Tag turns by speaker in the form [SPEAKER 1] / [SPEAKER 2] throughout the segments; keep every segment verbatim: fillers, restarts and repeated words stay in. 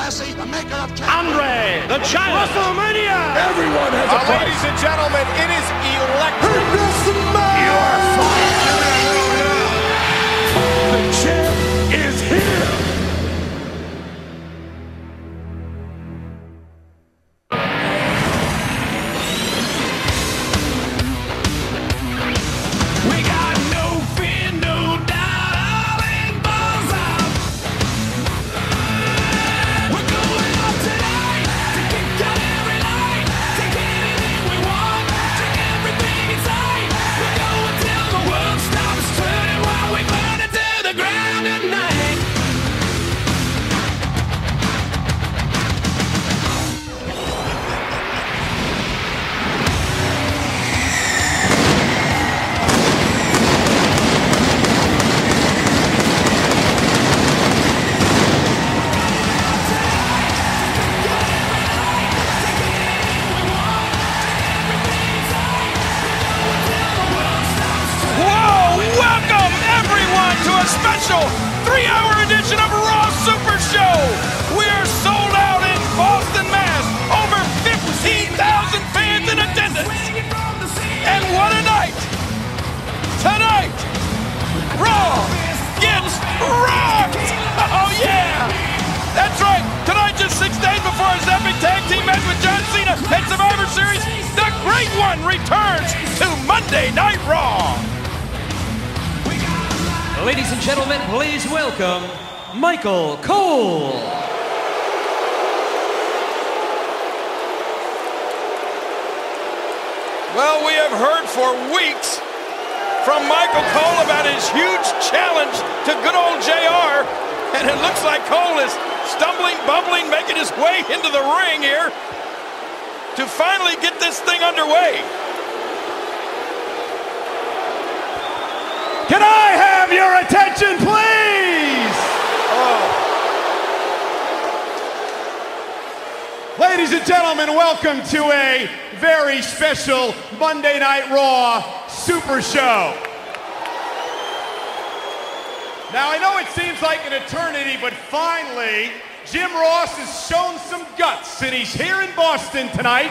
[SPEAKER 1] Lassie, the maker of champions.
[SPEAKER 2] Andre, the giant. WrestleMania.
[SPEAKER 1] Everyone has a
[SPEAKER 3] uh,
[SPEAKER 1] price.
[SPEAKER 3] Ladies and gentlemen, it is electric.
[SPEAKER 1] You are fired. The champ is here.
[SPEAKER 4] Special three-hour edition of Raw Super Show. We are sold out in Boston, Mass. Over fifteen thousand fans in attendance. And what a night! Tonight, Raw gets rocked! Oh yeah! That's right. Tonight, just six days before his epic tag team match with John Cena at Survivor Series, the Great One returns to Monday Night Raw.
[SPEAKER 2] Ladies and gentlemen, please welcome Michael Cole.
[SPEAKER 4] Well, we have heard for weeks from Michael Cole about his huge challenge to good old J R, and it looks like Cole is stumbling, bumbling, making his way into the ring here to finally get this thing underway.
[SPEAKER 5] Can I have your attention, please? Oh. Ladies and gentlemen, welcome to a very special Monday Night Raw Super Show. Now, I know it seems like an eternity, but finally, Jim Ross has shown some guts, and he's here in Boston tonight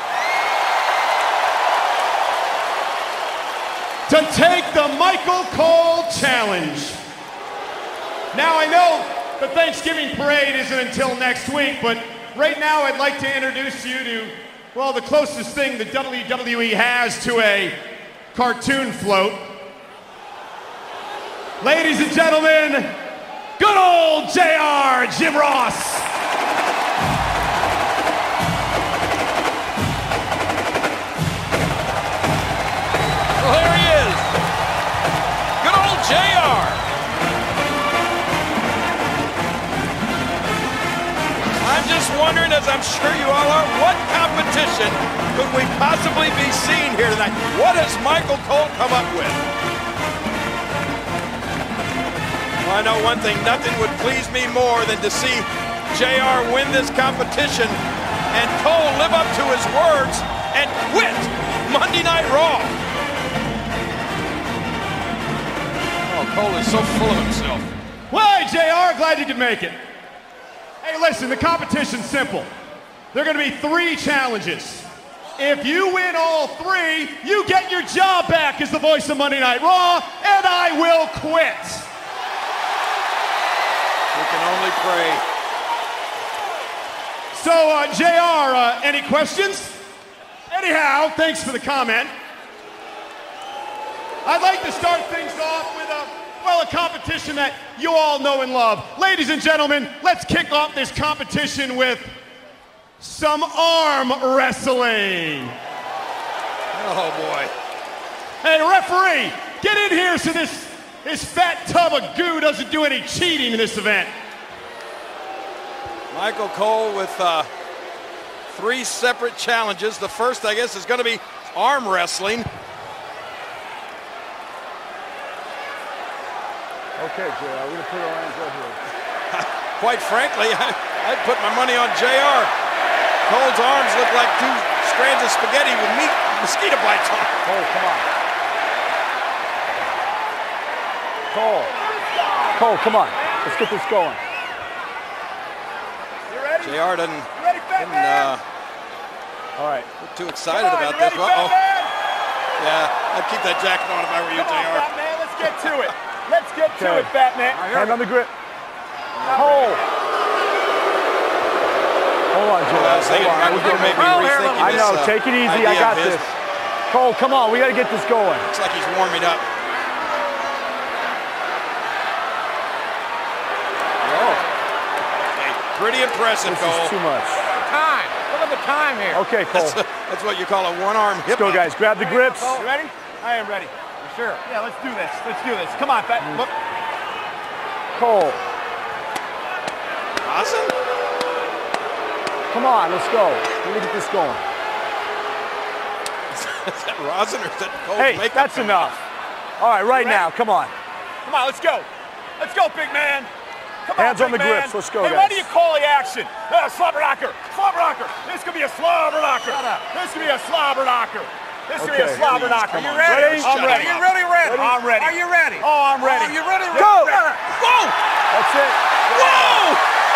[SPEAKER 5] to take the Michael Cole Challenge. Now, I know the Thanksgiving parade isn't until next week, but right now I'd like to introduce you to, well, the closest thing the W W E has to a cartoon float. Ladies and gentlemen, good old J R, Jim Ross.
[SPEAKER 4] Well, there he is. Good old J R. I'm just wondering, as I'm sure you all are, what competition could we possibly be seeing here tonight? What has Michael Cole come up with? Well, I know one thing, nothing would please me more than to see J R win this competition and Cole live up to his words and quit Monday Night Raw. Oh, Cole is so full of himself.
[SPEAKER 5] Well, hey, J R, glad you could make it. Hey, listen, the competition's simple. There are going to be three challenges. If you win all three, you get your job back as the voice of Monday Night Raw, and I will quit.
[SPEAKER 4] We can only pray.
[SPEAKER 5] So, uh, J R, uh, any questions? Anyhow, thanks for the comment. I'd like to start things off with a, well, a competition that you all know and love. Ladies and gentlemen, let's kick off this competition with some arm wrestling.
[SPEAKER 4] Oh, boy.
[SPEAKER 5] Hey, referee, get in here so this, this fat tub of goo doesn't do any cheating in this event.
[SPEAKER 4] Michael Cole with uh, three separate challenges. The first, I guess, is going to be arm wrestling.
[SPEAKER 6] Okay, J R, we're going to put our hands right here.
[SPEAKER 4] Quite frankly, I, I'd put my money on J R. Cole's arms look like two strands of spaghetti with meat, mosquito bites on them.
[SPEAKER 6] Cole, come on. Cole. Cole, come on. Let's get this going.
[SPEAKER 5] You
[SPEAKER 4] J R doesn't,
[SPEAKER 3] Ready, fat
[SPEAKER 4] doesn't
[SPEAKER 3] man?
[SPEAKER 4] uh,
[SPEAKER 6] All right.
[SPEAKER 4] look too excited
[SPEAKER 3] Come on,
[SPEAKER 4] about
[SPEAKER 3] you
[SPEAKER 4] this.
[SPEAKER 3] ready,
[SPEAKER 4] Uh-oh.
[SPEAKER 3] fat man?
[SPEAKER 4] Yeah, I'd keep that jacket on if I were you,
[SPEAKER 3] Come
[SPEAKER 4] J
[SPEAKER 3] on,
[SPEAKER 4] R.
[SPEAKER 3] fat man. Let's get to it. Let's get to
[SPEAKER 6] Okay.
[SPEAKER 3] it, fat man.
[SPEAKER 6] Hand on the grip. Cole. Hold on, Joe.
[SPEAKER 4] I was thinking
[SPEAKER 6] Hold on.
[SPEAKER 4] Michael Cole may be
[SPEAKER 3] Roll here,
[SPEAKER 4] rethinking
[SPEAKER 6] I
[SPEAKER 4] this,
[SPEAKER 6] know.
[SPEAKER 4] uh,
[SPEAKER 6] Take it easy.
[SPEAKER 4] idea
[SPEAKER 6] I got
[SPEAKER 4] of his.
[SPEAKER 6] this. Cole, come on. We got to get this going.
[SPEAKER 4] Looks like he's warming up. Oh. Hey, pretty impressive,
[SPEAKER 6] This
[SPEAKER 4] Cole.
[SPEAKER 6] is too much.
[SPEAKER 3] Time. Look at the time here.
[SPEAKER 6] Okay, Cole.
[SPEAKER 4] That's, that's what you call a one-arm hip.
[SPEAKER 6] Let's go, guys. Grab the grips.
[SPEAKER 3] You ready? I am ready. You sure? Yeah, let's do this. Let's do this. Come on, fat. Look.
[SPEAKER 6] Cole.
[SPEAKER 4] Awesome.
[SPEAKER 6] Come on. Let's go. Let me get this going.
[SPEAKER 4] Is that rosin or is that Cole's
[SPEAKER 6] Hey,
[SPEAKER 4] makeup
[SPEAKER 6] that's
[SPEAKER 4] coming
[SPEAKER 6] enough. All right, right
[SPEAKER 3] Ready?
[SPEAKER 6] now. Come on.
[SPEAKER 3] Come on, let's go. Let's go, big man. Come
[SPEAKER 6] Hands
[SPEAKER 3] on,
[SPEAKER 6] on
[SPEAKER 3] big
[SPEAKER 6] the
[SPEAKER 3] man.
[SPEAKER 6] grips. Let's go,
[SPEAKER 3] Hey, what
[SPEAKER 6] guys.
[SPEAKER 3] do you call the action? Uh, slobber knocker. Slobber knocker. This could be a slobber knocker. This could be a slobber knocker. This could be a
[SPEAKER 6] Okay.
[SPEAKER 3] slobber knocker.
[SPEAKER 4] Come
[SPEAKER 3] You
[SPEAKER 4] on,
[SPEAKER 3] ready?
[SPEAKER 4] Shut
[SPEAKER 3] I'm ready.
[SPEAKER 4] him
[SPEAKER 3] Are you
[SPEAKER 4] up.
[SPEAKER 3] really ready?
[SPEAKER 6] Ready?
[SPEAKER 3] I'm ready.
[SPEAKER 7] Are you ready?
[SPEAKER 3] Oh, I'm ready.
[SPEAKER 7] Are you ready?
[SPEAKER 6] Go.
[SPEAKER 4] Whoa!
[SPEAKER 6] That's it.
[SPEAKER 4] Whoa!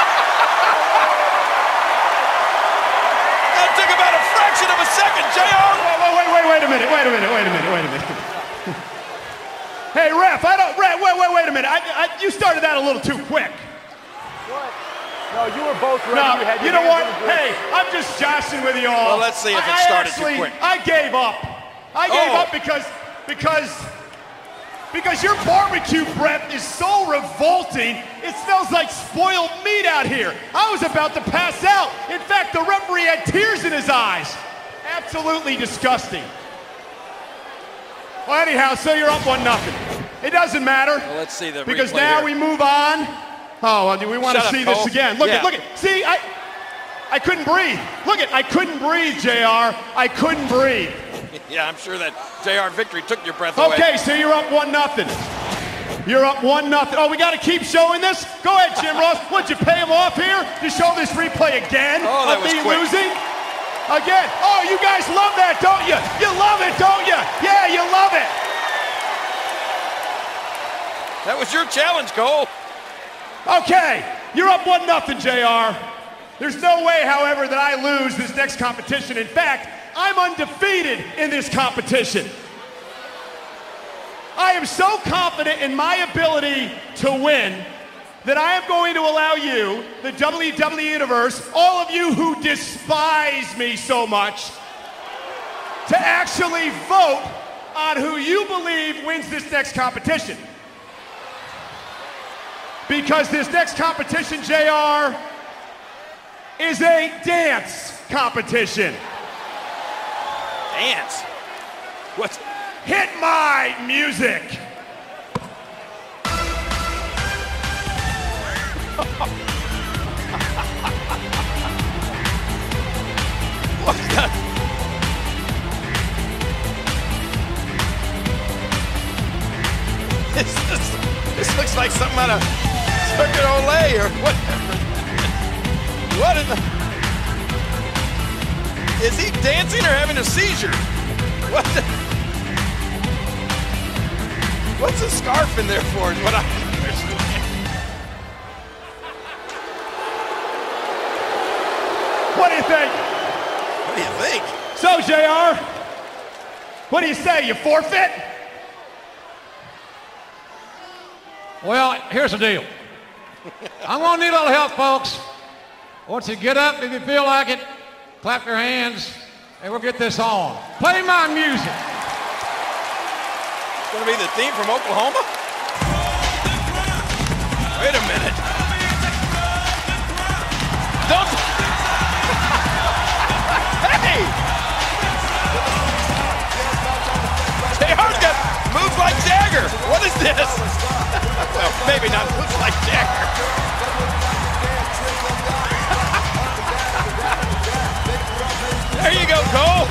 [SPEAKER 4] That took about a fraction of a second, J R.
[SPEAKER 5] Wait, wait, wait, wait, wait a minute, wait a minute, wait a minute, wait a minute. Hey, ref, I don't, ref, wait, wait, wait a minute. I, I, you started that a little too quick.
[SPEAKER 6] What? No, you were both ready.
[SPEAKER 5] No,
[SPEAKER 6] you had
[SPEAKER 5] you
[SPEAKER 6] your
[SPEAKER 5] know what?
[SPEAKER 6] hands on the grips.
[SPEAKER 5] Hey, I'm just joshing with you all.
[SPEAKER 4] Well, let's see if it
[SPEAKER 5] I,
[SPEAKER 4] started
[SPEAKER 5] I
[SPEAKER 4] too
[SPEAKER 5] actually,
[SPEAKER 4] quick.
[SPEAKER 5] I gave up. I gave
[SPEAKER 4] Oh.
[SPEAKER 5] up because, because, because your barbecue breath is so revolting, it smells like spoiled meat out here. I was about to pass out. In fact, the referee had tears in his eyes. Absolutely disgusting. Well, anyhow, so you're up one nothing. It doesn't matter.
[SPEAKER 4] Well, let's see the
[SPEAKER 5] Because
[SPEAKER 4] replay
[SPEAKER 5] now
[SPEAKER 4] here.
[SPEAKER 5] we move on. Oh, well, do we want
[SPEAKER 4] Shut
[SPEAKER 5] to
[SPEAKER 4] up,
[SPEAKER 5] see
[SPEAKER 4] Cole.
[SPEAKER 5] this again? Look
[SPEAKER 4] Yeah.
[SPEAKER 5] at, look at. See, I, I couldn't breathe. Look at, I couldn't breathe, J R. I couldn't breathe.
[SPEAKER 4] Yeah, I'm sure that J R victory took your breath away.
[SPEAKER 5] Okay, so you're up one nothing. You're up one nothing. Oh, we got to keep showing this. Go ahead, Jim Ross. Would you pay him off here to show this replay again
[SPEAKER 4] Oh, that
[SPEAKER 5] of
[SPEAKER 4] was
[SPEAKER 5] me
[SPEAKER 4] quick.
[SPEAKER 5] losing? Again. Oh, you guys love that, don't you? You love it, don't you? Yeah, you love it.
[SPEAKER 4] That was your challenge, Cole.
[SPEAKER 5] Okay, you're up one nothing, J R. There's no way, however, that I lose this next competition. In fact, I'm undefeated in this competition. I am so confident in my ability to win that I am going to allow you, the W W E Universe, all of you who despise me so much, to actually vote on who you believe wins this next competition. Because this next competition, J R, is a dance competition.
[SPEAKER 4] Dance. What?
[SPEAKER 5] Hit my music.
[SPEAKER 4] What the? This, this, this looks like something out of Circuit Olay or whatever. What in the? Is he dancing or having a seizure? What the? What's a scarf in there for? Is what I don't understand.
[SPEAKER 5] What do you think?
[SPEAKER 4] What do you think?
[SPEAKER 5] So, J R, what do you say? You forfeit?
[SPEAKER 7] Well, here's the deal. I'm gonna need a little help, folks. Once you get up, if you feel like it, clap your hands, and we'll get this on. Play my music.
[SPEAKER 4] It's gonna be the theme from Oklahoma? Wait a minute. Don't. Hey! J R's got moves like Jagger. What is this? Well, maybe not moves like Jagger. There you go, Cole.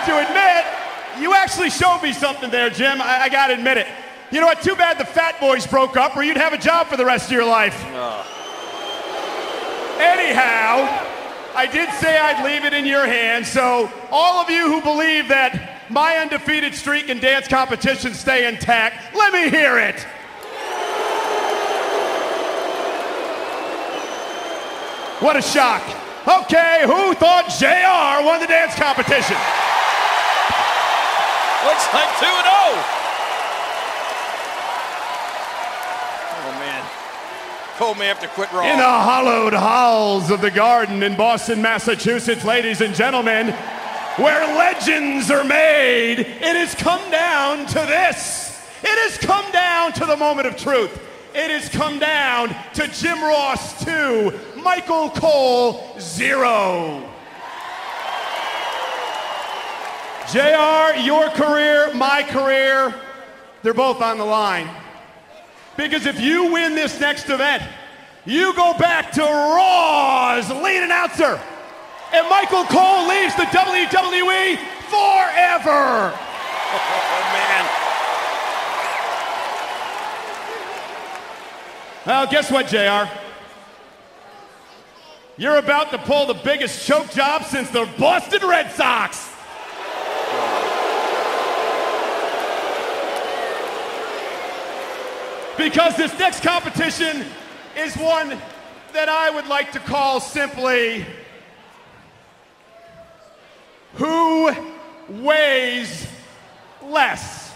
[SPEAKER 5] have to admit, you actually showed me something there, Jim. I, I gotta admit it. You know what? Too bad the Fat Boys broke up, or you'd have a job for the rest of your life.
[SPEAKER 3] Uh.
[SPEAKER 5] Anyhow, I did say I'd leave it in your hands, so all of you who believe that my undefeated streak in dance competitions stay intact, let me hear it. What a shock. Okay, who thought J R won the dance competition?
[SPEAKER 3] Looks like two and oh. Oh, man. Cole may have to quit Raw.
[SPEAKER 5] In the hallowed halls of the Garden in Boston, Massachusetts, ladies and gentlemen, where legends are made, it has come down to this. It has come down to the moment of truth. It has come down to Jim Ross two, Michael Cole zero. J R, your career, my career, they're both on the line. Because if you win this next event, you go back to Raw's lead announcer. And Michael Cole leaves the W W E forever.
[SPEAKER 3] Oh, man.
[SPEAKER 5] Well, guess what, J R? You're about to pull the biggest choke job since the Boston Red Sox. Because this next competition is one that I would like to call simply, who weighs less?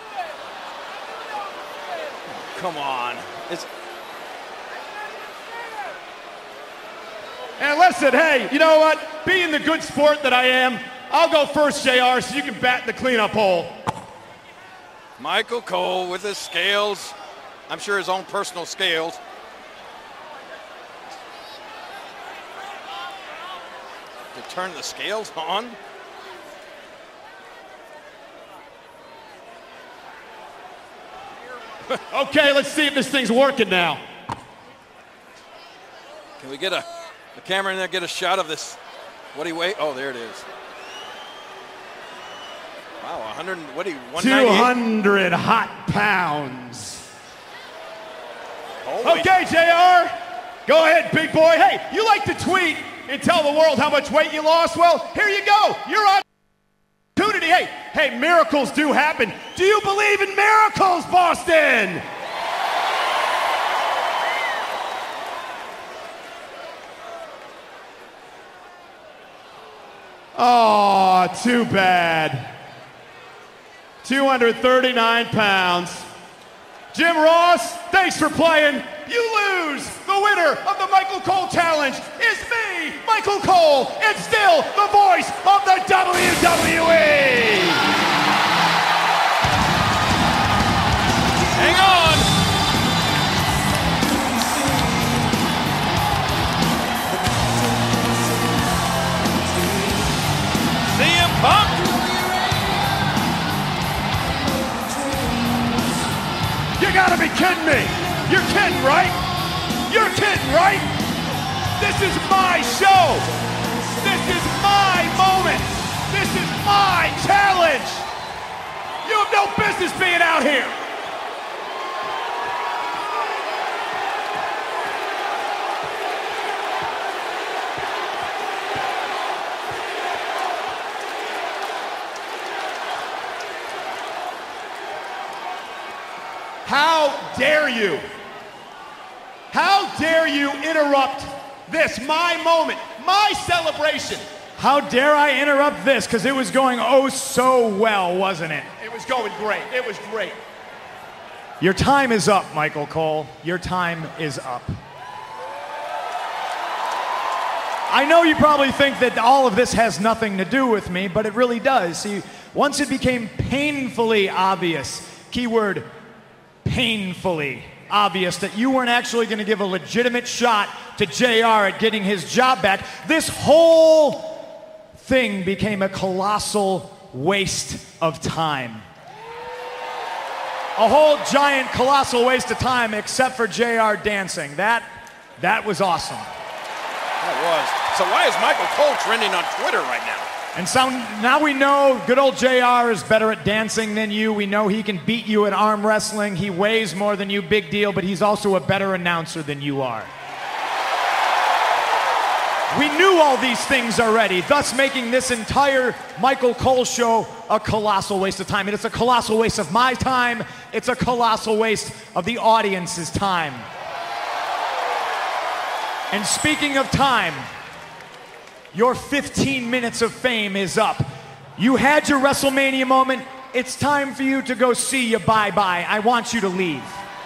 [SPEAKER 3] Come on. It's...
[SPEAKER 5] And listen, hey, you know what? Being the good sport that I am, I'll go first, J R, so you can bat the cleanup hole.
[SPEAKER 3] Michael Cole with his scales. I'm sure his own personal scales. To turn the scales on.
[SPEAKER 5] Okay, let's see if this thing's working now.
[SPEAKER 3] Can we get a the camera in there, get a shot of this? What do you weigh? Oh, there it is. Wow, one hundred, what do you, one ninety-eight?
[SPEAKER 5] two hundred hot pounds.
[SPEAKER 3] Holy.
[SPEAKER 5] Okay, J R, go ahead, big boy. Hey, you like to tweet and tell the world how much weight you lost? Well, here you go. You're on opportunity. Hey, hey, miracles do happen. Do you believe in miracles, Boston? Oh, too bad. two hundred thirty-nine pounds. Jim Ross, thanks for playing. You lose. The winner of the Michael Cole Challenge is me, Michael Cole, and still the voice of the W W E.
[SPEAKER 3] Hang on. C M Punk.
[SPEAKER 5] You gotta be kidding me. You're kidding, right? You're kidding, right? This is my show. This is my moment. This is my challenge. You have no business being out here. How dare you? How dare you interrupt this, my moment, my celebration?
[SPEAKER 8] How dare I interrupt this, because it was going oh so well, wasn't it?
[SPEAKER 5] It was going great. It was great.
[SPEAKER 8] Your time is up, Michael Cole. Your time is up. I know you probably think that all of this has nothing to do with me, but it really does. See, once it became painfully obvious, keyword painfully obvious, that you weren't actually going to give a legitimate shot to J R at getting his job back, this whole thing became a colossal waste of time. A whole giant colossal waste of time, except for J R dancing. That, that was awesome.
[SPEAKER 3] That was. So why is Michael Cole trending on Twitter right now?
[SPEAKER 8] And so now we know good old J R is better at dancing than you. We know he can beat you at arm wrestling. He weighs more than you, big deal, but he's also a better announcer than you are. We knew all these things already, thus making this entire Michael Cole show a colossal waste of time. And it's a colossal waste of my time. It's a colossal waste of the audience's time. And speaking of time, your fifteen minutes of fame is up. You had your WrestleMania moment. It's time for you to go see your bye-bye. I want you to leave.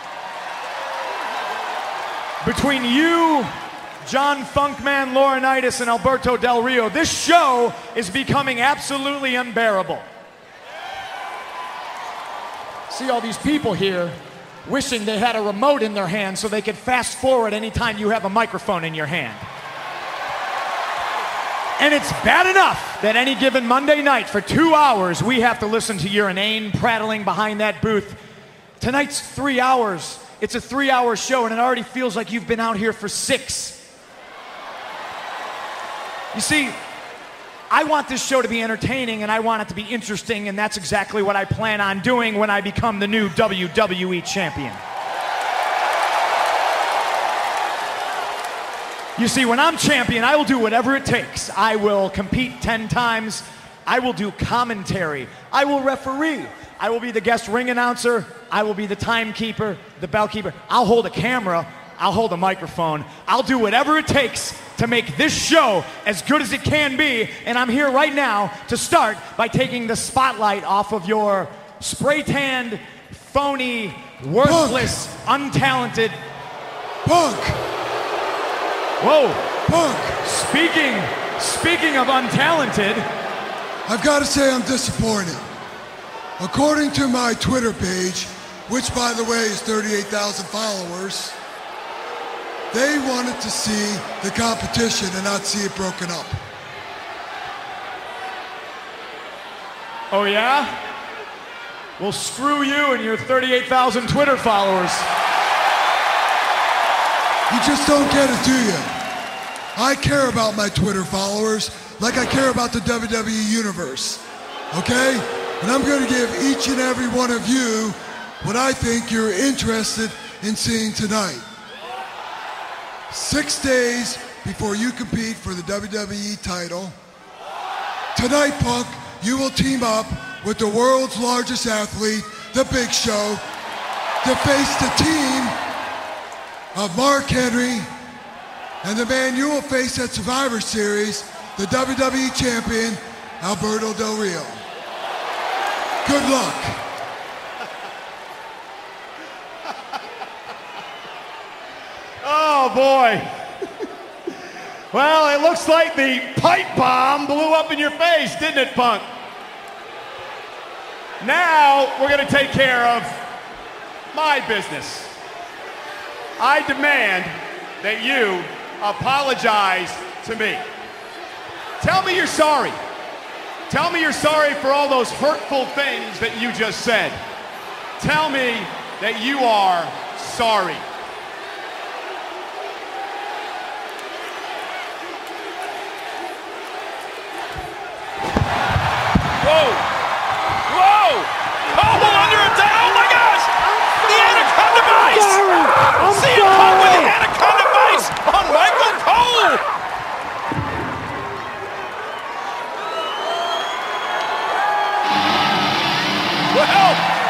[SPEAKER 8] Between you, John Funkman Laurinaitis, and Alberto Del Rio, this show is becoming absolutely unbearable. See all these people here wishing they had a remote in their hand so they could fast forward anytime you have a microphone in your hand. And it's bad enough that any given Monday night for two hours we have to listen to your inane prattling behind that booth. Tonight's three hours. It's a three-hour show and it already feels like you've been out here for six. You see, I want this show to be entertaining and I want it to be interesting, and that's exactly what I plan on doing when I become the new W W E champion. You see, when I'm champion, I will do whatever it takes. I will compete ten times. I will do commentary. I will referee. I will be the guest ring announcer. I will be the timekeeper, the bellkeeper. I'll hold a camera. I'll hold a microphone. I'll do whatever it takes to make this show as good as it can be. And I'm here right now to start by taking the spotlight off of your spray-tanned, phony, worthless, Punk. untalented...
[SPEAKER 1] Punk!
[SPEAKER 8] Whoa.
[SPEAKER 1] Punk!
[SPEAKER 8] Speaking, speaking of untalented...
[SPEAKER 1] I've got to say I'm disappointed. According to my Twitter page, which by the way is thirty-eight thousand followers, they wanted to see the competition and not see it broken up.
[SPEAKER 8] Oh yeah? Well, screw you and your thirty-eight thousand Twitter followers.
[SPEAKER 1] You just don't get it, do you? I care about my Twitter followers like I care about the W W E Universe, okay? And I'm going to give each and every one of you what I think you're interested in seeing tonight. Six days before you compete for the W W E title, tonight, Punk, you will team up with the world's largest athlete, The Big Show, to face the team of Mark Henry and the man you will face at Survivor Series, the W W E champion, Alberto Del Rio. Good luck.
[SPEAKER 5] Oh boy. Well, it looks like the pipe bomb blew up in your face, didn't it, Punk? Now we're going to take care of my business. I demand that you apologize to me. Tell me you're sorry. Tell me you're sorry for all those hurtful things that you just said. Tell me that you are sorry.
[SPEAKER 4] Whoa! Whoa! Cole under attack! Oh my gosh! The Anaconda Vice! C M Punk with the Anaconda Vice on Michael Cole! Well,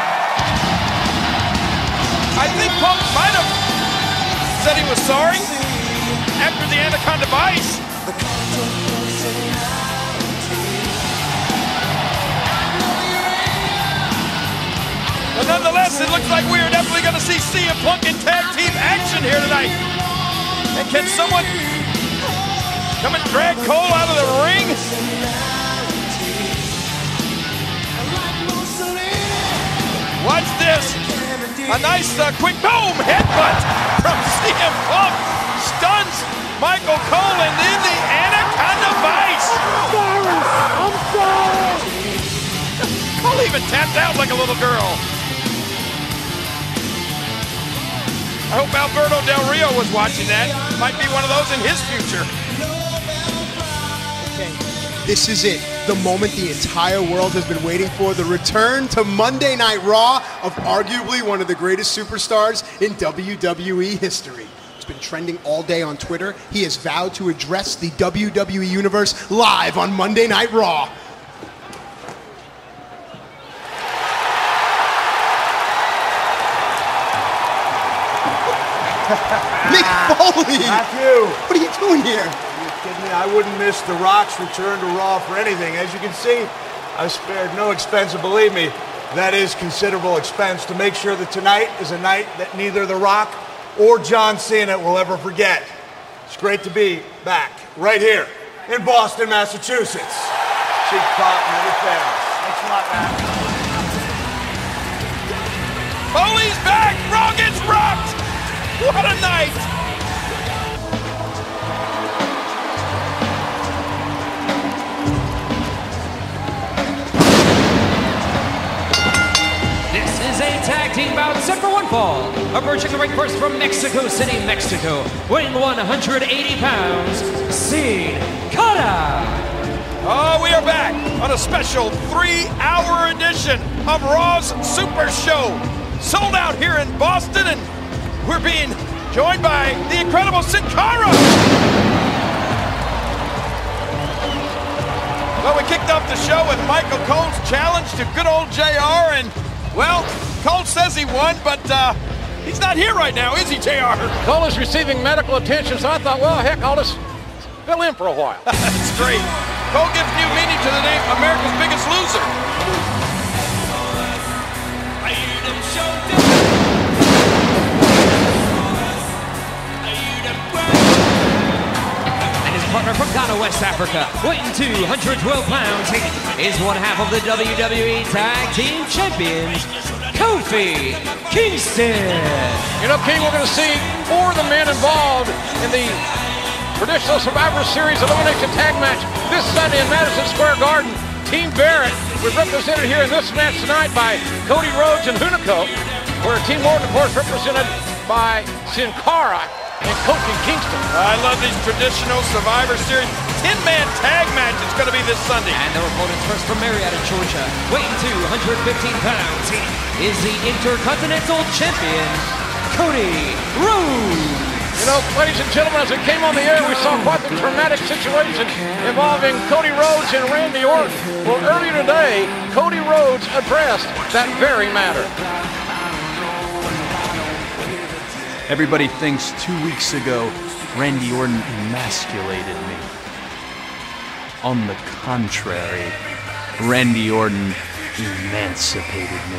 [SPEAKER 4] I think Punk might have said he was sorry after the Anaconda Vice. But nonetheless, it looks like we are definitely going to see C M Punk in tag team action here tonight. And can someone come and drag Cole out of the ring? Watch this. A nice uh, quick boom headbutt from C M Punk. Stuns Michael Cole and then the Anaconda Vice.
[SPEAKER 9] I'm sorry. I'm sorry.
[SPEAKER 4] Cole even tapped out like a little girl. I hope Alberto Del Rio was watching that. Might be one of those in his future.
[SPEAKER 10] Okay, this is it. the moment the entire world has been waiting for, the return to Monday Night Raw of arguably one of the greatest superstars in W W E history. It's been trending all day on Twitter. He has vowed to address the W W E Universe live on Monday Night Raw. Mick Foley!
[SPEAKER 11] Matthew!
[SPEAKER 10] What are you doing here?
[SPEAKER 11] Are you kidding me? I wouldn't miss The Rock's return to Raw for anything. As you can see, I spared no expense, and believe me, that is considerable expense to make sure that tonight is a night that neither The Rock or John Cena will ever forget. It's great to be back right here in Boston, Massachusetts. Cheap pop and the fans. Thanks a lot, Matt.
[SPEAKER 4] Foley's back! Raw gets rocked! What a night!
[SPEAKER 2] This is a tag team bout set for one fall. Approaching the ring first from Mexico City, Mexico, weighing one hundred eighty pounds, Sin Cara.
[SPEAKER 4] Oh, we are back on a special three-hour edition of Raw's Super Show. Sold out here in Boston, and we're being joined by the incredible Sin Cara. Well, we kicked off the show with Michael Cole's challenge to good old J R, and, well, Cole says he won, but uh, he's not here right now, is he, J R?
[SPEAKER 7] Cole is receiving medical attention, so I thought, well, heck, I'll just fill in for a while.
[SPEAKER 4] That's great. Cole gives new meaning to the name America's Biggest Loser.
[SPEAKER 2] And his partner from Ghana, West Africa, weighing two hundred twelve pounds, is one half of the W W E Tag Team Champions, Kofi Kingston.
[SPEAKER 7] You know, King, we're going to see four of the men involved in the traditional Survivor Series elimination tag match this Sunday in Madison Square Garden. Team Barrett was represented here in this match tonight by Cody Rhodes and Hunico, where Team Orton, of course, represented by Sin Cara and Kofi Kingston.
[SPEAKER 4] I love these traditional Survivor Series ten-man tag match. It's going to be this Sunday.
[SPEAKER 2] And their opponents first from Marietta, Georgia, weighing two hundred fifteen pounds, is the Intercontinental Champion, Cody Rhodes.
[SPEAKER 7] You know, ladies and gentlemen, as we came on the air, we saw quite the dramatic situation involving Cody Rhodes and Randy Orton. Well, earlier today, Cody Rhodes addressed that very matter.
[SPEAKER 12] Everybody thinks two weeks ago, Randy Orton emasculated me. On the contrary, Randy Orton emancipated me.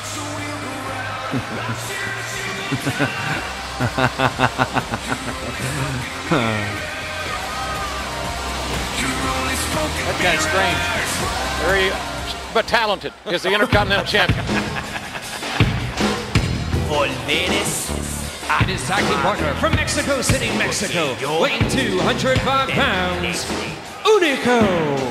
[SPEAKER 7] That's kind of strange. Very, but talented is the Intercontinental Champion.
[SPEAKER 2] And his tag team partner from Mexico City, Mexico, weighing two hundred five pounds, Hunico.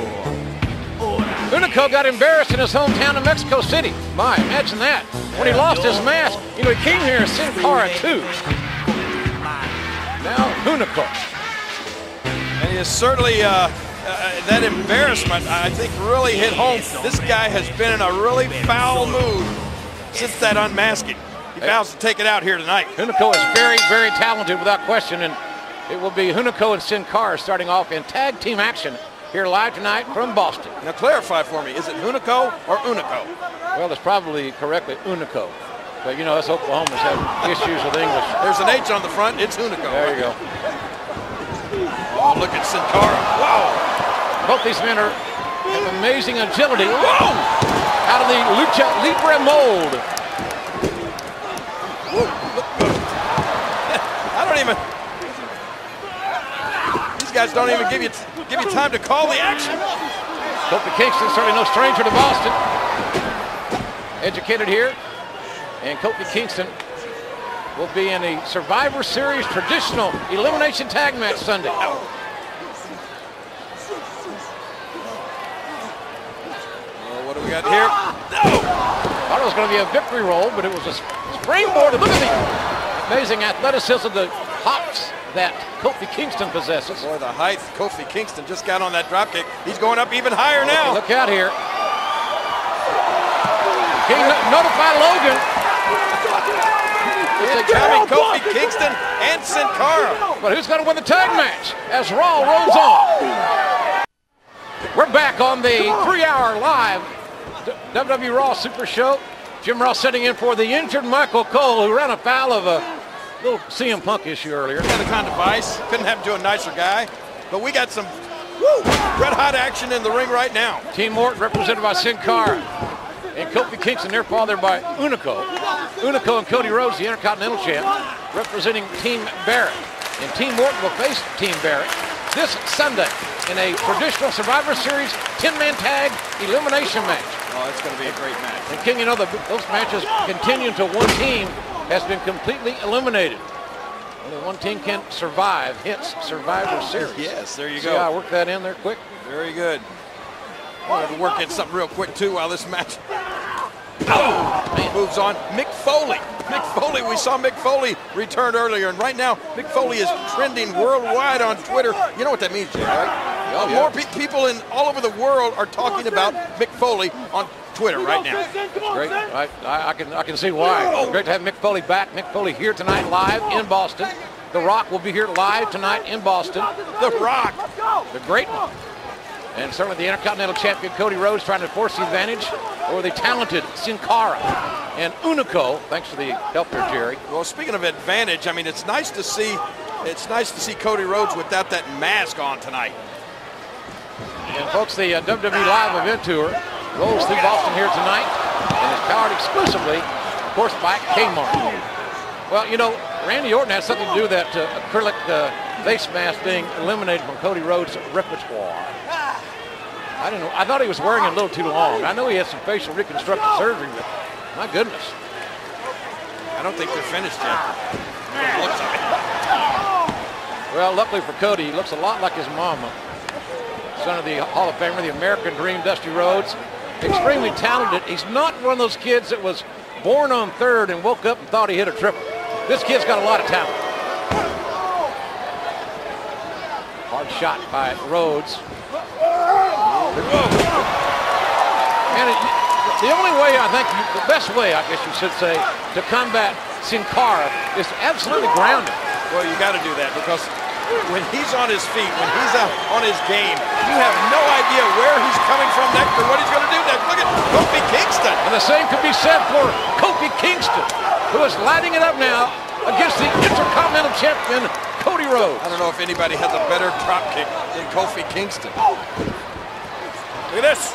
[SPEAKER 7] Hunico got embarrassed in his hometown of Mexico City. My, imagine that. When he lost his mask, you know, he came here as Sin Cara too. Now, Hunico.
[SPEAKER 4] And he is certainly, uh, uh, that embarrassment, I think, really hit home. This guy has been in a really foul mood since that unmasking. He vows to take it out here tonight.
[SPEAKER 7] Hunico is very, very talented without question, and it will be Hunico and Sin Cara starting off in tag team action here live tonight from Boston.
[SPEAKER 4] Now clarify for me, is it Hunico or Unico?
[SPEAKER 7] Well, it's probably correctly Unico. But you know, us Oklahomans have issues with English.
[SPEAKER 4] There's an H on the front, it's Hunico.
[SPEAKER 7] There you go.
[SPEAKER 4] Oh, look at Sin Cara. Wow.
[SPEAKER 7] Both these men are have amazing agility. Whoa! Out of the Lucha Libre mold.
[SPEAKER 4] Whoa, look good. I don't even, these guys don't even give you give you time to call the action.
[SPEAKER 7] Kofi Kingston, certainly no stranger to Boston. Educated here. And Kofi Kingston will be in a Survivor Series traditional elimination tag match Sunday.
[SPEAKER 4] Oh, what do we got here? No!
[SPEAKER 7] Thought it was going to be a victory roll, but it was a springboard. Look at the amazing athleticism, the hops that Kofi Kingston possesses.
[SPEAKER 13] Boy, the height Kofi Kingston just got on that drop kick. He's going up even higher
[SPEAKER 7] Okay,
[SPEAKER 13] now.
[SPEAKER 7] look out here. King no- notify Logan.
[SPEAKER 13] It's coming, Kofi Kingston and Sin Cara.
[SPEAKER 7] But who's going to win the tag match as Raw rolls on? We're back on the three-hour live W W E Raw Super Show. Jim Ross sitting in for the injured Michael Cole, who ran afoul of a little C M Punk issue earlier.
[SPEAKER 13] Yeah, the kind of device. Couldn't happen to a nicer guy. But we got some woo, red-hot action in the ring right now.
[SPEAKER 7] Team Morton represented by Sin Cara. And Kofi Kingston, their father by Unico. Unico and Cody Rhodes, the Intercontinental Champ, representing Team Barrett. And Team Morton will face Team Barrett this Sunday in a traditional Survivor Series ten-man tag elimination match.
[SPEAKER 13] Oh, it's going to be a great match.
[SPEAKER 7] And King, you know, the, those matches continue until one team has been completely eliminated. Only one team can survive, hence Survivor Series.
[SPEAKER 13] Yes, there you
[SPEAKER 7] See
[SPEAKER 13] go.
[SPEAKER 7] how I work that in there quick?
[SPEAKER 13] Very good. Wanted to work in something real quick, too, while this match oh, moves on. Mick Foley. Mick Foley, we saw Mick Foley return earlier, and right now, Mick Foley is trending worldwide on Twitter. You know what that means, Jay, right?
[SPEAKER 7] Oh, yeah.
[SPEAKER 13] More pe- people in all over the world are talking about Mick Foley on Twitter right now.
[SPEAKER 7] Great. I, I, I can I can see why. Great to have Mick Foley back. Mick Foley here tonight live in Boston. The Rock will be here live tonight in Boston.
[SPEAKER 13] The Rock.
[SPEAKER 7] The great one. And certainly the Intercontinental Champion Cody Rhodes trying to force the advantage over the talented Sin Cara and Unico. Thanks for the help there, Jerry.
[SPEAKER 13] Well, speaking of advantage, I mean, it's nice to see it's nice to see Cody Rhodes without that mask on tonight.
[SPEAKER 7] And folks, the uh, W W E Live event tour rolls through Boston here tonight and is powered exclusively, of course, by Kmart. Well, you know, Randy Orton has something to do with that uh, acrylic uh, face mask being eliminated from Cody Rhodes' repertoire. I didn't know. I thought he was wearing it a little too long. I know he had some facial reconstructive surgery, but my goodness.
[SPEAKER 13] I don't think they're finished yet. Looks like it.
[SPEAKER 7] Well, luckily for Cody, he looks a lot like his mama. Son of the Hall of Famer, the American Dream, Dusty Rhodes. Extremely talented. He's not one of those kids that was born on third and woke up and thought he hit a triple. This kid's got a lot of talent. Hard shot by Rhodes. And it, the only way, I think, you, the best way, I guess you should say, to combat Sin Cara is to absolutely ground him.
[SPEAKER 13] Well, you got to do that because when he's on his feet, when he's out on his game, you have no idea where he's coming from next or what he's going to do next. Look at Kofi Kingston.
[SPEAKER 7] And the same could be said for Kofi Kingston, who is lighting it up now against the Intercontinental Champion, Cody Rhodes.
[SPEAKER 13] I don't know if anybody has a better drop kick than Kofi Kingston. Look at this.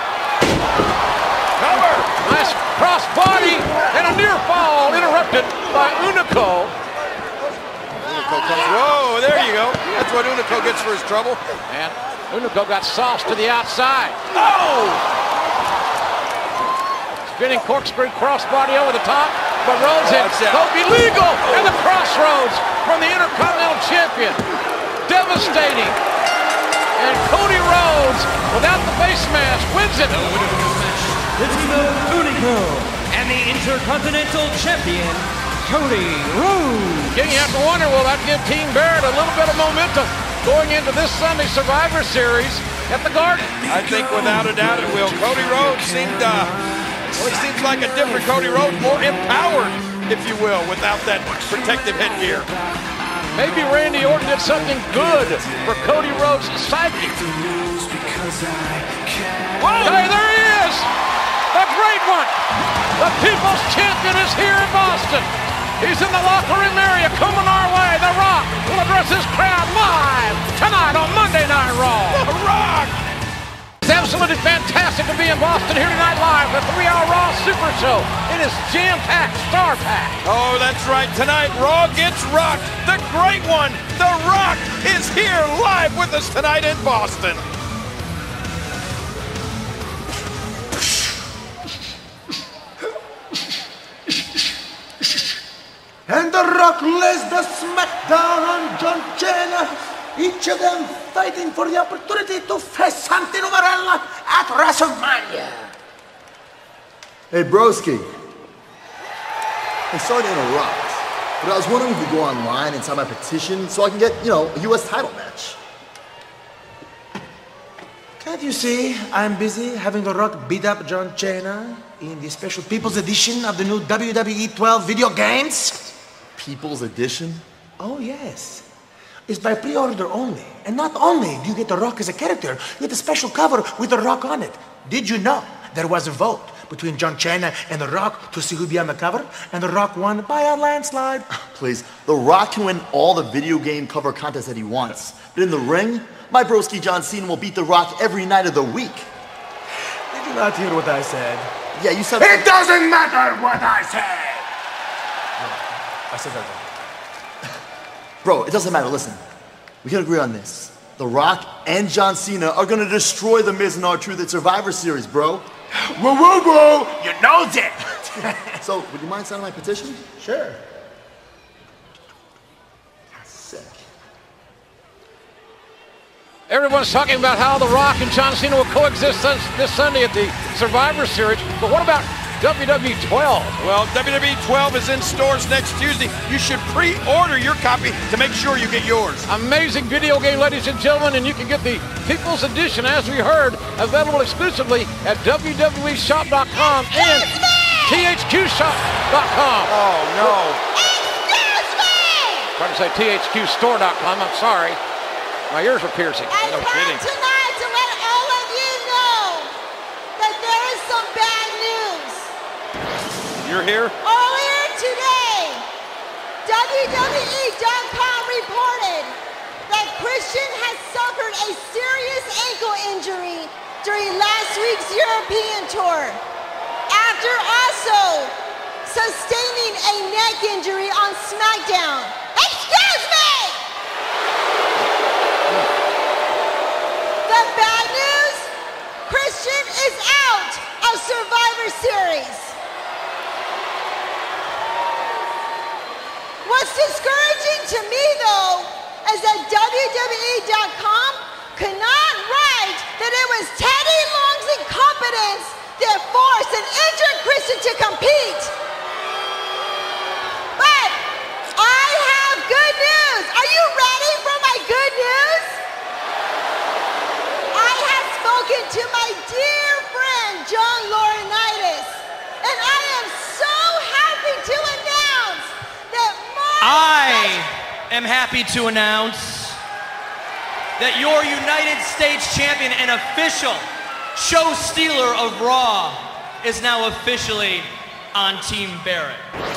[SPEAKER 13] Cover.
[SPEAKER 7] Nice cross body and a near fall interrupted by Unico.
[SPEAKER 13] Unico comes, whoa, there you go. That's what Unico gets for his trouble.
[SPEAKER 7] And Unico got sauced to the outside.
[SPEAKER 13] Oh!
[SPEAKER 7] Spinning corkscrew crossbody over the top, but Rhodes hit.
[SPEAKER 13] Watch out.
[SPEAKER 7] Kobe legal, and the crossroads from the Intercontinental Champion. Devastating. And Cody Rhodes, without the face mask, wins it.
[SPEAKER 2] The team of Unico and the Intercontinental Champion, Cody Rhodes.
[SPEAKER 7] King, you have to wonder, will that give Team Barrett a little bit of momentum going into this Sunday Survivor Series at the Garden?
[SPEAKER 13] I think without a doubt it will. Cody Rhodes seemed, uh, well, it seems like a different Cody Rhodes, more empowered, if you will, without that protective headgear.
[SPEAKER 7] Maybe Randy Orton did something good for Cody Rhodes' psyche. Whoa. Hey, there he is! The great one! The People's Champion is here in Boston. He's in the locker room area coming our way. The Rock will address his crowd live tonight on Monday Night Raw.
[SPEAKER 13] The Rock!
[SPEAKER 7] It's absolutely fantastic to be in Boston here tonight live for the three-hour Raw Super Show. It is jam-packed, star-packed.
[SPEAKER 13] Oh, that's right. Tonight, Raw gets rocked. The great one, The Rock, is here live with us tonight in Boston.
[SPEAKER 14] And The Rock lays the smackdown on John Cena. Each of them fighting for the opportunity to face Santi Numarella at WrestleMania.
[SPEAKER 15] Hey, broski. I'm sorry to interrupt, But I was wondering if you could go online and sign my petition so I can get, you know, a U S title match.
[SPEAKER 14] Can't you see I'm busy having The Rock beat up John Cena in the special People's Edition of the new W W E twelve video games?
[SPEAKER 15] People's Edition?
[SPEAKER 14] Oh, yes. It's by pre-order only. And not only do you get The Rock as a character, you get a special cover with The Rock on it. Did you know there was a vote between John Cena and The Rock to see who'd be on the cover? And The Rock won by a landslide.
[SPEAKER 15] Please, The Rock can win all the video game cover contests that he wants. But in the ring, my broski John Cena will beat The Rock every night of the week.
[SPEAKER 14] Did you not hear what I said?
[SPEAKER 15] Yeah, you said...
[SPEAKER 14] It doesn't matter what I said!
[SPEAKER 15] I said that wrong. Bro, it doesn't matter. Listen, we can agree on this. The Rock and John Cena are gonna destroy The Miz and R-Truth at Survivor Series, bro.
[SPEAKER 14] Whoa, whoa, whoa! You knows it!
[SPEAKER 15] So, would you mind signing my petition?
[SPEAKER 14] Sure.
[SPEAKER 15] Sick.
[SPEAKER 7] Everyone's talking about how The Rock and John Cena will coexist this, this Sunday at the Survivor Series, but what about W W E twelve?
[SPEAKER 4] Well, W W E twelve is in stores next Tuesday. You should pre-order your copy to make sure you get yours.
[SPEAKER 7] Amazing video game, ladies and gentlemen, and you can get the People's Edition, as we heard, available exclusively at W W E shop dot com and T H Q shop dot com.
[SPEAKER 4] Oh, no.
[SPEAKER 7] Excuse me! Trying to say T H Q store dot com, I'm sorry. My ears were piercing.
[SPEAKER 16] I
[SPEAKER 7] No
[SPEAKER 16] come
[SPEAKER 7] kidding.
[SPEAKER 16] tonight to let all of you know that there is some bad news.
[SPEAKER 4] You're here?
[SPEAKER 16] Earlier today, W W E dot com reported that Christian has suffered a serious ankle injury during last week's European tour, after also sustaining a neck injury on SmackDown. Excuse me! The bad news, Christian is out of Survivor Series. What's discouraging to me, though, is that W W E dot com could not write that it was Teddy Long's incompetence that forced an injured Christian to compete. But I have good news. Are you ready for my good news? I have spoken to my dear friend, John Laurinaitis, and I am so happy to announce that Mark...
[SPEAKER 17] I am happy to announce that your United States champion and official show stealer of Raw is now officially on Team Barrett.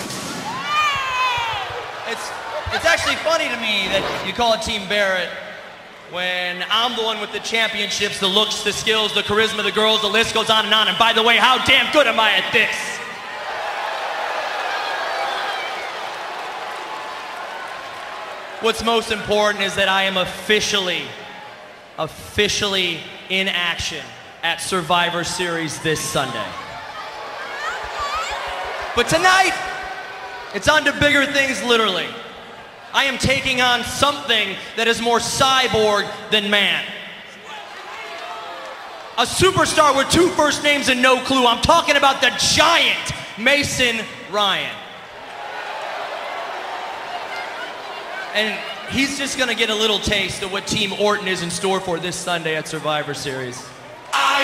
[SPEAKER 17] It's, it's actually funny to me that you call it Team Barrett when I'm the one with the championships, the looks, the skills, the charisma, the girls, the list goes on and on. And by the way, how damn good am I at this? What's most important is that I am officially, officially in action at Survivor Series this Sunday. But tonight, it's on to bigger things, literally. I am taking on something that is more cyborg than man. A superstar with two first names and no clue. I'm talking about the giant Mason Ryan. And he's just gonna get a little taste of what Team Orton is in store for this Sunday at Survivor Series.
[SPEAKER 7] I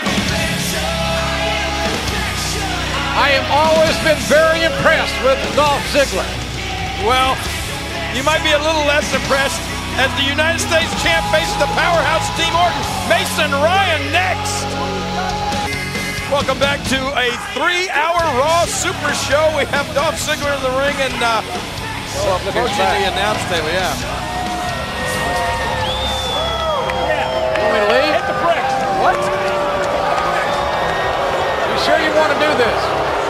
[SPEAKER 7] have always been very impressed with Dolph Ziggler.
[SPEAKER 4] Well, you might be a little less impressed as the United States champ faces the powerhouse Team Orton. Mason Ryan next. Welcome back to a three-hour Raw Super Show. We have Dolph Ziggler in the ring and uh, well, approaching the announce table, yeah.
[SPEAKER 7] You want me to leave? Hit the bricks. What? You sure you want to do this?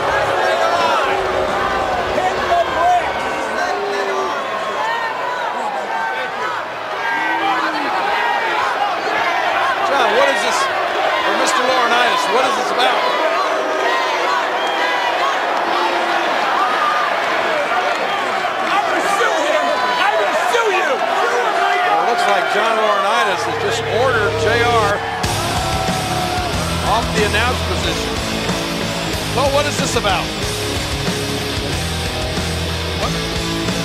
[SPEAKER 4] John, what is this, or Mister Laurinaitis, what is this about? Like John Laurinaitis has just ordered J R off the announce position. So what is this about? What?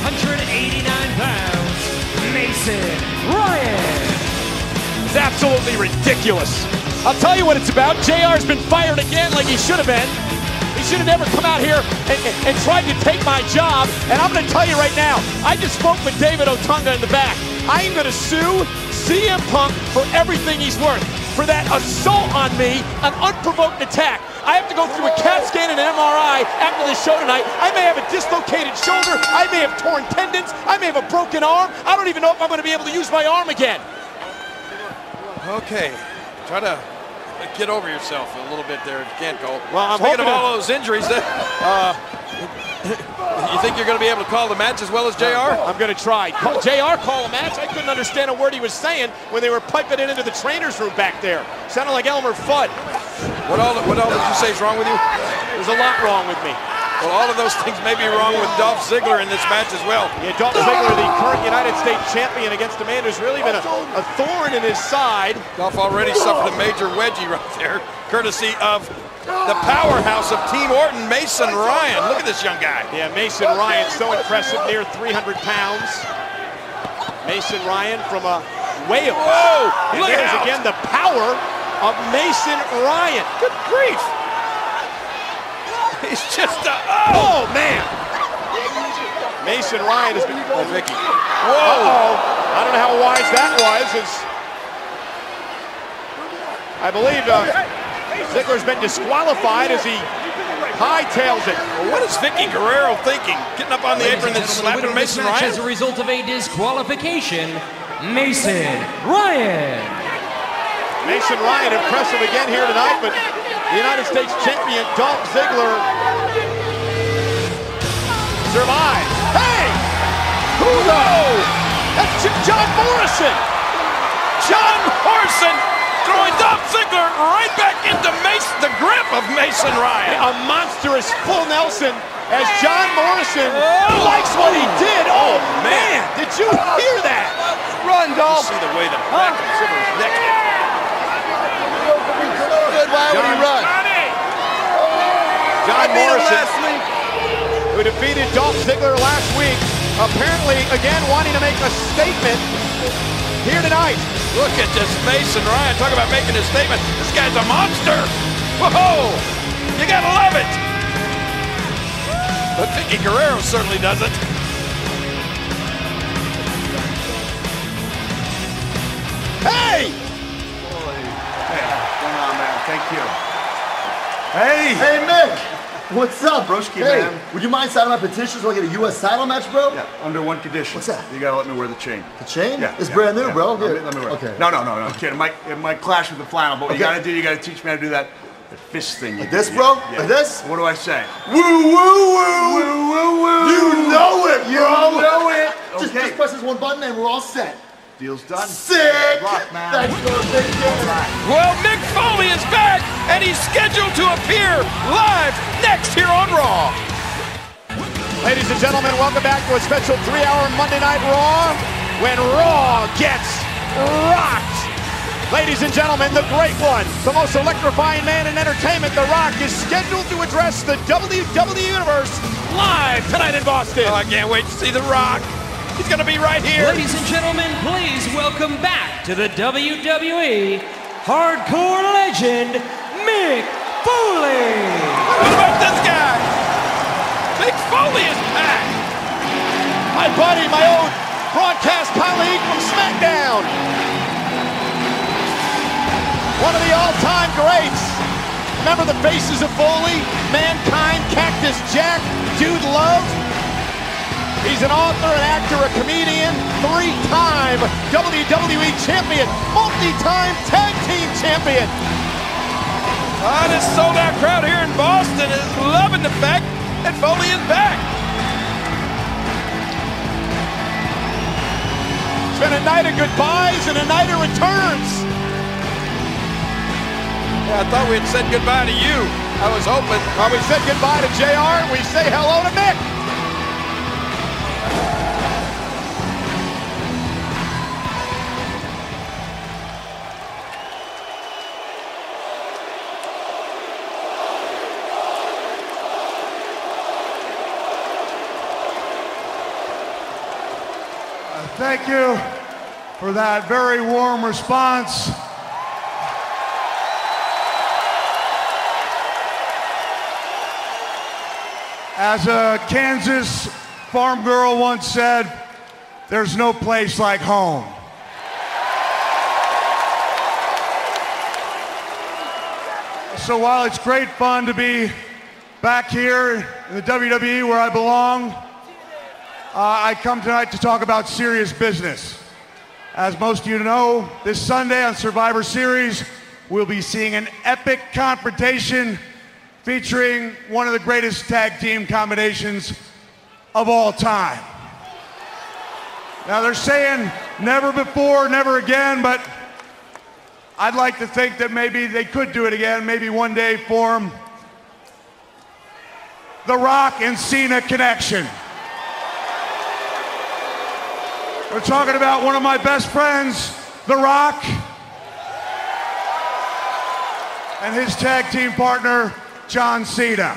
[SPEAKER 2] eighty-nine pounds, Mason Ryan.
[SPEAKER 5] It's absolutely ridiculous. I'll tell you what it's about. J R's been fired again like he should have been. He should have never come out here and, and, and tried to take my job. And I'm going to tell you right now, I just spoke with David Otunga in the back. I am going to sue C M Punk for everything he's worth. For that assault on me, an unprovoked attack. I have to go through a CAT scan and an M R I after the show tonight. I may have a dislocated shoulder. I may have torn tendons. I may have a broken arm. I don't even know if I'm going to be able to use my arm again.
[SPEAKER 13] Okay, try to get over yourself a little bit there if you can't, Cole.
[SPEAKER 5] Well, I'm
[SPEAKER 13] Speaking of
[SPEAKER 5] hoping
[SPEAKER 13] all
[SPEAKER 5] to-
[SPEAKER 13] those injuries, that, uh, you think you're going to be able to call the match as well as J R?
[SPEAKER 5] I'm going to try. Call, J R call a match? I couldn't understand a word he was saying when they were piping it into the trainer's room back there. Sounded like Elmer Fudd.
[SPEAKER 13] What all, what all did you say is wrong with you?
[SPEAKER 5] There's a lot wrong with me.
[SPEAKER 13] Well, all of those things may be wrong with Dolph Ziggler in this match as well.
[SPEAKER 5] Yeah, Dolph Ziggler, the current United States champion, against a man who's really been a, a thorn in his side.
[SPEAKER 13] Dolph already suffered a major wedgie right there, courtesy of the powerhouse of Team Orton, Mason Ryan. Look at this young guy.
[SPEAKER 5] Yeah, Mason Ryan, so impressive, near three hundred pounds. Mason Ryan from uh, Wales.
[SPEAKER 13] Whoa!
[SPEAKER 5] And
[SPEAKER 13] Look
[SPEAKER 5] there's
[SPEAKER 13] out.
[SPEAKER 5] again the power of Mason Ryan. Good grief.
[SPEAKER 13] He's just a,
[SPEAKER 5] oh! oh man! Mason Ryan has been.
[SPEAKER 13] Oh, Vicky.
[SPEAKER 5] Whoa! Uh-oh. I don't know how wise that was. It's, I believe uh, Ziggler's been disqualified as he hightails it.
[SPEAKER 13] Well, what is Vicky Guerrero thinking? Getting up on the
[SPEAKER 2] Ladies
[SPEAKER 13] apron
[SPEAKER 2] and
[SPEAKER 13] and
[SPEAKER 2] gentlemen, the
[SPEAKER 13] slapping
[SPEAKER 2] winner of this
[SPEAKER 13] Mason
[SPEAKER 2] match
[SPEAKER 13] Ryan?
[SPEAKER 2] as a result of a disqualification, Mason Ryan.
[SPEAKER 5] Mason Ryan impressive again here tonight, but the United States champion Dolph Ziggler survives. Hey! Who knows? That's J- John Morrison!
[SPEAKER 13] John Morrison throwing Dolph Ziggler right back into Mason, the grip of Mason Ryan.
[SPEAKER 5] A monstrous full Nelson as John Morrison oh. likes what he did. Oh, man. Did you hear that?
[SPEAKER 13] Run, Dolph. You see the way the back of Ziggler's neck.
[SPEAKER 15] Good, why would he run?
[SPEAKER 5] John Morrison, who defeated Dolph Ziggler last week, apparently again wanting to make a statement here tonight.
[SPEAKER 13] Look at this Mason Ryan. Talk about making a statement. This guy's a monster. Whoa! You gotta love it. But Vicky Guerrero certainly doesn't.
[SPEAKER 5] Hey!
[SPEAKER 11] Hey, what's going on, man? Thank you. Hey!
[SPEAKER 15] Hey, Mick! What's up,
[SPEAKER 11] Broski,
[SPEAKER 15] hey,
[SPEAKER 11] man.
[SPEAKER 15] Would you mind signing my petition so I get a U S title match, bro?
[SPEAKER 11] Yeah, under one condition.
[SPEAKER 15] What's that?
[SPEAKER 11] You gotta let me wear the chain.
[SPEAKER 15] The chain?
[SPEAKER 11] Yeah.
[SPEAKER 15] It's
[SPEAKER 11] yeah,
[SPEAKER 15] brand new,
[SPEAKER 11] yeah.
[SPEAKER 15] bro.
[SPEAKER 11] Let me,
[SPEAKER 15] Here.
[SPEAKER 11] let me wear it.
[SPEAKER 15] Okay.
[SPEAKER 11] No, no, no, no, I'm kidding. It might, it might clash with the flannel, but what you
[SPEAKER 15] Okay.
[SPEAKER 11] gotta do, you gotta teach me how to do that the fist thing.
[SPEAKER 15] Like
[SPEAKER 11] you
[SPEAKER 15] this,
[SPEAKER 11] do.
[SPEAKER 15] bro?
[SPEAKER 11] Yeah.
[SPEAKER 15] Like this?
[SPEAKER 11] What do I say?
[SPEAKER 15] Woo, woo, woo!
[SPEAKER 11] Woo, woo, woo!
[SPEAKER 15] You know it, bro!
[SPEAKER 11] You know it!
[SPEAKER 15] Just,
[SPEAKER 11] Okay.
[SPEAKER 15] just press this one button and we're all set.
[SPEAKER 11] Deal's done.
[SPEAKER 15] Sick!
[SPEAKER 11] Rock, man.
[SPEAKER 15] Thanks for a big game.
[SPEAKER 13] Well, Mick Foley is back, and he's scheduled to appear live next here on Raw.
[SPEAKER 5] Ladies and gentlemen, welcome back to a special three-hour Monday Night Raw when Raw gets rocked. Ladies and gentlemen, the great one, the most electrifying man in entertainment, The Rock, is scheduled to address the W W E Universe live tonight in Boston.
[SPEAKER 13] Oh, I can't wait to see The Rock. He's going to be right here.
[SPEAKER 2] Ladies and gentlemen, please welcome back to the W W E Hardcore Legend, Mick Foley.
[SPEAKER 13] What about this guy? Mick Foley is back.
[SPEAKER 5] My buddy, my old broadcast colleague from SmackDown. One of the all-time greats. Remember the faces of Foley? Mankind, Cactus Jack, Dude Love. He's an author, an actor, a comedian, three-time W W E champion, multi-time tag team champion.
[SPEAKER 13] Oh, this sold-out crowd here in Boston is loving the fact that Foley is back.
[SPEAKER 5] It's been a night of goodbyes and a night of returns.
[SPEAKER 13] Yeah, I thought we had said goodbye to you. I was hoping.
[SPEAKER 5] Well, we said goodbye to J R and we say hello to Mick. thank you for that very warm response. As a Kansas farm girl once said, there's no place like home. So while it's great fun to be back here in the W W E where I belong, uh, I come tonight to talk about serious business. As most of you know, this Sunday on Survivor Series, we'll be seeing an epic confrontation featuring one of the greatest tag team combinations of all time. Now they're saying never before, never again, but I'd like to think that maybe they could do it again, maybe one day form the Rock and Cena connection. We're talking about one of my best friends, The Rock, and his tag team partner, John Cena.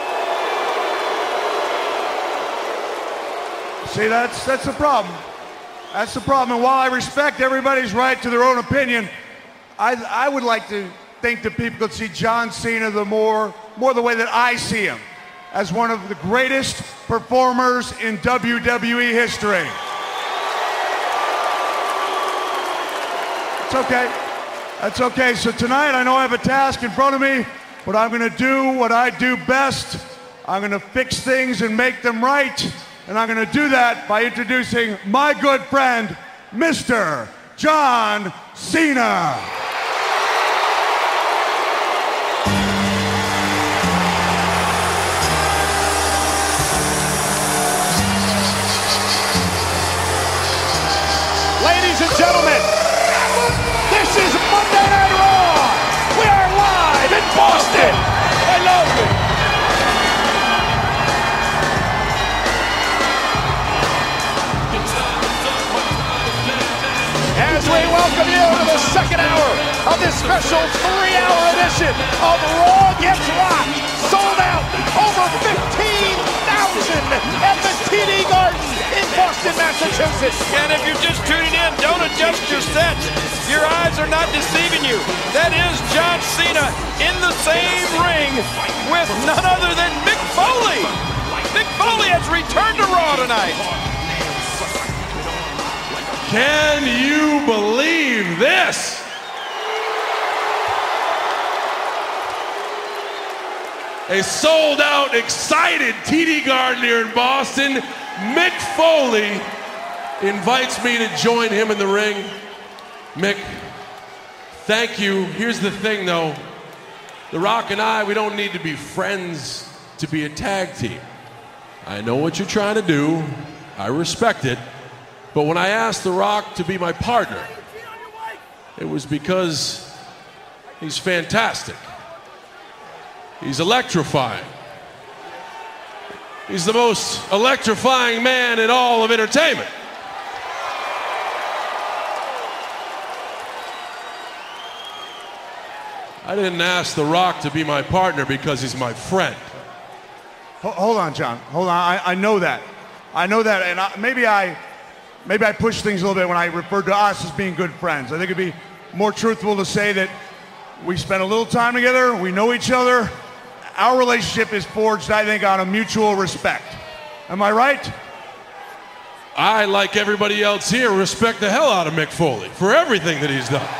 [SPEAKER 5] See, that's that's the problem. That's the problem. And while I respect everybody's right to their own opinion, I, I would like to think that people could see John Cena the more, more the way that I see him, as one of the greatest performers in W W E history. It's okay. That's okay. So tonight, I know I have a task in front of me, but I'm going to do what I do best. I'm going to fix things and make them right, and I'm going to do that by introducing my good friend, Mister John Cena.
[SPEAKER 4] Ladies and gentlemen, this is Monday Night Raw. We are live in Boston. I love it. As we welcome you to the second hour of this special three-hour edition of Raw Gets Rocked, sold out over fifteen thousand at the T D Garden in Boston, Massachusetts.
[SPEAKER 13] And if you're just tuning in, don't adjust your sets. Your eyes are not deceiving you. That is John Cena in the same ring with none other than Mick Foley. Mick Foley has returned to Raw tonight.
[SPEAKER 18] Can you believe this? A sold-out, excited T D Garden here in Boston. Mick Foley invites me to join him in the ring. Mick, thank you. Here's the thing, though. The Rock and I, we don't need to be friends to be a tag team. I know what you're trying to do. I respect it. But when I asked The Rock to be my partner, it was because he's fantastic. He's electrifying. He's the most electrifying man in all of entertainment. I didn't ask The Rock to be my partner because he's my friend.
[SPEAKER 5] Hold on, John. Hold on. I, I know that. I know that, and I, maybe I, maybe I pushed things a little bit when I referred to us as being good friends. I think it'd be more truthful to say that we spent a little time together. We know each other. Our relationship is forged, I think, on a mutual respect. Am I right?
[SPEAKER 18] I, like everybody else here, respect the hell out of Mick Foley for everything that he's done.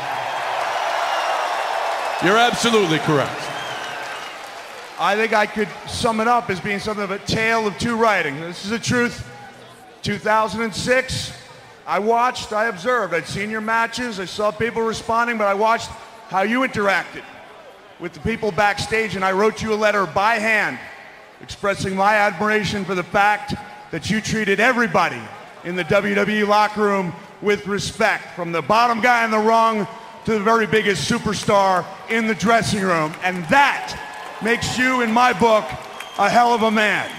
[SPEAKER 18] You're absolutely correct.
[SPEAKER 5] I think I could sum it up as being something of a tale of two writings. This is the truth. two thousand six, I watched, I observed. I'd seen your matches, I saw people responding, but I watched how you interacted with the people backstage, and I wrote you a letter by hand expressing my admiration for the fact that you treated everybody in the W W E locker room with respect, from the bottom guy in the rung to the very biggest superstar in the dressing room. And that makes you, in my book, a hell of a man.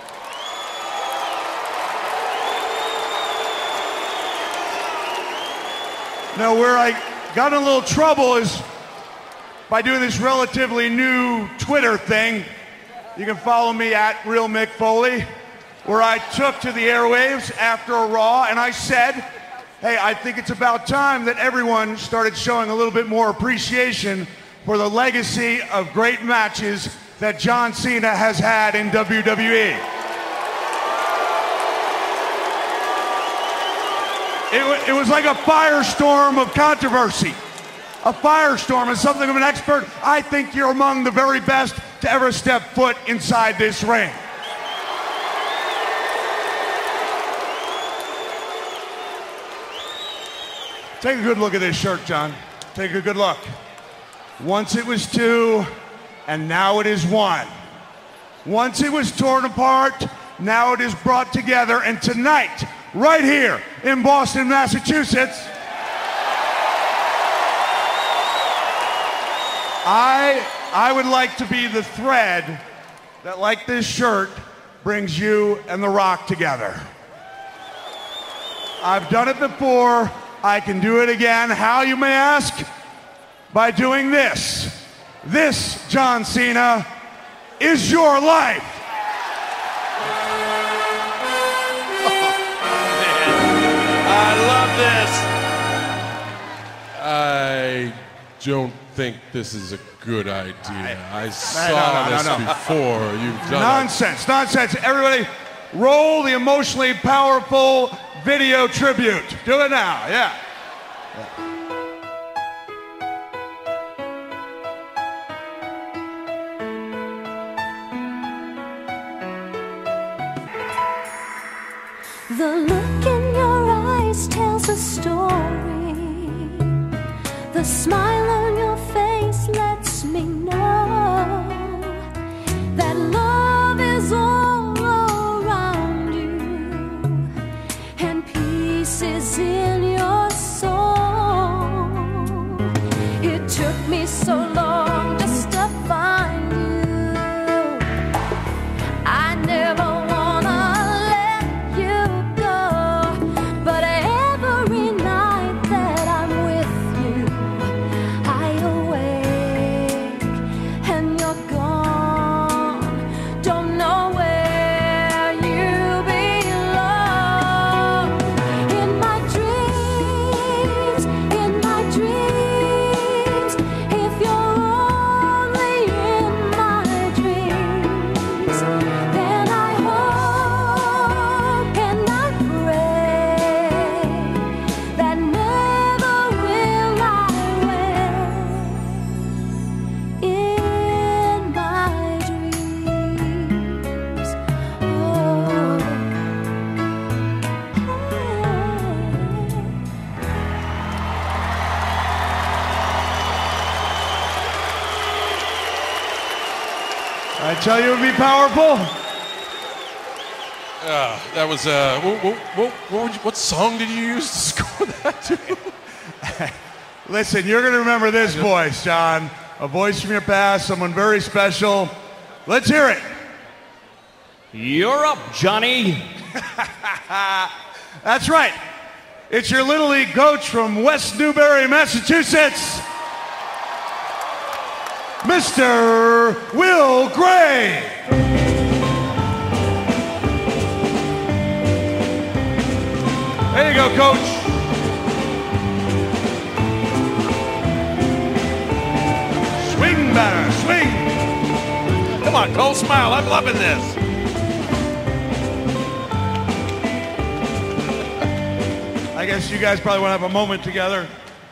[SPEAKER 5] Now, where I got in a little trouble is by doing this relatively new Twitter thing. You can follow me at Real Mick Foley.
[SPEAKER 11] where I took to the airwaves after a Raw and I said, hey, I think it's about time that everyone started showing a little bit more appreciation for the legacy of great matches that John Cena has had in W W E. It, it was like a firestorm of controversy. A firestorm and something of an expert. I think you're among the very best to ever step foot inside this ring. Take a good look at this shirt, John. Take a good look. Once it was two, and now it is one. Once it was torn apart, now it is brought together, and tonight, right here in Boston, Massachusetts, I, I would like to be the thread that, like this shirt, brings you and The Rock together. I've done it before. I can do it again. How, you may ask? By doing this. This, John Cena, is your life.
[SPEAKER 13] I love this.
[SPEAKER 18] I don't think this is a good idea. I, saw
[SPEAKER 11] no, no, no,
[SPEAKER 18] this
[SPEAKER 11] no.
[SPEAKER 18] before. You've done
[SPEAKER 11] Nonsense, nonsense. Everybody, roll the emotionally powerful video tribute. Do it now, yeah.
[SPEAKER 19] The look in your eyes tells a story. The smile on your face lets me know that love is all around you and peace is in your soul. It took me so long just to find you. I never
[SPEAKER 11] I tell you it would be powerful.
[SPEAKER 18] Uh, that was, uh, what, what, what, what, would you, what song did you use to score that to?
[SPEAKER 11] Listen, you're going to remember this voice, John. A voice from your past, someone very special. Let's hear it.
[SPEAKER 20] You're up, Johnny.
[SPEAKER 11] That's right. It's your Little League coach from West Newbury, Massachusetts, Mister Will Gray. There you go, Coach. Swing batter, swing.
[SPEAKER 13] Come on, Cole, smile. I'm loving this.
[SPEAKER 11] I guess you guys probably want to have a moment together.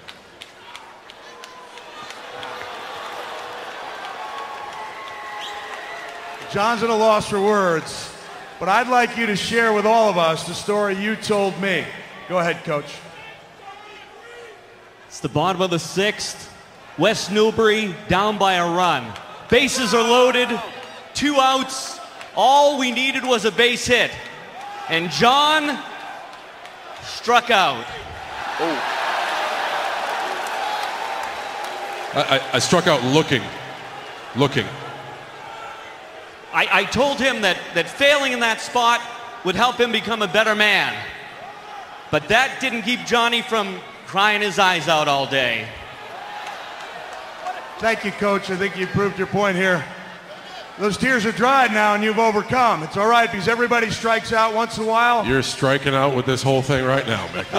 [SPEAKER 11] John's at a loss for words, but I'd like you to share with all of us the story you told me. Go ahead, Coach.
[SPEAKER 20] It's the bottom of the sixth. West Newbury down by a run. Bases are loaded, two outs. All we needed was a base hit. And John struck out.
[SPEAKER 18] Oh. I, I, I struck out looking. Looking.
[SPEAKER 20] I, I told him that, that failing in that spot would help him become a better man. But that didn't keep Johnny from crying his eyes out all day.
[SPEAKER 11] Thank you, Coach. I think you proved your point here. Those tears are dried now and you've overcome. It's all right because everybody strikes out once in a while.
[SPEAKER 18] You're striking out with this whole thing right now, Mick.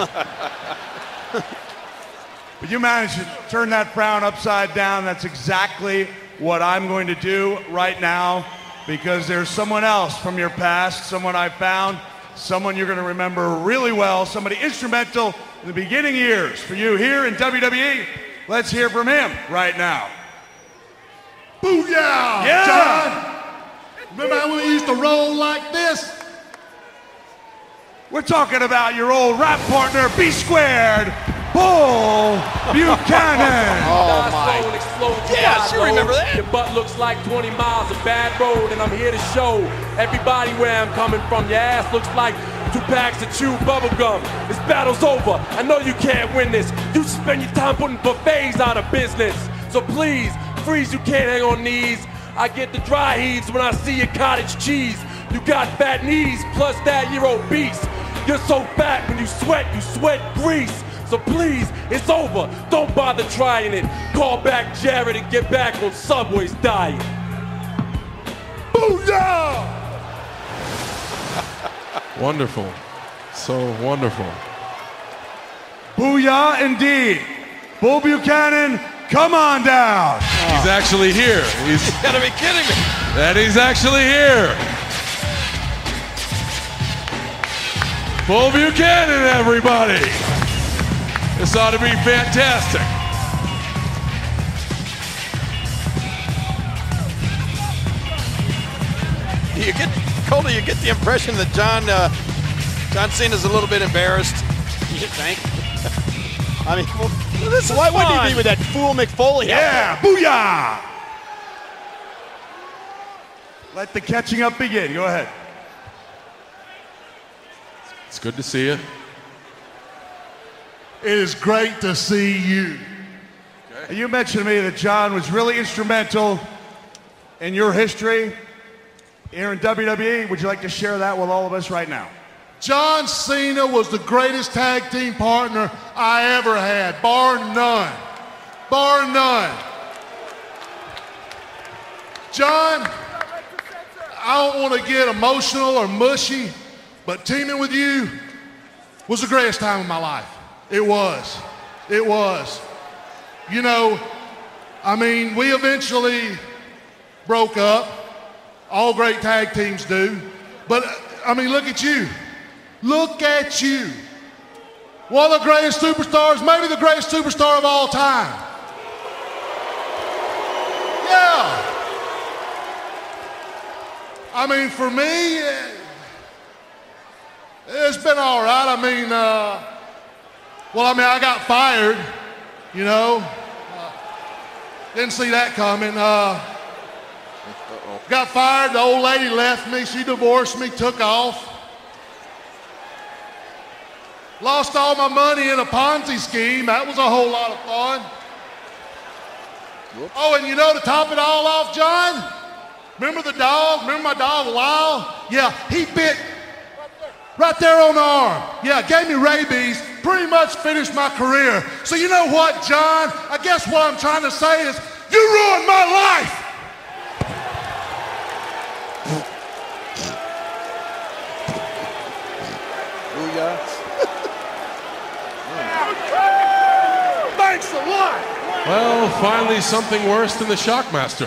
[SPEAKER 11] But you managed to turn that frown upside down. That's exactly what I'm going to do right now because there's someone else from your past, someone I found, someone you're going to remember really well, somebody instrumental in the beginning years for you here in W W E. Let's hear from him right now.
[SPEAKER 9] Booyah!
[SPEAKER 11] Yeah!
[SPEAKER 9] John! Remember when we used to roll like this?
[SPEAKER 11] We're talking about your old rap partner, B Squared, Bull Buchanan.
[SPEAKER 18] Oh
[SPEAKER 11] my.
[SPEAKER 18] Yes,
[SPEAKER 11] you remember that.
[SPEAKER 18] Your butt looks like twenty miles of bad road, and I'm here to show everybody where I'm coming from. Your ass looks like two packs of chewed bubble gum. This battle's over. I know you can't win this. You spend your time putting buffets out of business. So please, freeze, you can't hang on knees. I get the dry heaves when I see your cottage cheese. You got fat knees, plus that you're obese. You're so fat when you sweat, you sweat grease. So please, it's over. Don't bother trying it. Call back Jared and get back on Subway's diet. Booyah! Wonderful. So wonderful.
[SPEAKER 11] Booyah indeed. Bull Buchanan, come on down.
[SPEAKER 18] He's actually here. He's
[SPEAKER 13] You gotta be kidding me.
[SPEAKER 18] That he's actually here. Bull Buchanan, everybody. This ought to be fantastic.
[SPEAKER 13] You get, Cole, you get the impression that John uh, John Cena's a little bit embarrassed.
[SPEAKER 2] You think?
[SPEAKER 13] I mean, well, this is
[SPEAKER 8] Why
[SPEAKER 13] fun.
[SPEAKER 8] wouldn't he be with that fool McFoley?
[SPEAKER 11] Yeah, booyah! Let the catching up begin. Go ahead.
[SPEAKER 18] It's good to see you.
[SPEAKER 9] It is great to see you.
[SPEAKER 11] Okay. You mentioned to me that John was really instrumental in your history here in W W E. Would you like to share that with all of us right now?
[SPEAKER 9] John Cena was the greatest tag team partner I ever had, bar none. Bar none. John, I don't want to get emotional or mushy, but teaming with you was the greatest time of my life. It was. It was. You know, I mean, we eventually broke up. All great tag teams do. But, I mean, look at you. Look at you. One of the greatest superstars, maybe the greatest superstar of all time. Yeah. I mean, for me, it's been all right. I mean, uh, well, I mean, I got fired, you know. Uh, didn't see that coming. Uh, got fired. The old lady left me. She divorced me, took off. Lost all my money in a Ponzi scheme. That was a whole lot of fun. Whoops. Oh, and you know, to top it all off, John, remember the dog? Remember my dog, Lyle? Yeah, he bit right there on the arm. Yeah, gave me rabies, pretty much finished my career. So you know what, John? I guess what I'm trying to say is, you ruined my life.
[SPEAKER 13] Booyah.
[SPEAKER 9] Thanks a lot.
[SPEAKER 18] Well, finally something worse than the Shockmaster.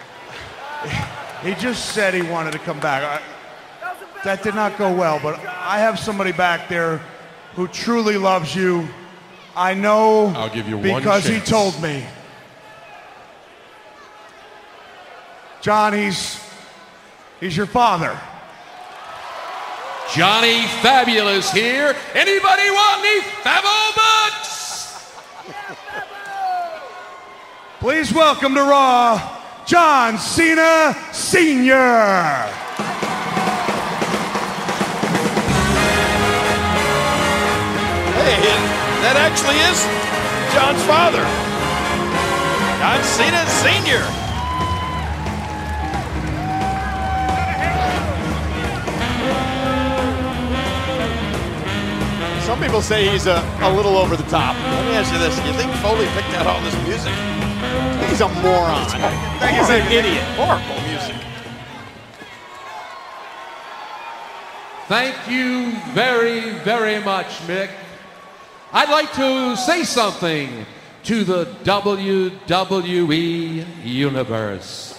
[SPEAKER 11] He just said he wanted to come back. I, that did not go well, but I have somebody back there who truly loves you. I know
[SPEAKER 18] I'll give you one
[SPEAKER 11] because he
[SPEAKER 18] chance.
[SPEAKER 11] told me. John, he's he's your father.
[SPEAKER 18] Johnny Fabulous here. Anybody want any Fabo Bucks?
[SPEAKER 11] Please welcome to Raw, John Cena Senior
[SPEAKER 13] Hey, that actually is John's father. John Cena Senior
[SPEAKER 8] Some people say he's a, a little over the top.
[SPEAKER 13] Let me ask you this. You think Foley picked out all this music?
[SPEAKER 8] He's a moron.
[SPEAKER 13] I think he's an idiot. Horrible music.
[SPEAKER 18] Thank you very, very much, Mick. I'd like to say something to the W W E Universe.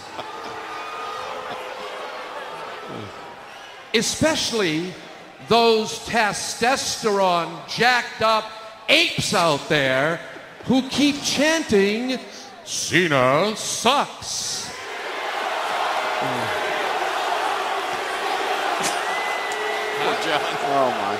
[SPEAKER 18] Especially those testosterone jacked up apes out there who keep chanting, Cena sucks.
[SPEAKER 13] Poor John.
[SPEAKER 11] Oh, my.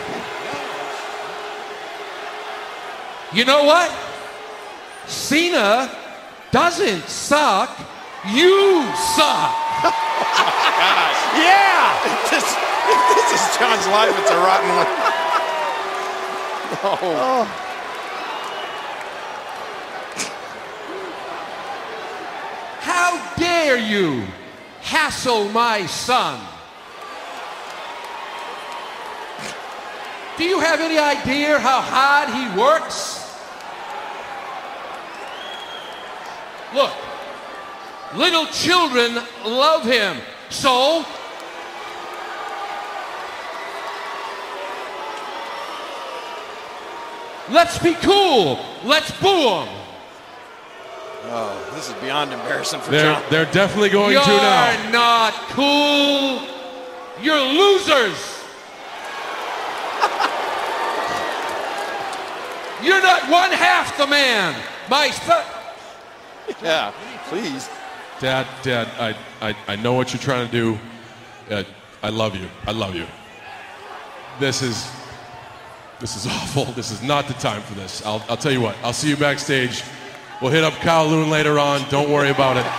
[SPEAKER 18] You know what? Cena doesn't suck. You suck.
[SPEAKER 13] Gosh.
[SPEAKER 11] Yeah!
[SPEAKER 13] This, this is John's life. It's a rotten one. Oh.
[SPEAKER 11] Oh.
[SPEAKER 18] How dare you hassle my son? Do you have any idea how hard he works? Look, little children love him, so let's be cool. Let's boo him.
[SPEAKER 13] Oh, this is beyond embarrassing for
[SPEAKER 18] They're,
[SPEAKER 13] John.
[SPEAKER 18] they're definitely going
[SPEAKER 13] You're
[SPEAKER 18] to now.
[SPEAKER 13] You're
[SPEAKER 18] not cool. You're losers. You're not one half the man. My son.
[SPEAKER 13] Yeah, please.
[SPEAKER 18] Dad, Dad, I, I, I know what you're trying to do. Uh, I love you. I love you. This is, this is awful. This is not the time for this. I'll, I'll tell you what. I'll see you backstage. We'll hit up Kowloon later on. Don't worry about it.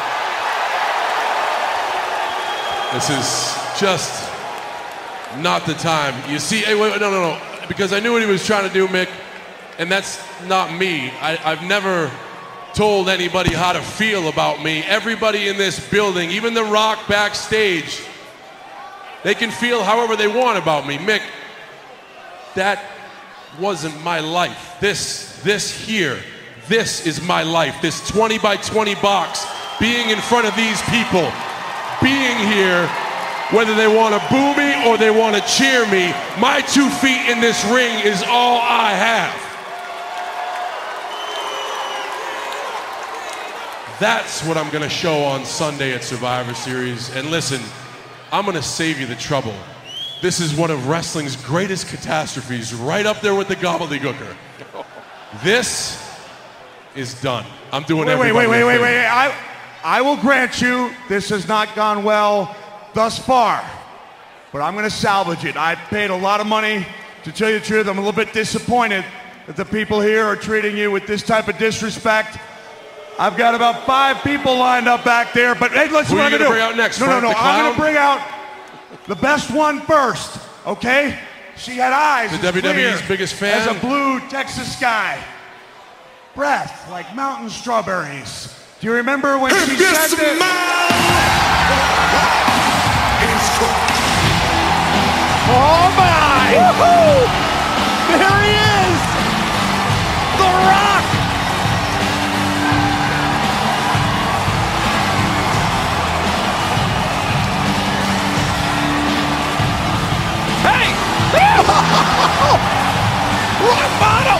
[SPEAKER 18] This is just not the time. You see, hey, wait, no, no, no. Because I knew what he was trying to do, Mick, and that's not me. I, I've never told anybody how to feel about me. Everybody in this building, even The Rock backstage, they can feel however they want about me. Mick, that wasn't my life. This, this here, this is my life. This twenty by twenty box, being in front of these people, being here, whether they want to boo me or they want to cheer me, my two feet in this ring is all I have. That's what I'm going to show on Sunday at Survivor Series. And listen, I'm going to save you the trouble. This is one of wrestling's greatest catastrophes, right up there with the gobbledygooker. This is done. I'm doing
[SPEAKER 5] wait,
[SPEAKER 18] everybody
[SPEAKER 5] Wait, wait,
[SPEAKER 18] a
[SPEAKER 5] wait, wait,
[SPEAKER 18] favor.
[SPEAKER 5] wait. I, I will grant you this has not gone well thus far, but I'm going to salvage it. I paid a lot of money. To tell you the truth, I'm a little bit disappointed that the people here are treating you with this type of disrespect. I've got about five people lined up back there, but hey, let's see
[SPEAKER 18] Who
[SPEAKER 5] what
[SPEAKER 18] are
[SPEAKER 5] I'm
[SPEAKER 18] you
[SPEAKER 5] going to
[SPEAKER 18] gonna
[SPEAKER 5] do.
[SPEAKER 18] bring out next,
[SPEAKER 5] No,
[SPEAKER 18] Frank
[SPEAKER 5] no, no.
[SPEAKER 18] the
[SPEAKER 5] I'm going
[SPEAKER 18] Clown?
[SPEAKER 5] to bring out the best one first, okay? She had eyes
[SPEAKER 18] The
[SPEAKER 5] as
[SPEAKER 18] W W E's
[SPEAKER 5] clear
[SPEAKER 18] biggest fan?
[SPEAKER 5] as a blue Texas sky. Breath like mountain strawberries. Do you remember when she said that?
[SPEAKER 4] Oh my! Woohoo! There he is! The Rock! Hey! Rock bottom!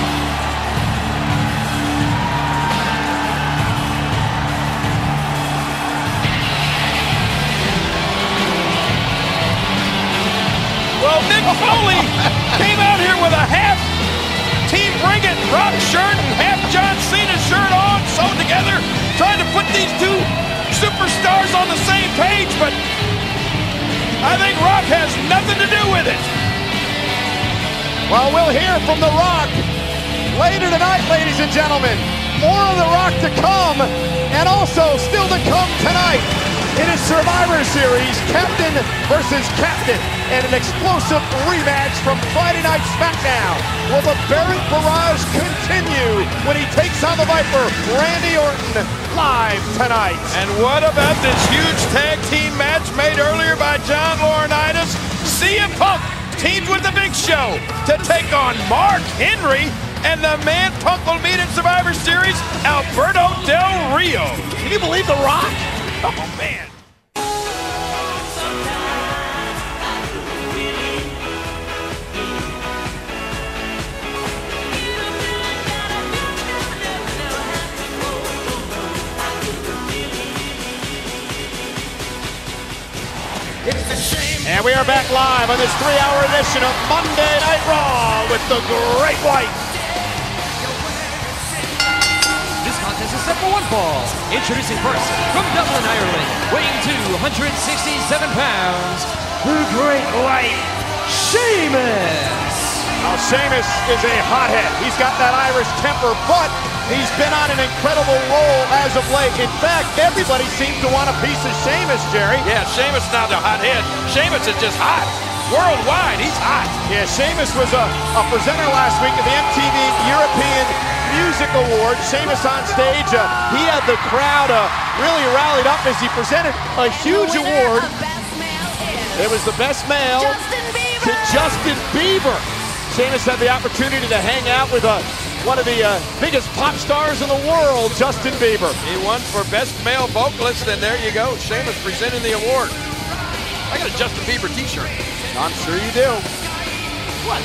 [SPEAKER 4] Well, Mick Foley came out here with a half Team Bring It Rock shirt and half John Cena shirt on, sewn together, trying to put these two superstars on the same page, but I think Rock has nothing to do with it.
[SPEAKER 11] Well, we'll hear from The Rock later tonight, ladies and gentlemen. More of The Rock to come, and also still to come tonight. It is Survivor Series, Captain versus Captain, and an explosive rematch from Friday Night SmackDown. Will the Barrett barrage continue when he takes on the Viper, Randy Orton, live tonight?
[SPEAKER 4] And what about this huge tag team match made earlier by John Laurinaitis? C M Punk teams with the Big Show to take on Mark Henry, and the man Punk will meet in Survivor Series, Alberto Del Rio. Can you believe The Rock? Oh, man.
[SPEAKER 5] And we are back live on this three-hour edition of Monday Night Raw with the Great White.
[SPEAKER 2] This contest is set for one fall. Introducing first, from Dublin, Ireland, weighing two hundred sixty-seven pounds, the Great White, Sheamus.
[SPEAKER 5] Now, Sheamus is a hothead. He's got that Irish temper, but he's been on an incredible roll as of late. In fact, everybody seems to want a piece of Sheamus, Jerry.
[SPEAKER 13] Yeah, Sheamus not the hothead. Sheamus is just hot. Worldwide, he's hot.
[SPEAKER 5] Yeah, Sheamus was a, a presenter last week at the M T V European Music Awards. Sheamus on stage, uh, he had the crowd uh, really rallied up as he presented a huge award. It was the best male to Justin Bieber. Sheamus had the opportunity to hang out with uh, one of the uh, biggest pop stars in the world, Justin Bieber.
[SPEAKER 13] He won for Best Male Vocalist, and there you go. Sheamus presenting the award. I got a Justin Bieber t-shirt.
[SPEAKER 5] I'm sure you do.
[SPEAKER 13] What?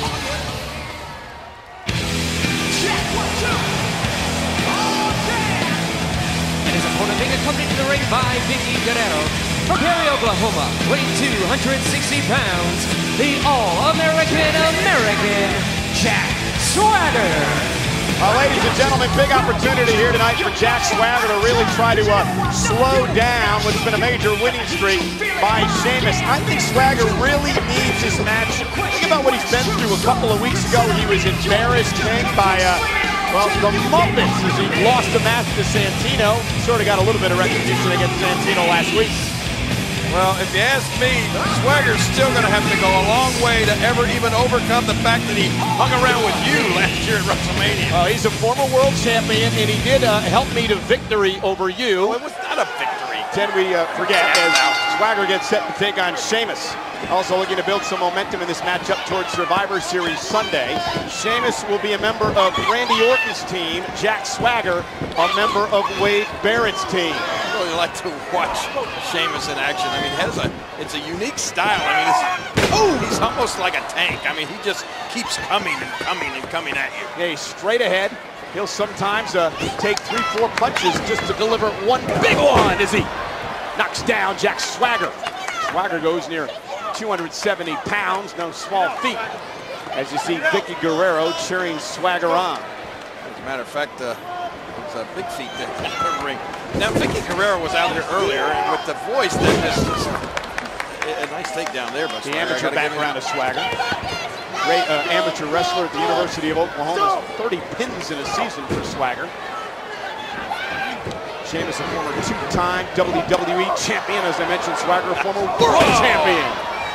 [SPEAKER 2] And his opponent being accompanied to the ring by Vickie Guerrero. From Perry, Oklahoma, weighing two hundred sixty pounds, the All-American American, Jack Swagger.
[SPEAKER 5] Uh, ladies and gentlemen, big opportunity here tonight for Jack Swagger to really try to uh, slow down what's been a major winning streak by Sheamus. I think Swagger really needs this match. Think about what he's been through. A couple of weeks ago, he was embarrassed King by, uh, well, the Muppets as he lost a match to Santino. He sort of got a little bit of recognition against Santino last week.
[SPEAKER 13] Well, if you ask me, Swagger's still going to have to go a long way to ever even overcome the fact that he hung around with you last year at WrestleMania.
[SPEAKER 5] Uh, he's a former world champion, and he did uh, help me to victory over you.
[SPEAKER 13] Well, it was not a victory.
[SPEAKER 5] Can we uh, forget as Swagger gets set to take on Sheamus. Also looking to build some momentum in this matchup towards Survivor Series Sunday. Sheamus will be a member of Randy Orton's team. Jack Swagger, a member of Wade Barrett's team.
[SPEAKER 13] I really like to watch Sheamus in action. I mean, he has a, it's a unique style. I mean, it's, oh, he's almost like a tank. I mean, he just keeps coming and coming and coming at you.
[SPEAKER 5] Yeah, he's straight ahead. He'll sometimes uh, take three, four punches just to deliver one big one as he knocks down Jack Swagger. Swagger goes near two hundred seventy pounds, no small feat, as you see Vickie Guerrero cheering Swagger on.
[SPEAKER 13] As a matter of fact, uh, it's a big feat there in the ring. Now, Vickie Guerrero was out here earlier, and with the voice, that just a nice takedown there. But
[SPEAKER 5] the amateur background of Swagger. Great uh, amateur wrestler at the University of Oklahoma. thirty pins in a season for Swagger. Sheamus, a former two-time W W E champion. As I mentioned, Swagger, a former world oh. champion.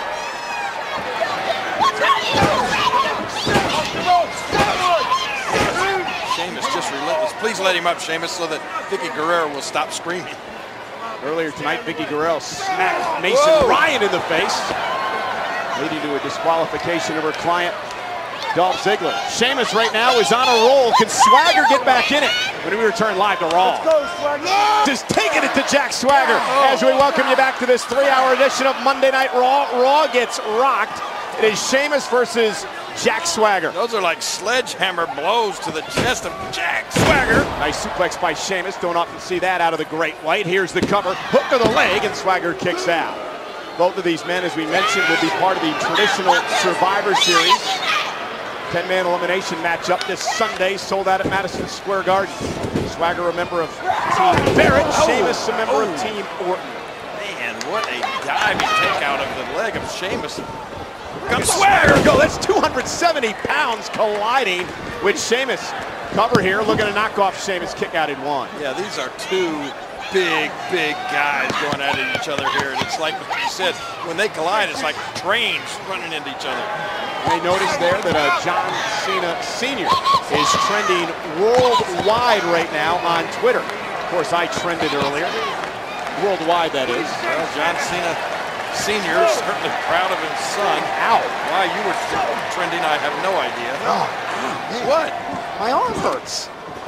[SPEAKER 13] Sheamus just relentless. Please let him up, Sheamus, so that Vickie Guerrero will stop screaming.
[SPEAKER 5] Earlier tonight, Vickie Guerrero smacked Mason Whoa. Ryan in the face, leading to a disqualification of her client, Dolph Ziggler. Sheamus right now is on a roll. Can Swagger get back in it? When we return live to Raw.
[SPEAKER 11] Let's go, Swagger.
[SPEAKER 5] Just taking it to Jack Swagger oh. as we welcome you back to this three-hour edition of Monday Night Raw. Raw gets rocked. It is Sheamus versus Jack Swagger.
[SPEAKER 13] Those are like sledgehammer blows to the chest of Jack Swagger.
[SPEAKER 5] Nice suplex by Sheamus. Don't often see that out of the Great White. Here's the cover. Hook to the leg, and Swagger kicks out. Both of these men, as we mentioned, will be part of the traditional Survivor Series ten-man elimination matchup this Sunday, sold out at Madison Square Garden. Swagger, a member of Team Barrett. Oh. Sheamus, a member oh. of Team Orton.
[SPEAKER 13] Man, what a diving takeout of the leg of Sheamus.
[SPEAKER 5] Comes Swagger. Go. That's two hundred seventy pounds colliding with Sheamus. Cover here, looking to knock off Sheamus. Kick out in one.
[SPEAKER 13] Yeah, these are two big, big guys going at each other here. And it's like what you said, when they collide, it's like trains running into each other.
[SPEAKER 5] You may notice there that uh, John Cena Senior is trending worldwide right now on Twitter. Of course, I trended earlier. Worldwide, that is.
[SPEAKER 13] Well, John Cena Senior is certainly proud of his son.
[SPEAKER 5] Ow.
[SPEAKER 13] Why you were trending, I have no idea.
[SPEAKER 5] Oh,
[SPEAKER 13] man. What?
[SPEAKER 5] My arm hurts.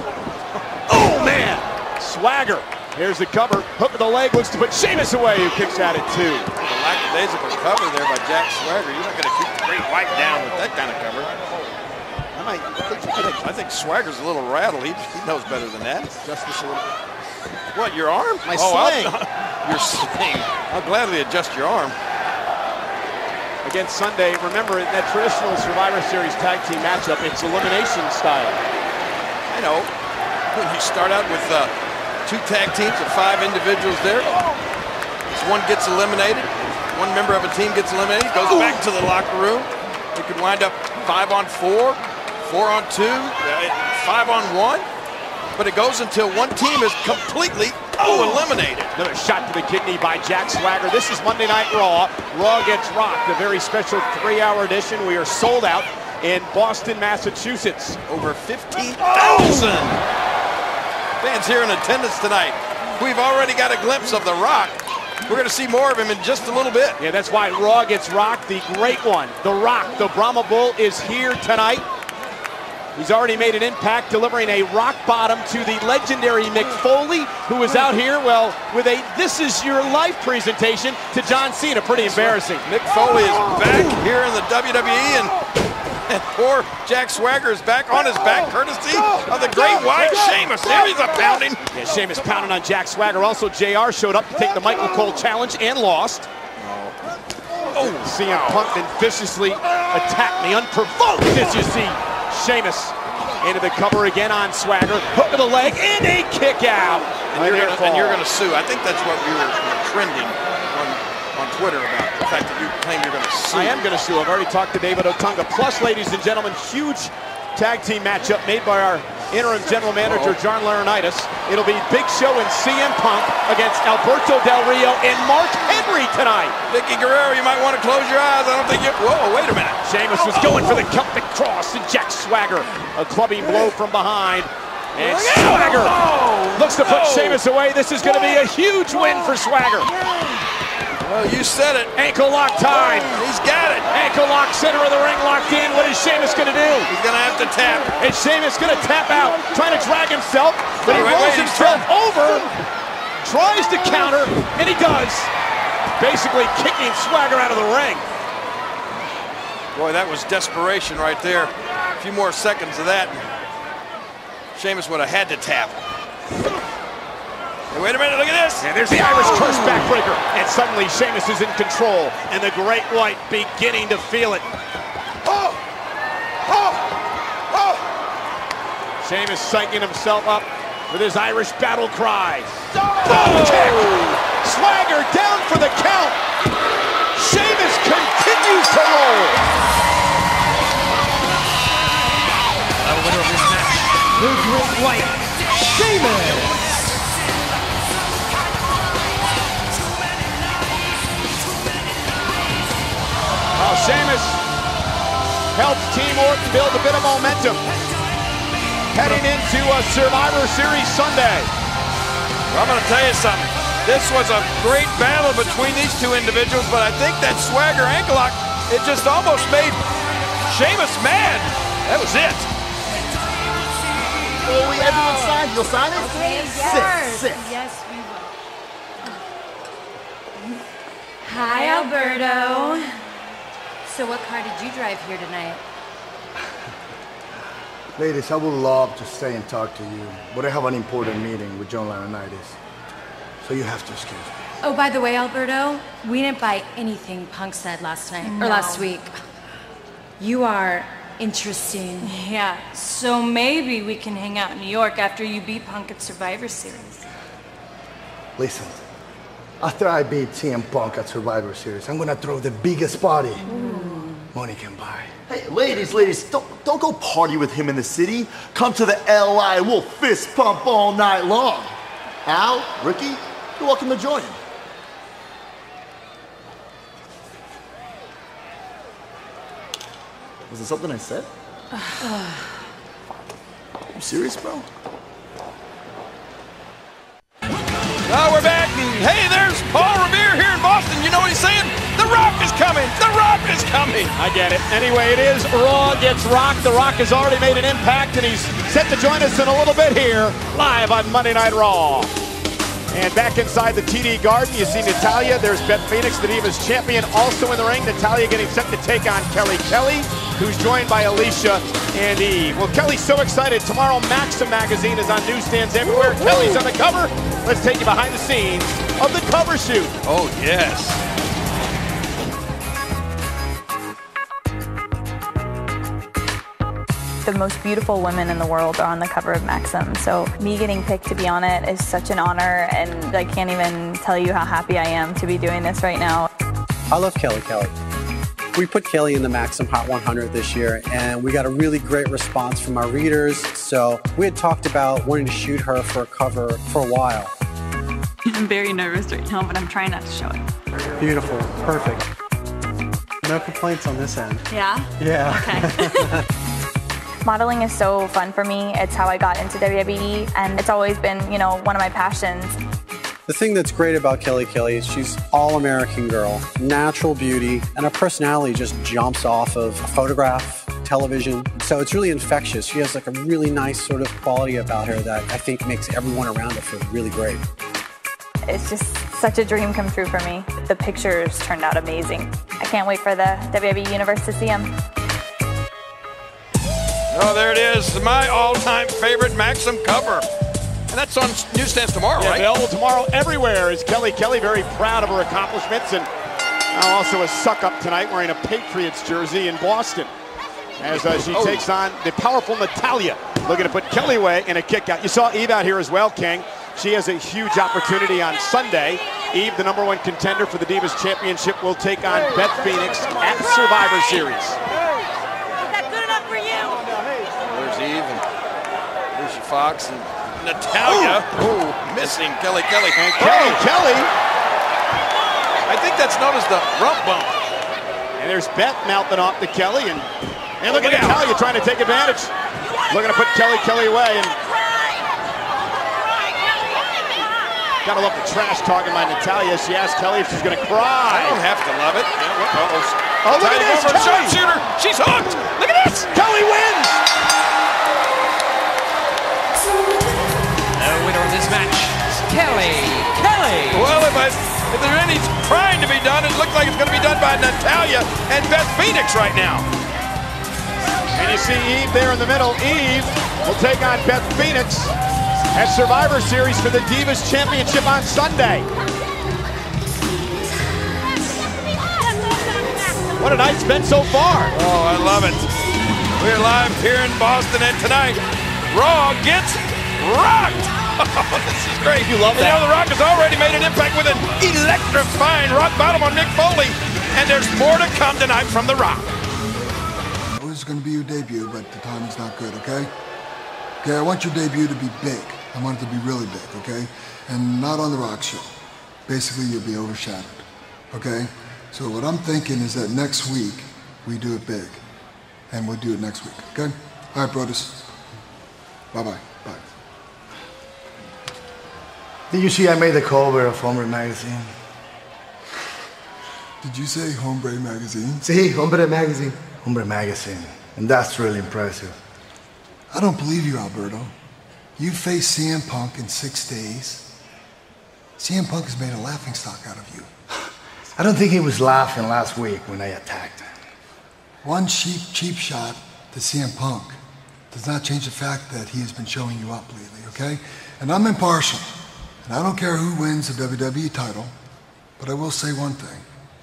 [SPEAKER 5] Oh, man. Swagger. Here's the cover. Hook of the leg looks to put Sheamus away, who kicks out at two.
[SPEAKER 13] The lackadaisical cover there by Jack Swagger. You're not going to keep the Great White down with that kind of cover. I, might, I, think, I think Swagger's a little rattled. He, he knows better than that.
[SPEAKER 5] Just this a little.
[SPEAKER 13] What, your arm?
[SPEAKER 5] My
[SPEAKER 13] oh,
[SPEAKER 5] sling.
[SPEAKER 13] I'll, your sling. I'll gladly adjust your arm.
[SPEAKER 5] against Sunday. Remember, in that traditional Survivor Series tag team matchup, it's elimination style.
[SPEAKER 13] I know. When you start out with uh, two tag teams of five individuals there, as one gets eliminated, one member of a team gets eliminated, goes back to the locker room. It could wind up five on four, four on two, uh, five on one. But it goes until one team is completely oh, eliminated.
[SPEAKER 5] Another shot to the kidney by Jack Swagger. This is Monday Night Raw. Raw Gets Rocked, a very special three-hour edition. We are sold out in Boston, Massachusetts.
[SPEAKER 13] Over fifteen thousand fans here in attendance tonight. We've already got a glimpse of The Rock. We're going to see more of him in just a little bit.
[SPEAKER 5] Yeah, that's why Raw Gets Rocked, the great one. The Rock, the Brahma Bull, is here tonight. He's already made an impact, delivering a rock bottom to the legendary Mick Foley, who is out here, well, with a This Is Your Life presentation to John Cena. Pretty embarrassing.
[SPEAKER 13] Mick Foley is back here in the W W E, and, and poor Jack Swagger is back on his back, courtesy of the great white Sheamus. There he's a pounding.
[SPEAKER 5] Yeah, Sheamus pounding on Jack Swagger. Also, J R showed up to take the Michael Cole challenge and lost. Oh, C M Punk then viciously attacked me unprovoked, as you see. Sheamus into the cover again on Swagger. Hook of the leg and a kick out.
[SPEAKER 13] And you're, gonna, and you're gonna sue. I think that's what we were trending on, on Twitter about. The fact that you claim you're gonna sue.
[SPEAKER 5] I am gonna sue. I've already talked to David Otunga. Plus, ladies and gentlemen, huge tag team matchup made by our interim general manager, John Laurinaitis. It'll be Big Show and C M Punk against Alberto Del Rio and Mark Henry tonight.
[SPEAKER 13] Vicky Guerrero, you might want to close your eyes. I don't think you... Whoa, wait a minute.
[SPEAKER 5] Sheamus was going for the Celtic Cross, and Jack Swagger, a clubbing blow from behind. And Swagger looks to put Sheamus away. This is going to be a huge win for Swagger.
[SPEAKER 13] Well, you said it.
[SPEAKER 5] Ankle lock time.
[SPEAKER 13] He's got it.
[SPEAKER 5] Ankle lock, center of the ring locked in. What is Sheamus going to do?
[SPEAKER 13] He's going to have to tap.
[SPEAKER 5] And Sheamus going to tap out, trying to drag himself, but he
[SPEAKER 13] wait,
[SPEAKER 5] rolls
[SPEAKER 13] wait,
[SPEAKER 5] himself over, tries to counter, and he does. Basically kicking Swagger out of the ring.
[SPEAKER 13] Boy, that was desperation right there. A few more seconds of that. Sheamus would have had to tap. Hey, wait a minute, look at this.
[SPEAKER 5] And there's the Irish curse backbreaker. And suddenly Sheamus is in control. And the Great White beginning to feel it. Oh! Oh! Oh! Sheamus psyching himself up with his Irish battle cry. Oh! Kick. Swagger down for the count. Sheamus continues to roll.
[SPEAKER 2] The winner of this match, the Great White, Sheamus.
[SPEAKER 5] Well, Sheamus helps Team Orton build a bit of momentum heading into a Survivor Series Sunday.
[SPEAKER 13] Well, I'm going to tell you something. This was a great battle between these two individuals, but I think that Swagger ankle lock, it just almost made Sheamus mad. That was it.
[SPEAKER 15] Well, we everyone signed. You'll sign it?
[SPEAKER 16] Okay, yes.
[SPEAKER 15] Sit, sit.
[SPEAKER 16] Yes, we will. Hi, Alberto. So what car did you drive here tonight?
[SPEAKER 21] Ladies, I would love to stay and talk to you, but I have an important meeting with John Laurinaitis, so you have to excuse me.
[SPEAKER 16] Oh, by the way, Alberto, we didn't buy anything Punk said last night,
[SPEAKER 22] No.
[SPEAKER 16] or last week. You are interesting.
[SPEAKER 22] Yeah, so maybe we can hang out in New York after you beat Punk at Survivor Series.
[SPEAKER 21] Listen, after I beat C M Punk at Survivor Series, I'm gonna throw the biggest party money can buy.
[SPEAKER 15] Hey, ladies, ladies, don't, don't go party with him in the city. Come to the L I. We'll fist pump all night long. Al, Ricky, you're welcome to join. Was it something I said? You serious, bro?
[SPEAKER 13] Now we're back, and hey, there's Paul Revere here in Boston. You know what he's saying? The Rock is coming! The Rock is coming!
[SPEAKER 5] I get it. Anyway, it is Raw Gets Rocked. The Rock has already made an impact, and he's set to join us in a little bit here, live on Monday Night Raw. And back inside the T D Garden, you see Natalya. There's Beth Phoenix, the Divas champion, also in the ring. Natalya getting set to take on Kelly Kelly, who's joined by Alicia and Eve. Well, Kelly's so excited. Tomorrow, Maxim magazine is on newsstands everywhere. Woo! Kelly's on the cover. Let's take you behind the scenes of the cover shoot.
[SPEAKER 13] Oh, yes.
[SPEAKER 3] the most beautiful women in the world are on the cover of Maxim. So me getting picked to be on it is such an honor, and I can't even tell you how happy I am to be doing this right now.
[SPEAKER 6] I love Kelly Kelly. We put Kelly in the Maxim Hot one hundred this year, and we got a really great response from our readers. So we had talked about wanting to shoot her for a cover for a while.
[SPEAKER 3] I'm very nervous right now, but I'm trying not to show it.
[SPEAKER 6] Beautiful, perfect. No complaints on this end.
[SPEAKER 3] Yeah?
[SPEAKER 6] Yeah.
[SPEAKER 3] Okay. Modeling is so fun for me. It's how I got into W W E, and it's always been, you know, one of my passions.
[SPEAKER 6] The thing that's great about Kelly Kelly is she's all-American girl, natural beauty, and her personality just jumps off of a photograph, television. So it's really infectious. She has like a really nice sort of quality about her that I think makes everyone around her feel really great.
[SPEAKER 3] It's just such a dream come true for me. The pictures turned out amazing. I can't wait for the W W E Universe to see them.
[SPEAKER 13] Oh, there it is, my all-time favorite Maxim cover. And that's on newsstands tomorrow,
[SPEAKER 5] yeah,
[SPEAKER 13] right?
[SPEAKER 5] Available tomorrow everywhere. Is Kelly Kelly very proud of her accomplishments, and now also a suck-up tonight wearing a Patriots jersey in Boston as uh, she
[SPEAKER 13] oh.
[SPEAKER 5] takes on the powerful Natalya, looking to put Kelly away in a kick out. You saw Eve out here as well, King. She has a huge opportunity on Sunday. Eve, the number one contender for the Divas Championship, will take on Beth Phoenix at Survivor Series.
[SPEAKER 16] Is that good enough for you?
[SPEAKER 13] There's Eve and Lucy Fox and Natalya. Oh, missing Kelly Kelly.
[SPEAKER 5] And Kelly
[SPEAKER 13] oh.
[SPEAKER 5] Kelly.
[SPEAKER 13] I think that's known as the rump bump.
[SPEAKER 5] And there's Beth mouthing off to Kelly, and, and look,
[SPEAKER 13] look
[SPEAKER 5] at
[SPEAKER 13] out.
[SPEAKER 5] Natalya trying to take advantage. Looking to put Kelly Kelly away. And gotta love the trash talking by Natalya. She asked Kelly if she's gonna cry.
[SPEAKER 13] I don't have to love it. Yeah, uh-oh.
[SPEAKER 5] Oh, look at this, Kelly.
[SPEAKER 13] Sharpshooter. She's hooked. Look at this.
[SPEAKER 5] Kelly wins.
[SPEAKER 2] The winner of this match is Kelly Kelly.
[SPEAKER 13] Well, if, I, if there's any trying to be done, it looks like it's going to be done by Natalya and Beth Phoenix right now.
[SPEAKER 5] And you see Eve there in the middle. Eve will take on Beth Phoenix at Survivor Series for the Divas Championship on Sunday. What a night's been so far.
[SPEAKER 13] Oh, I love it. We're live here in Boston, and tonight, Raw gets rocked. Oh, this is great.
[SPEAKER 5] You love
[SPEAKER 13] and
[SPEAKER 5] that.
[SPEAKER 13] now The Rock has already made an impact with an electrifying rock bottom on Mick Foley, and there's more to come tonight from The Rock.
[SPEAKER 1] This is going to be your debut, but the timing's not good, okay? Okay, I want your debut to be big. I want it to be really big, okay? And not on The Rock show. Basically, you'll be overshadowed, okay? So what I'm thinking is that next week, we do it big. And we'll do it next week, okay? All right, brothers. Bye-bye. Bye.
[SPEAKER 21] Did you see I made the cover of Hombre magazine?
[SPEAKER 1] Did you say Hombre magazine?
[SPEAKER 21] See, Hombre magazine. Hombre magazine. And that's really impressive.
[SPEAKER 1] I don't believe you, Alberto. You faced C M Punk in six days. C M Punk has made a laughingstock out of you.
[SPEAKER 21] I don't think he was laughing last week when I attacked him.
[SPEAKER 1] One cheap, cheap shot to C M Punk does not change the fact that he has been showing you up lately, okay? And I'm impartial, and I don't care who wins the W W E title, but I will say one thing.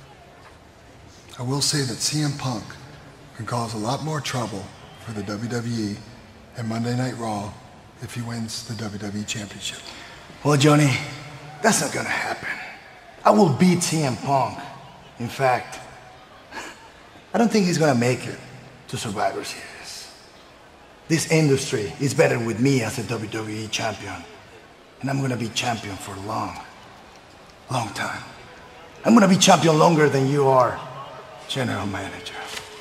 [SPEAKER 1] I will say that C M Punk can cause a lot more trouble for the W W E and Monday Night Raw if he wins the W W E Championship.
[SPEAKER 21] Well, Johnny, that's not gonna happen. I will beat C M Punk. In fact, I don't think he's gonna make it to Survivor Series. This industry is better with me as a W W E champion. And I'm gonna be champion for a long, long time. I'm gonna be champion longer than you are, general manager.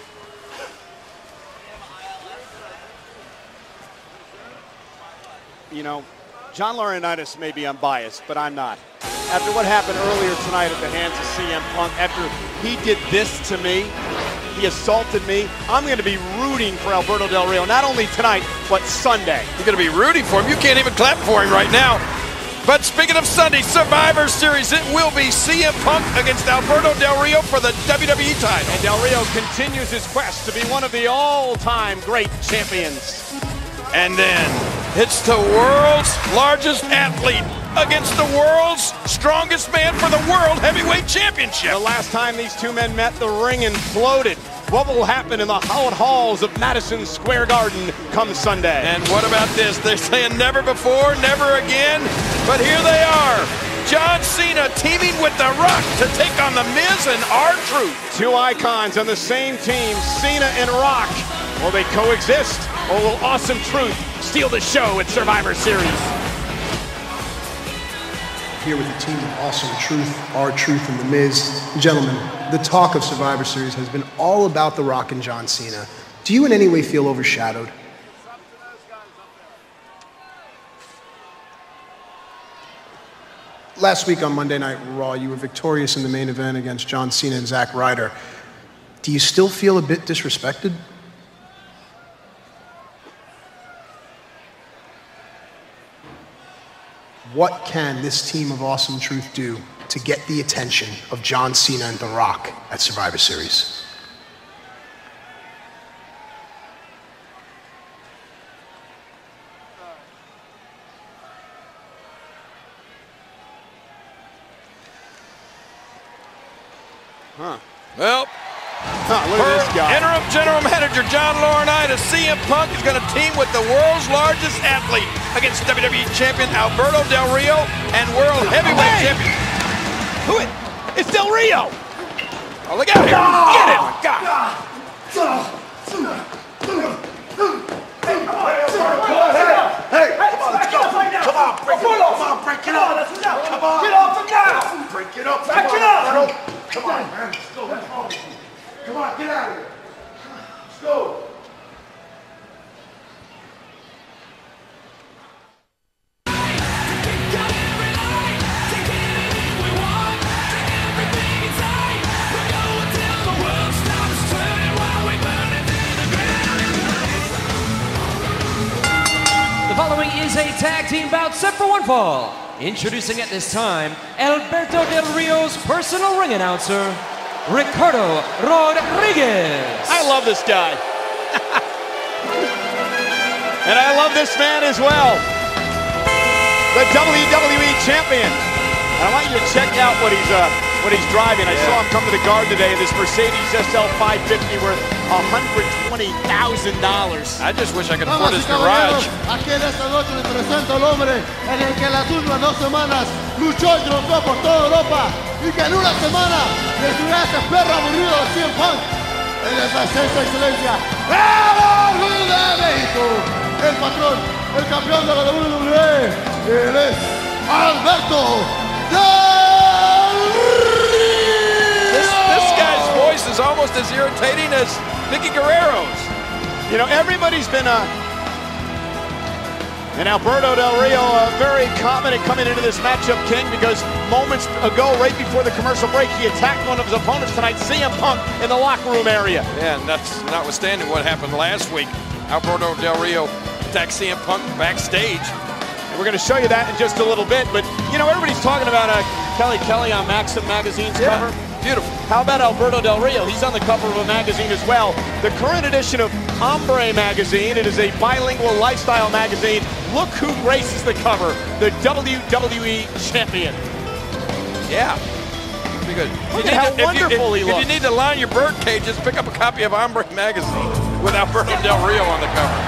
[SPEAKER 5] You know, John Laurinaitis may be unbiased, but I'm not. After what happened earlier tonight at the hands of C M Punk, after he did this to me, he assaulted me, I'm going to be rooting for Alberto Del Rio, not only tonight, but Sunday.
[SPEAKER 13] You're going to be rooting for him. You can't even clap for him right now. But speaking of Sunday, Survivor Series, it will be C M Punk against Alberto Del Rio for the W W E title.
[SPEAKER 5] And Del Rio continues his quest to be one of the all-time great champions.
[SPEAKER 13] And then it's the world's largest athlete against the world's strongest man for the World Heavyweight Championship.
[SPEAKER 5] The last time these two men met, the ring imploded. what will happen in the hallowed halls of Madison Square Garden come Sunday.
[SPEAKER 13] And what about this? They're saying never before, never again, but here they are. John Cena teaming with The Rock to take on The Miz and R-Truth.
[SPEAKER 5] Two icons on the same team, Cena and Rock. Will they coexist, or will Awesome Truth steal the show at Survivor Series?
[SPEAKER 10] Here with the team of Awesome Truth, R-Truth, and The Miz. Gentlemen, the talk of Survivor Series has been all about The Rock and John Cena. Do you in any way feel overshadowed? Last week on Monday Night Raw, you were victorious in the main event against John Cena and Zack Ryder. Do you still feel a bit disrespected? What can this team of Awesome Truth do to get the attention of John Cena and The Rock at Survivor Series?
[SPEAKER 13] Huh. Well,
[SPEAKER 5] huh, look at this guy.
[SPEAKER 13] Interim General Manager John Laurinaitis, C M Punk is going to team with the world's largest athlete against W W E Champion Alberto Del Rio and World Heavyweight
[SPEAKER 5] hey!
[SPEAKER 13] Champion.
[SPEAKER 5] Who it? It's Del Rio.
[SPEAKER 13] Oh, look out here.
[SPEAKER 5] Oh!
[SPEAKER 13] Get it. God.
[SPEAKER 21] Hey, come on, let's go. Come on, break it up. Come on, break it up. Come on.
[SPEAKER 14] Get off him now.
[SPEAKER 21] Break it up.
[SPEAKER 14] Back it up.
[SPEAKER 21] Come on, man. Let's go. Let's go. Come on, get out of here. Let's go.
[SPEAKER 2] The following is a tag team bout set for one fall. Introducing at this time, Alberto Del Rio's personal ring announcer, Ricardo Rodriguez.
[SPEAKER 5] I love this guy. And I love this man as well. The W W E champion. And I want you to check out what he's uh, what he's driving. I saw him come to the guard today in this Mercedes S L five fifty worth one hundred twenty thousand dollars.
[SPEAKER 13] I just wish I could afford his garage.
[SPEAKER 12] Aquí en esta noche les presento al hombre en el que las últimas dos semanas luchó y triunfó por toda Europa y que en una semana destruirá a ese perro aburrido de C M Punk. En esa sexta excelencia, el Orgullo de México, el patrón, el campeón de la W W E, él es Alberto Del Rio.
[SPEAKER 13] This, this guy's voice is almost as irritating as Vicky Guerrero's.
[SPEAKER 5] You know, everybody's been uh, and Alberto Del Rio uh, very confident coming into this matchup, King, because moments ago, right before the commercial break, he attacked one of his opponents tonight, C M Punk, in the locker room area.
[SPEAKER 13] Yeah, and that's notwithstanding what happened last week. Alberto Del Rio attacked C M Punk backstage.
[SPEAKER 5] And we're going to show you that in just a little bit, but you know, everybody's talking about uh, Kelly Kelly on Maxim magazine's
[SPEAKER 13] yeah,
[SPEAKER 5] cover.
[SPEAKER 13] Beautiful.
[SPEAKER 5] How about Alberto Del Rio? He's on the cover of a magazine as well. The current edition of Hombre magazine. It is a bilingual lifestyle magazine. Look who graces the cover, the W W E champion.
[SPEAKER 13] Yeah, pretty good.
[SPEAKER 5] Look at how
[SPEAKER 13] to,
[SPEAKER 5] wonderful
[SPEAKER 13] if you, if,
[SPEAKER 5] he looks.
[SPEAKER 13] If you need to line your bird cages, pick up a copy of Hombre magazine with Alberto Del Rio on the cover.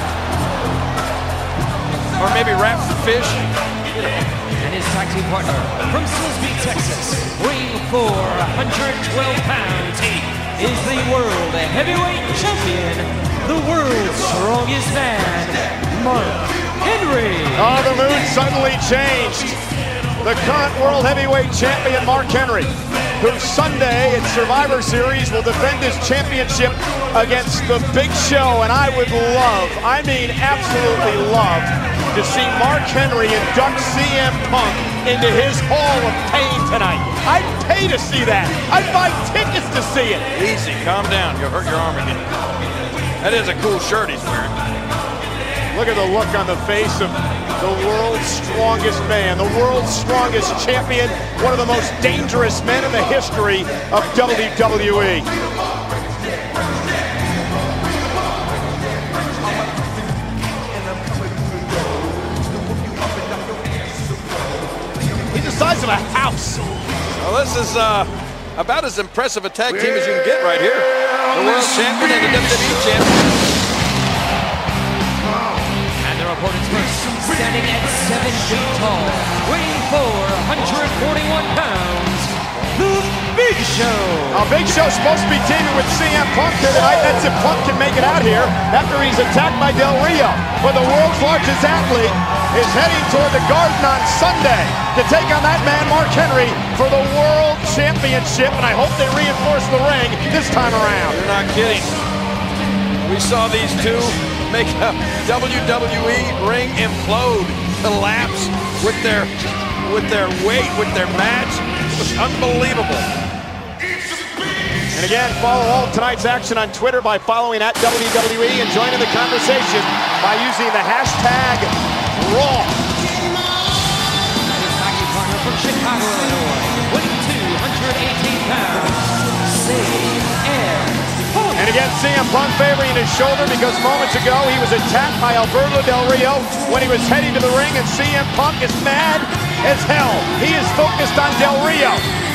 [SPEAKER 13] Or maybe wrap some fish.
[SPEAKER 2] And his tag team partner from Silsbee, Texas, weighing four hundred twelve pounds, is the world heavyweight champion, the world's strongest man, Mark Henry.
[SPEAKER 5] Oh, the mood suddenly changed. The current world heavyweight champion, Mark Henry, who Sunday at Survivor Series will defend his championship against The Big Show. And I would love, I mean absolutely love, to see Mark Henry induct C M Punk into his Hall of Pain tonight. I'd pay to see that. I'd buy tickets to see it.
[SPEAKER 13] Easy, calm down. You'll hurt your arm again. That is a cool shirt he's wearing.
[SPEAKER 5] Look at the look on the face of the world's strongest man, the world's strongest champion, one of the most dangerous men in the history of W W E. He's the size of a house.
[SPEAKER 13] Well, this is uh, about as impressive a tag team as you can get right here. The world champion and the W W E champion.
[SPEAKER 2] And their opponents first, standing at seven feet tall, weighing four hundred forty-one pounds, The Big Show.
[SPEAKER 5] Now, Big Show's supposed to be teaming with C M Punk here tonight. That's if Punk can make it out here after he's attacked by Del Rio. But the world's largest athlete is heading toward the Garden on Sunday to take on that man, Mark Henry, for the World Championship. And I hope they reinforce the ring this time around.
[SPEAKER 13] You're not kidding. We saw these two make a W W E ring implode, collapse with their with their weight, with their match. It was unbelievable.
[SPEAKER 5] And again, follow all of tonight's action on Twitter by following at W W E and joining the conversation by using the hashtag Raw.
[SPEAKER 2] His hockey partner from Chicago, Illinois, weighing two hundred eighteen pounds, C M Punk.
[SPEAKER 5] And again, C M Punk favoring his shoulder because moments ago he was attacked by Alberto Del Rio when he was heading to the ring, and C M Punk is mad as hell. He is focused on Del Rio.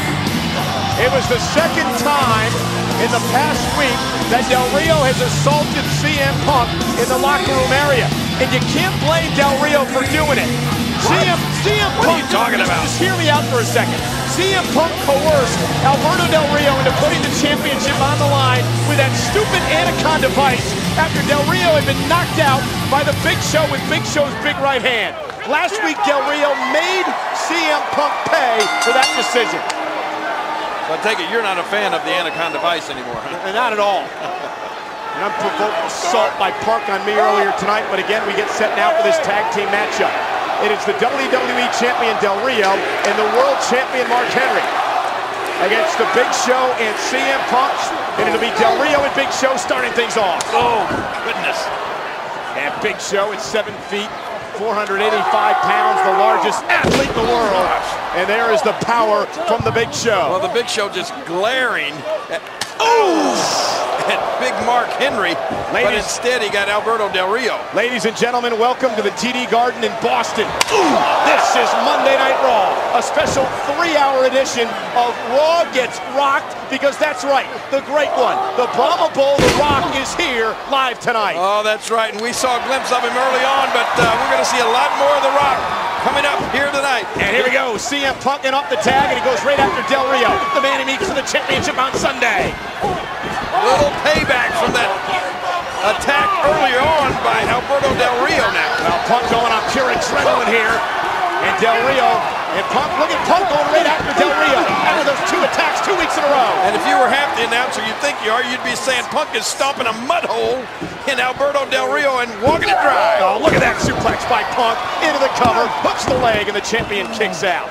[SPEAKER 5] It was the second time in the past week that Del Rio has assaulted C M Punk in the locker room area. And you can't blame Del Rio for doing it. C M, C M
[SPEAKER 13] What
[SPEAKER 5] Punk,
[SPEAKER 13] are you talking
[SPEAKER 5] just,
[SPEAKER 13] about?
[SPEAKER 5] Just hear me out for a second. C M Punk coerced Alberto Del Rio into putting the championship on the line with that stupid Anaconda Vice after Del Rio had been knocked out by the Big Show with Big Show's big right hand. Last week, Del Rio made C M Punk pay for that decision.
[SPEAKER 13] So I take it you're not a fan of the Anaconda Vice anymore, huh?
[SPEAKER 5] Not at all. An unprovoked assault by Punk on me earlier tonight, but again, we get set now for this tag team matchup. It is the W W E champion Del Rio and the world champion Mark Henry against the Big Show and C M Punk, and it'll be Del Rio and Big Show starting things off.
[SPEAKER 13] Oh, goodness.
[SPEAKER 5] And Big Show at seven feet, four hundred eighty-five pounds, the largest athlete in the world. And there is the power from the Big Show.
[SPEAKER 13] Well, the Big Show just glaring at, oh, at Big Mark Henry,
[SPEAKER 5] Ladies,
[SPEAKER 13] but instead he got Alberto Del Rio.
[SPEAKER 5] Ladies and gentlemen, welcome to the T D Garden in Boston. Ooh, this is Monday Night Raw, a special three-hour edition of Raw Gets Rocked, because that's right, the great one, the Brahma Bull, The Rock, is here live tonight.
[SPEAKER 13] Oh, that's right, and we saw a glimpse of him early on, but uh, we're going to see a lot more of The Rock coming up here tonight.
[SPEAKER 5] And here we go, C M Punk in off the tag, and he goes right after Del Rio, the man he meets for the championship on Sunday.
[SPEAKER 13] A little payback from that attack earlier on by Alberto Del Rio now.
[SPEAKER 5] Well, Punk going on pure adrenaline here, and Del Rio, and Punk, look at Punk going right after Del Rio, after those two attacks two weeks in a row.
[SPEAKER 13] And if you were half the announcer you think you are, you'd be saying Punk is stomping a mud hole in Alberto Del Rio and walking it dry.
[SPEAKER 5] Oh, look at that suplex by Punk, into the cover, hooks the leg, and the champion kicks out.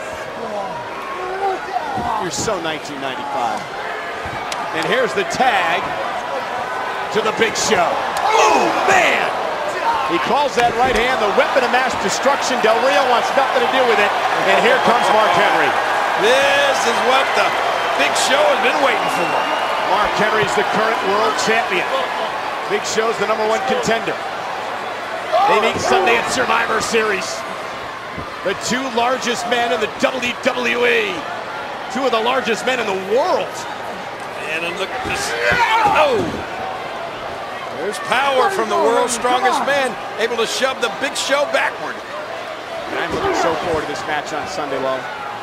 [SPEAKER 5] You're so nineteen ninety-five. And here's the tag to the Big Show. Oh, man! He calls that right hand the weapon of mass destruction. Del Rio wants nothing to do with it. And here comes Mark Henry.
[SPEAKER 13] This is what the Big Show has been waiting for.
[SPEAKER 5] Mark Henry's the current world champion. Big Show's the number one contender. They meet Sunday at Survivor Series. The two largest men in the W W E. Two of the largest men in the world.
[SPEAKER 13] And look at this. Oh! There's power from the world's strongest man, able to shove the Big Show backward.
[SPEAKER 5] And I'm looking so forward to this match on Sunday, Lo.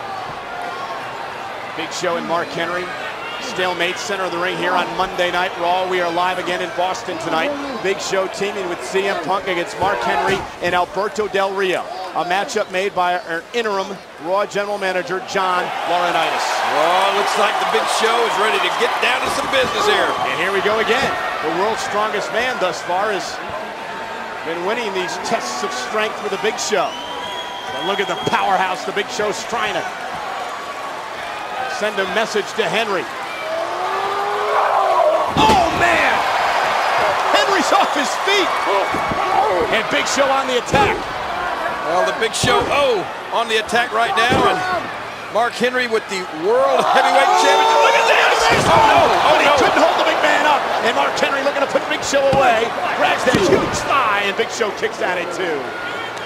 [SPEAKER 5] Big Show and Mark Henry. Stalemate, center of the ring here on Monday Night Raw. We are live again in Boston tonight. Big Show teaming with C M Punk against Mark Henry and Alberto Del Rio. A matchup made by our interim Raw General Manager, John Laurinaitis.
[SPEAKER 13] Oh, looks like the Big Show is ready to get down to some business here.
[SPEAKER 5] And here we go again. The world's strongest man thus far has been winning these tests of strength with the Big Show. But look at the powerhouse the Big Show's trying to send a message to Henry. Oh, man! Henry's off his feet! And Big Show on the attack.
[SPEAKER 13] Well, the Big Show, oh, on the attack right now, and Mark Henry with the World Heavyweight Championship. Look at this!
[SPEAKER 5] Oh, no! Oh, he couldn't hold the big man up. And Mark Henry looking to put Big Show away. Grabs that huge thigh, and Big Show kicks out at two.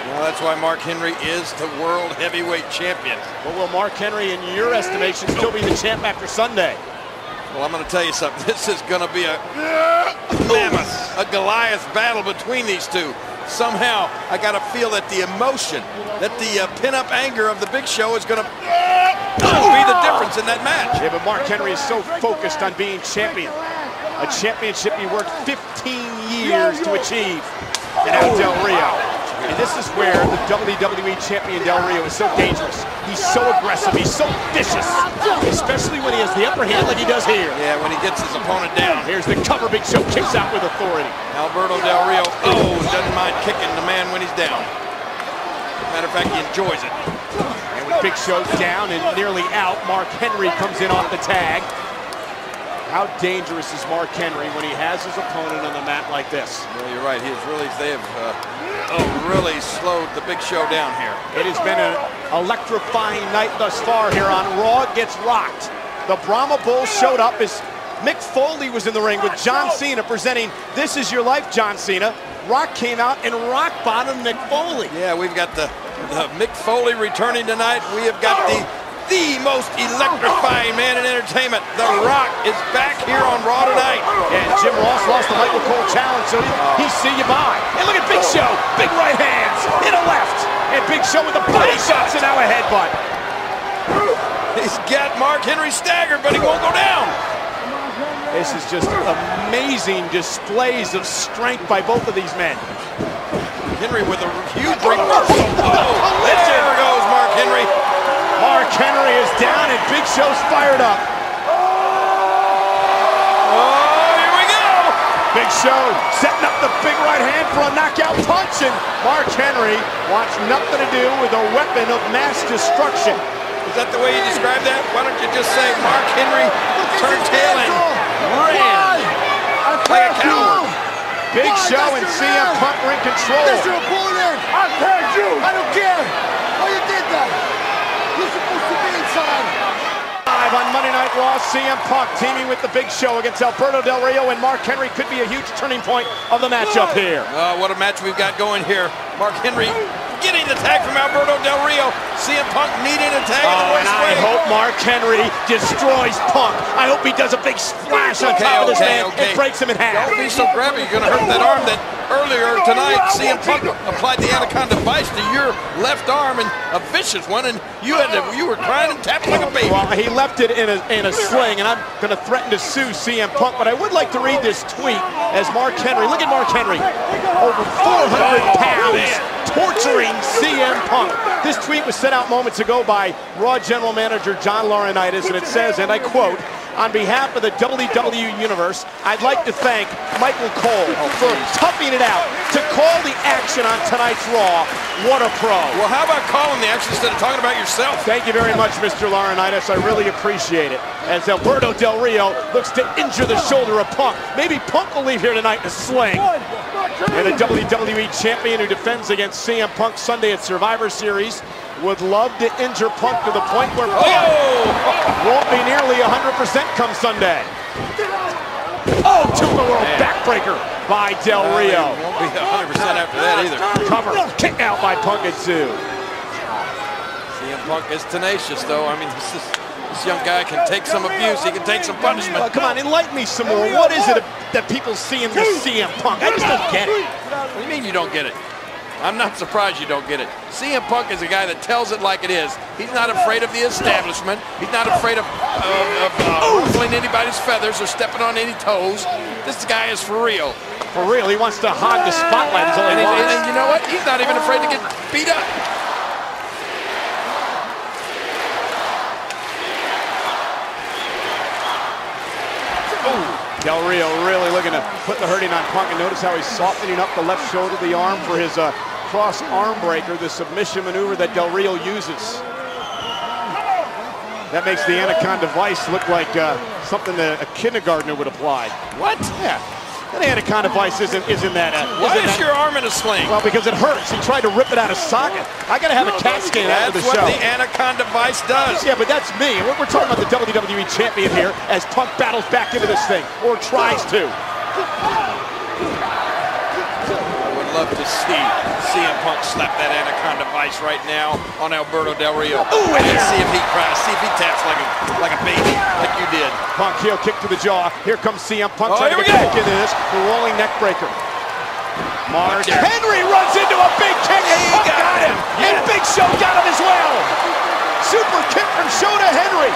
[SPEAKER 13] Well, that's why Mark Henry is the world heavyweight champion.
[SPEAKER 5] But will Mark Henry, in your estimation, still be the champ after Sunday?
[SPEAKER 13] Well, I'm going to tell you something. This is going to be a mammoth, a Goliath battle between these two. Somehow, I got to feel that the emotion, that the uh, pin-up anger of the Big Show is going to be the difference in that match.
[SPEAKER 5] Yeah, but Mark Henry is so focused on being champion. A championship he worked fifteen years to achieve. And now Del Rio. And this is where the W W E champion Del Rio is so dangerous. He's so aggressive, he's so vicious, especially when he has the upper hand like he does here.
[SPEAKER 13] Yeah, when he gets his opponent down.
[SPEAKER 5] Here's the cover. Big Show kicks out with authority.
[SPEAKER 13] Alberto Del Rio, oh, doesn't mind kicking the man when he's down. Matter of fact, he enjoys it.
[SPEAKER 5] And with Big Show down and nearly out, Mark Henry comes in off the tag. How dangerous is Mark Henry when he has his opponent on the mat like this?
[SPEAKER 13] Well, you're right. He is really, they have uh, oh, really slowed the Big Show down here.
[SPEAKER 5] It has been an electrifying night thus far here on Raw Gets Rocked. The Brahma Bull showed up as Mick Foley was in the ring with John Cena presenting This Is Your Life, John Cena. Rock came out and rock bottomed Mick Foley.
[SPEAKER 13] Yeah, we've got the, the Mick Foley returning tonight. We have got the The most electrifying man in entertainment. The Rock is back here on Raw tonight.
[SPEAKER 5] And Jim Ross lost the Michael Cole challenge, so he see you by. And look at Big Show. Big right hands. In a left. And Big Show with the body shots and now a headbutt.
[SPEAKER 13] He's got Mark Henry staggered, but he won't go down.
[SPEAKER 5] This is just amazing displays of strength by both of these men.
[SPEAKER 13] Henry with a huge reversal. Oh, there goes Mark Henry.
[SPEAKER 5] Mark Henry is down and Big Show's fired up.
[SPEAKER 13] Oh, here we go!
[SPEAKER 5] Big Show setting up the big right hand for a knockout punch, and Mark Henry wants nothing to do with a weapon of mass destruction.
[SPEAKER 13] Is that the way you describe that? Why don't you just say Mark Henry turned tail and ran like a coward?
[SPEAKER 5] Big Show and C M Punk are in control.
[SPEAKER 12] That's your opponent! I tagged you! I don't care! Why you did that? You're supposed to be inside!
[SPEAKER 5] Live on Monday Night Raw, C M Punk teaming with the Big Show against Alberto Del Rio and Mark Henry could be a huge turning point of the matchup here.
[SPEAKER 13] Uh, what a match we've got going here. Mark Henry getting the tag from Alberto Del Rio. C M Punk needing a tag
[SPEAKER 5] oh,
[SPEAKER 13] in the
[SPEAKER 5] and I
[SPEAKER 13] way.
[SPEAKER 5] hope Mark Henry destroys Punk. I hope he does a big splash on
[SPEAKER 13] okay,
[SPEAKER 5] top of this
[SPEAKER 13] okay,
[SPEAKER 5] man
[SPEAKER 13] okay.
[SPEAKER 5] and breaks him in half.
[SPEAKER 13] Don't be so grabby. You're going to hurt that arm that earlier tonight C M Punk applied the Anaconda Vice to your left arm, and a vicious one, and you had to, you were crying and tapping like a baby.
[SPEAKER 5] Well, he left it in a, in a sling, and I'm going to threaten to sue C M Punk, but I would like to read this tweet as Mark Henry, look at Mark Henry, over four hundred pounds, torturing C M Punk. This tweet was sent out moments ago by Raw General Manager John Laurinaitis, and it says, and I quote, "On behalf of the W W E Universe, I'd like to thank Michael Cole for toughing it out to call the action on tonight's Raw. What a pro."
[SPEAKER 13] Well, how about calling the action instead of talking about yourself?
[SPEAKER 5] Thank you very much, Mister Laurinaitis. I really appreciate it. As Alberto Del Rio looks to injure the shoulder of Punk. Maybe Punk will leave here tonight in a sling. And the W W E champion who defends against C M Punk Sunday at Survivor Series would love to injure Punk to the point where Punk oh! won't be nearly one hundred percent come Sunday. Oh, two-in-a-row backbreaker by Del Rio.
[SPEAKER 13] Uh, won't be one hundred percent after that either.
[SPEAKER 5] Cover, kick out by Punk at two.
[SPEAKER 13] C M Punk is tenacious, though. I mean, this, is, this young guy can take some abuse. He can take some punishment.
[SPEAKER 5] Uh, come on, enlighten me some more. What is it that people see in the C M Punk? I just don't get it.
[SPEAKER 13] What do you mean you don't get it? I'm not surprised you don't get it. C M Punk is a guy that tells it like it is. He's not afraid of the establishment. He's not afraid of, of, of uh, ruffling anybody's feathers or stepping on any toes. This guy is for real.
[SPEAKER 5] For real, he wants to hog the spotlight. Is all he
[SPEAKER 13] and,
[SPEAKER 5] wants.
[SPEAKER 13] And, and you know what? He's not even afraid to get beat up.
[SPEAKER 5] Del Rio really looking to put the hurting on Punk, and notice how he's softening up the left shoulder of the arm for his uh, cross arm breaker, the submission maneuver that Del Rio uses. That makes the Anaconda Vice look like uh, something that a kindergartner would apply.
[SPEAKER 13] What?
[SPEAKER 5] Yeah. The Anaconda Vice isn't, isn't that... Uh,
[SPEAKER 13] Why
[SPEAKER 5] isn't
[SPEAKER 13] is
[SPEAKER 5] that,
[SPEAKER 13] your arm in a sling?
[SPEAKER 5] Well, because it hurts. He tried to rip it out of socket. I got to have a CAT scan after the
[SPEAKER 13] That's
[SPEAKER 5] show.
[SPEAKER 13] what the Anaconda Vice does.
[SPEAKER 5] Yeah, but that's me. We're, we're talking about the W W E champion here as Punk battles back into this thing, or tries to.
[SPEAKER 13] I would love to see C M Punk slap that Anaconda Vice right now on Alberto Del Rio.
[SPEAKER 5] Ooh,
[SPEAKER 13] and
[SPEAKER 5] yeah.
[SPEAKER 13] see if he cries, see if he taps like a, like a baby, like you did.
[SPEAKER 5] Punk heel kick to the jaw. Here comes C M Punk
[SPEAKER 13] Oh,
[SPEAKER 5] trying to
[SPEAKER 13] here
[SPEAKER 5] get
[SPEAKER 13] we go.
[SPEAKER 5] back into this. The rolling neck breaker. Mark
[SPEAKER 13] Watch it.
[SPEAKER 5] Henry runs into a big kick and
[SPEAKER 13] He
[SPEAKER 5] Punk
[SPEAKER 13] got
[SPEAKER 5] got him.
[SPEAKER 13] him.
[SPEAKER 5] And
[SPEAKER 13] Yeah.
[SPEAKER 5] Big Show got him as well. Super kick from Show to Henry.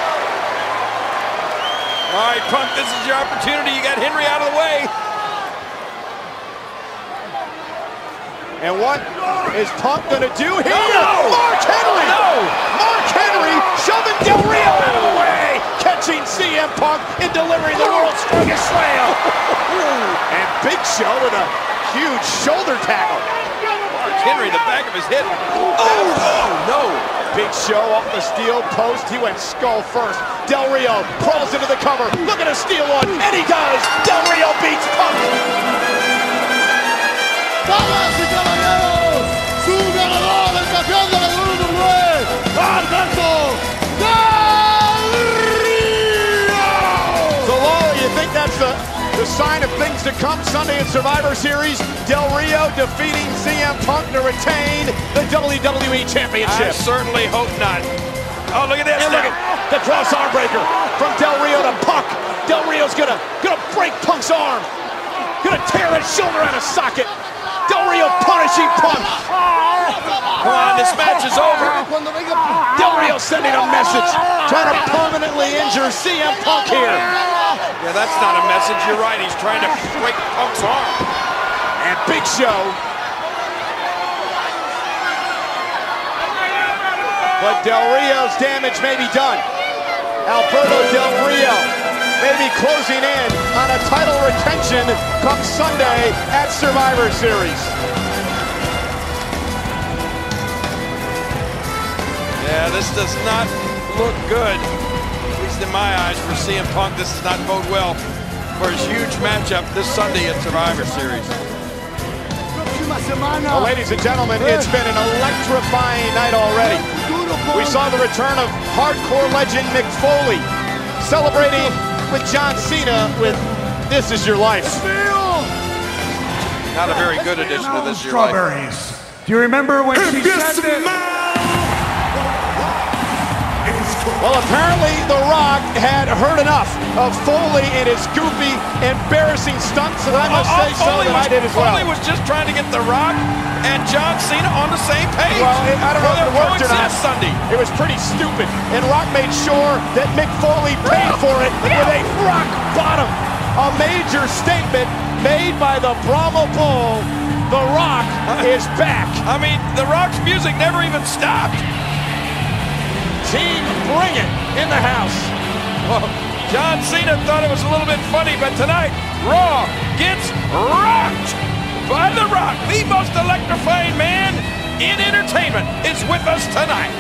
[SPEAKER 13] All right, Punk, this is your opportunity. You got Henry out of the way.
[SPEAKER 5] And what is Punk going to do here?
[SPEAKER 13] No!
[SPEAKER 5] Mark Henry!
[SPEAKER 13] No!
[SPEAKER 5] Mark Henry shoving Del Rio out of the way! Catching C M Punk and delivering the world's strongest slam! And Big Show with a huge shoulder tackle.
[SPEAKER 13] Mark Henry, the back of his head. Oh, oh no!
[SPEAKER 5] Big Show off the steel post. He went skull first. Del Rio crawls into the cover. Look at a steel one, and he does! Del Rio beats Punk!
[SPEAKER 12] Damas y caballeros, su ganador, el campeón de la W W E, Alberto Del Rio!
[SPEAKER 5] So, Lawler, you think that's the, the sign of things to come Sunday at Survivor Series? Del Rio defeating C M Punk to retain the W W E Championship.
[SPEAKER 13] I certainly hope not. Oh, look at this
[SPEAKER 5] And look
[SPEAKER 13] now.
[SPEAKER 5] at the cross arm breaker from Del Rio to Punk. Del Rio's gonna, gonna break Punk's arm. Gonna tear his shoulder out of socket. Del Rio punishing Punk.
[SPEAKER 13] Come on, this match is over.
[SPEAKER 5] Del Rio sending a message, trying to permanently injure C M Punk here.
[SPEAKER 13] Yeah, that's not a message. You're right. He's trying to break Punk's arm.
[SPEAKER 5] And Big Show. But Del Rio's damage may be done. Alberto Del Rio may be closing in on a title retention come Sunday at Survivor Series.
[SPEAKER 13] Yeah, this does not look good. At least in my eyes for C M Punk, this does not bode well for his huge matchup this Sunday at Survivor Series.
[SPEAKER 5] Well, ladies and gentlemen, it's been an electrifying night already. We saw the return of hardcore legend Mick Foley celebrating with John Cena with This Is Your Life.
[SPEAKER 13] Not a very good addition to This Is Your Life.
[SPEAKER 12] Strawberries. Do you remember when she said that?
[SPEAKER 5] Well, apparently The Rock had heard enough of Foley and his goofy, embarrassing stunts, and I must
[SPEAKER 13] Oh,
[SPEAKER 5] say so
[SPEAKER 13] Foley
[SPEAKER 5] that
[SPEAKER 13] was,
[SPEAKER 5] I did as well.
[SPEAKER 13] Foley was just trying to get The Rock and John Cena on the same page.
[SPEAKER 5] Well, it, I don't know if it worked or not.
[SPEAKER 13] Sunday.
[SPEAKER 5] It was pretty stupid, and Rock made sure that Mick Foley paid for it with a rock bottom. A major statement made by the Brahma Bull. The Rock is back.
[SPEAKER 13] I mean, The Rock's music never even stopped.
[SPEAKER 5] Team Bring It in the house.
[SPEAKER 13] Well, John Cena thought it was a little bit funny, but tonight, Raw gets rocked by The Rock. The most electrifying man in entertainment is with us tonight.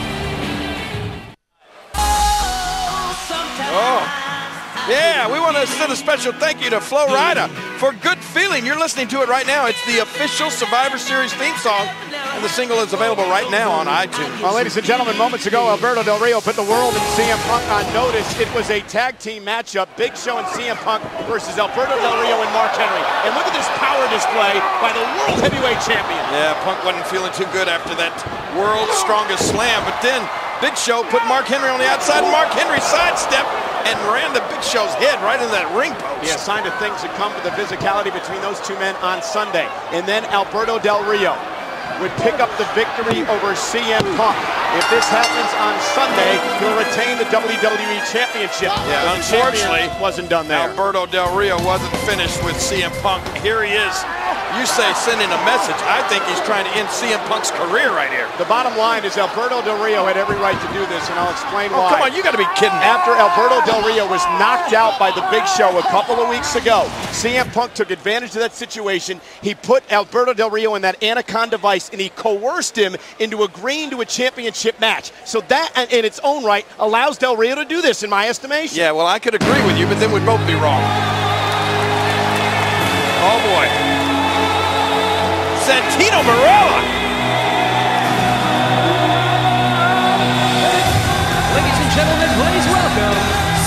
[SPEAKER 13] Oh, yeah, we want to send a special thank you to Flo Rida for Good Feeling. You're listening to it right now. It's the official Survivor Series theme song, and the single is available right now on iTunes.
[SPEAKER 5] Well, ladies and gentlemen, moments ago, Alberto Del Rio put the world and C M Punk on notice. It was a tag team matchup, Big Show and C M Punk versus Alberto Del Rio and Mark Henry. And look at this power display by the World Heavyweight Champion.
[SPEAKER 13] Yeah, Punk wasn't feeling too good after that World's Strongest Slam, but then Big Show put Mark Henry on the outside, and Mark Henry sidestepped and ran the Big Show's head right into that ring post.
[SPEAKER 5] Yeah, sign of things to come with the physicality between those two men on Sunday. And then Alberto Del Rio would pick up the victory over C M Punk. If this happens on Sunday, he'll retain the W W E Championship.
[SPEAKER 13] Yeah,
[SPEAKER 5] The
[SPEAKER 13] unfortunately,
[SPEAKER 5] champion wasn't done there.
[SPEAKER 13] Alberto Del Rio wasn't finished with C M Punk. Here he is. You say sending a message. I think he's trying to end C M Punk's career right here.
[SPEAKER 5] The bottom line is Alberto Del Rio had every right to do this, and I'll explain
[SPEAKER 13] Oh,
[SPEAKER 5] why.
[SPEAKER 13] come on, you got to be kidding me.
[SPEAKER 5] After Alberto Del Rio was knocked out by the Big Show a couple of weeks ago, C M Punk took advantage of that situation. He put Alberto Del Rio in that Anaconda Vice, and he coerced him into agreeing to a championship match. So that, in its own right, allows Del Rio to do this, in my estimation.
[SPEAKER 13] Yeah, well, I could agree with you, but then we'd both be wrong. Oh, boy. Santino Marella.
[SPEAKER 2] Ladies and gentlemen, please welcome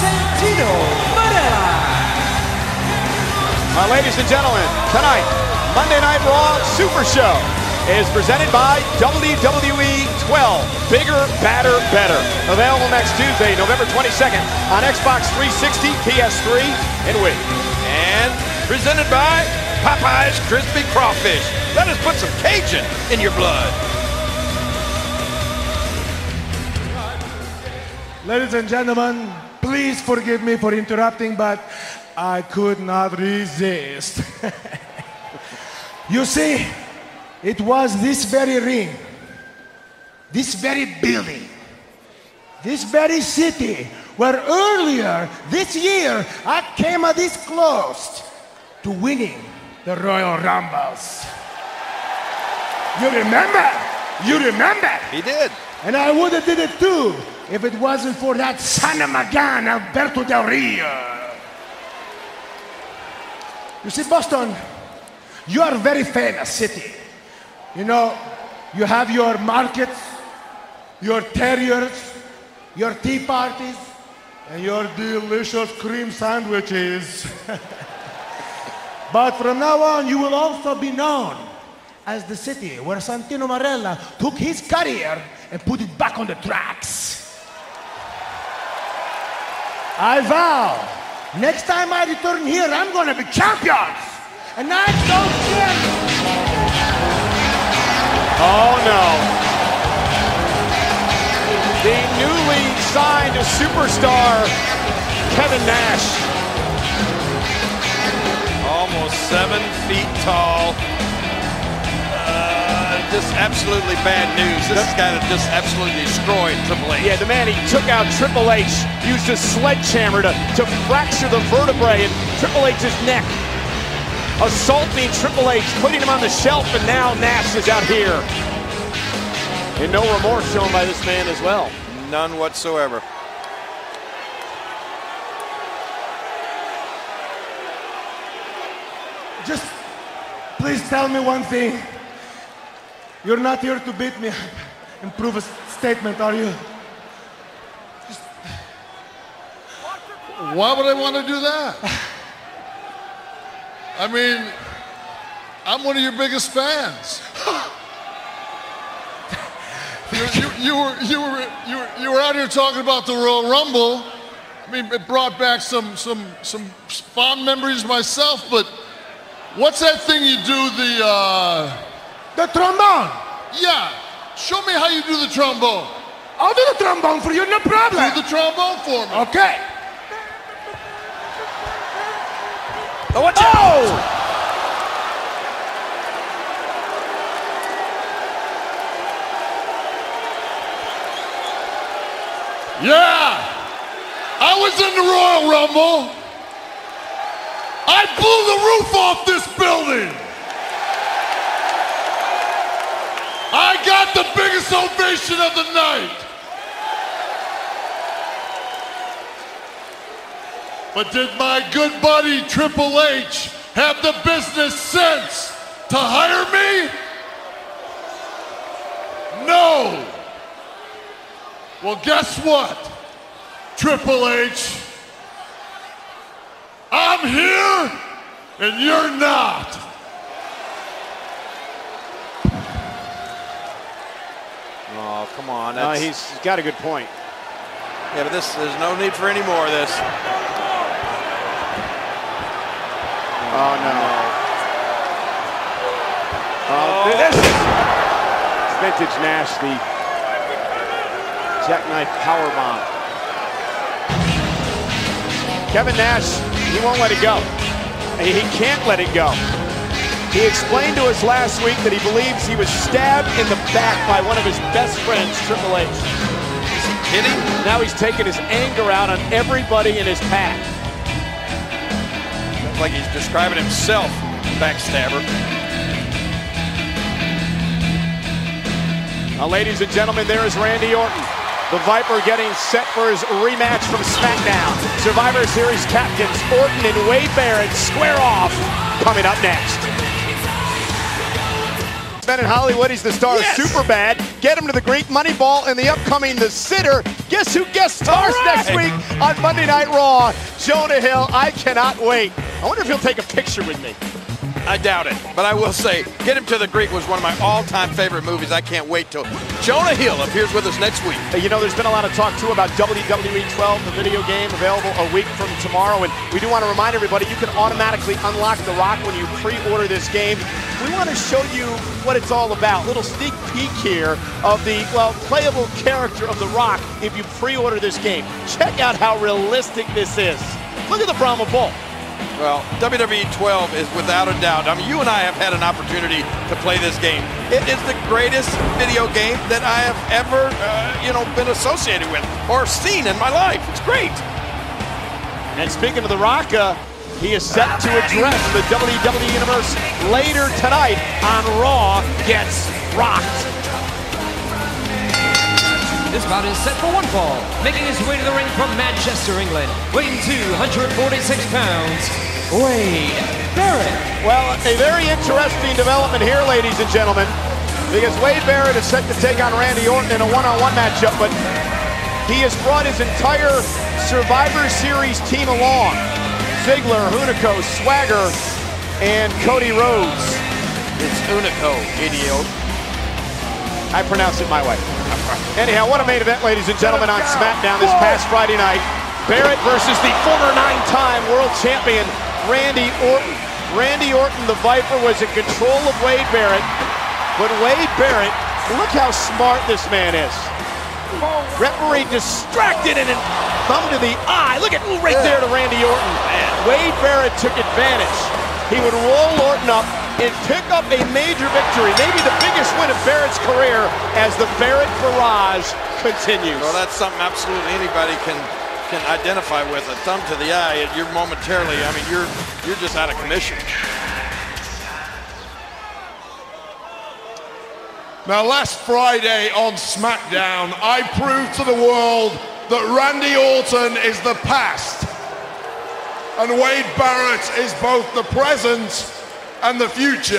[SPEAKER 2] Santino Marella.
[SPEAKER 5] Uh, ladies and gentlemen, tonight, Monday Night Raw Super Show is presented by W W E twelve. Bigger, badder, better. Available next Tuesday, November twenty-second on Xbox three sixty, P S three, and Wii.
[SPEAKER 13] And presented by Popeye's Crispy Crawfish. Let us put some Cajun in your blood.
[SPEAKER 12] Ladies and gentlemen, please forgive me for interrupting, but I could not resist. You see, it was this very ring, this very building, this very city, where earlier this year I came this close to winning the Royal Rumbles. You remember? You remember?
[SPEAKER 13] He did.
[SPEAKER 12] And I would have did it too if it wasn't for that son of a gun, Alberto Del Rio. You see, Boston, you are a very famous city. You know, you have your markets, your terriers, your tea parties, and your delicious cream sandwiches. But from now on, you will also be known as the city where Santino Marella took his career and put it back on the tracks. I vow, next time I return here, I'm gonna be champions. And I don't care.
[SPEAKER 5] Oh no. The newly signed superstar, Kevin Nash.
[SPEAKER 13] Almost seven feet tall. Just absolutely bad news. This has got to just absolutely destroy Triple H.
[SPEAKER 5] Yeah, the man, he took out Triple H, used a sledgehammer to, to fracture the vertebrae in Triple H's neck. Assaulting Triple H, putting him on the shelf, and now Nash is out here. And no remorse shown by this man as well.
[SPEAKER 13] None whatsoever.
[SPEAKER 12] Just please tell me one thing. You're not here to beat me and prove a statement, are you? Just...
[SPEAKER 9] Why would I want to do that? I mean, I'm one of your biggest fans. you, you, you, were, you, were, you, were, you were out here talking about the Royal Rumble. I mean, it brought back some, some, some fond memories myself, but what's that thing you do, the... Uh...
[SPEAKER 12] The trombone.
[SPEAKER 9] Yeah. Show me how you do the trombone.
[SPEAKER 12] I'll do the trombone for you, no problem.
[SPEAKER 9] Do the trombone for me.
[SPEAKER 12] Okay.
[SPEAKER 13] Oh, watch out.
[SPEAKER 12] Oh!
[SPEAKER 9] Yeah. I was in the Royal Rumble. I blew the roof off this building. I got the biggest ovation of the night. But did my good buddy Triple H have the business sense to hire me? No. Well, guess what, Triple H? I'm here and you're not.
[SPEAKER 13] Oh, come on.
[SPEAKER 5] Uh, he's, he's got a good point.
[SPEAKER 13] Yeah, but this, there's no need for any more of this.
[SPEAKER 5] Oh, no. Oh,
[SPEAKER 13] Oh.
[SPEAKER 5] this is vintage Nash, the jackknife powerbomb. Kevin Nash, he won't let it go. He he can't let it go. He explained to us last week that he believes he was stabbed in the back by one of his best friends, Triple H.
[SPEAKER 13] Is he kidding?
[SPEAKER 5] Now he's taking his anger out on everybody in his path.
[SPEAKER 13] Sounds like he's describing himself, backstabber.
[SPEAKER 5] Now, ladies and gentlemen, there is Randy Orton, the Viper, getting set for his rematch from SmackDown. Survivor Series captains Orton and Wade Barrett square off, coming up next. Ben in Hollywood, he's the star
[SPEAKER 13] Yes.
[SPEAKER 5] of Superbad. Get him to the Greek Money Ball and the upcoming The Sitter. Guess who guest stars
[SPEAKER 13] All right.
[SPEAKER 5] next week on Monday Night Raw? Jonah Hill. I cannot wait. I wonder if he'll take a picture with me.
[SPEAKER 13] I doubt it. But I will say, Get Him to the Greek was one of my all-time favorite movies. I can't wait till Jonah Hill appears with us next week.
[SPEAKER 5] You know, there's been a lot of talk, too, about W W E twelve, the video game, available a week from tomorrow. And we do want to remind everybody, you can automatically unlock The Rock when you pre-order this game. We want to show you what it's all about. Little sneak peek here of the, well, playable character of The Rock if you pre-order this game. Check out how realistic this is. Look at the Brahma Bull.
[SPEAKER 13] Well, W W E twelve is without a doubt. I mean, you and I have had an opportunity to play this game. It is the greatest video game that I have ever, uh, you know, been associated with or seen in my life. It's great.
[SPEAKER 5] And speaking of The Rock, uh, he is set to address the W W E Universe later tonight on Raw Gets Rocked.
[SPEAKER 2] This bout is set for one fall. Making his way to the ring from Manchester, England, weighing two hundred forty-six pounds, Wade Barrett.
[SPEAKER 5] Well, a very interesting development here, ladies and gentlemen, because Wade Barrett is set to take on Randy Orton in a one-on-one matchup, but he has brought his entire Survivor Series team along. Ziggler, Hunico, Swagger, and Cody Rhodes.
[SPEAKER 13] It's Hunico, idiot.
[SPEAKER 5] I pronounce it my way. Anyhow, what a main event, ladies and gentlemen, on SmackDown this past Friday night. Barrett versus the former nine-time world champion, Randy Orton. Randy Orton, the Viper, was in control of Wade Barrett, but Wade Barrett, look how smart this man is. Referee distracted and thumb to the eye. Look at right there to Randy Orton. Wade Barrett took advantage. He would roll Orton up and pick up a major victory, maybe the biggest win of Barrett's career as the Barrett barrage continues.
[SPEAKER 13] Well, that's something absolutely anybody can can identify with. A thumb to the eye, you're momentarily, I mean, you're you're just out of commission.
[SPEAKER 9] Now, last Friday on SmackDown, I proved to the world that Randy Orton is the past and Wade Barrett is both the present and the future.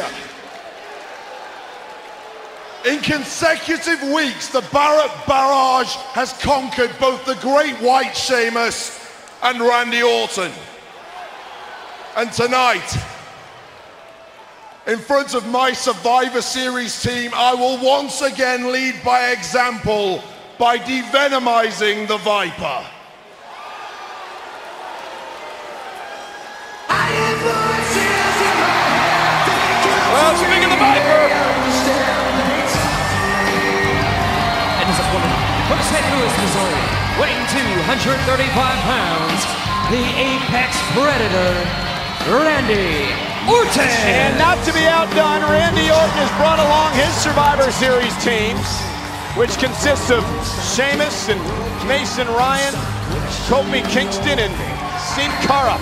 [SPEAKER 9] In consecutive weeks, the Barrett barrage has conquered both the Great White Sheamus and Randy Orton. And tonight, in front of my Survivor Series team, I will once again lead by example by devenomizing the Viper.
[SPEAKER 13] Well, speaking of the Viper,
[SPEAKER 2] and his opponent from Saint Louis, Missouri, weighing two hundred thirty-five pounds, the Apex Predator, Randy Orton.
[SPEAKER 5] And not to be outdone, Randy Orton has brought along his Survivor Series team, which consists of Sheamus and Mason Ryan, Kofi Kingston, and Sin Cara.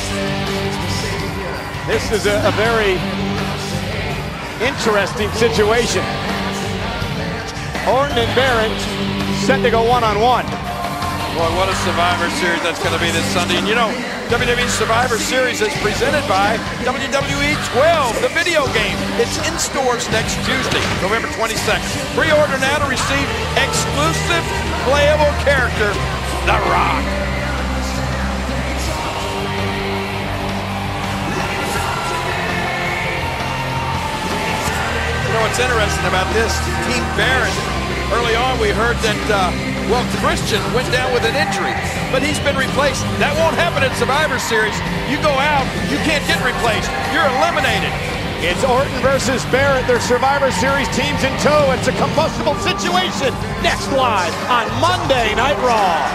[SPEAKER 5] This is a, a very interesting situation. Orton and Barrett set to go one-on-one.
[SPEAKER 13] Boy, what a Survivor Series that's going to be this Sunday. And you know, W W E Survivor Series is presented by W W E twelve, the video game. It's in stores next Tuesday, November twenty-second. Pre-order now to receive exclusive playable character, The Rock. You know what's interesting about this? Team Barrett, early on we heard that, uh, well, Christian went down with an injury, but he's been replaced. That won't happen in Survivor Series. You go out, you can't get replaced. You're eliminated.
[SPEAKER 5] It's Orton versus Barrett, their Survivor Series teams in tow. It's a combustible situation. Next live on Monday Night Raw.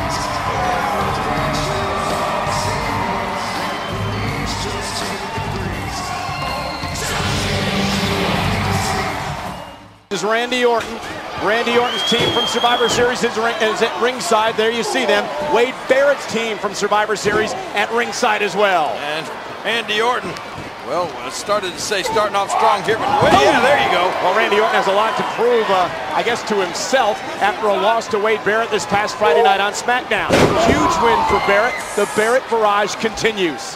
[SPEAKER 5] This is Randy Orton. Randy Orton's team from Survivor Series is, is at ringside. There you see them. Wade Barrett's team from Survivor Series at ringside as well.
[SPEAKER 13] And Randy Orton, well, I started to say starting off strong here, but well, yeah, there you go.
[SPEAKER 5] Well, Randy Orton has a lot to prove, uh, I guess, to himself after a loss to Wade Barrett this past Friday night on SmackDown. Huge win for Barrett. The Barrett barrage continues.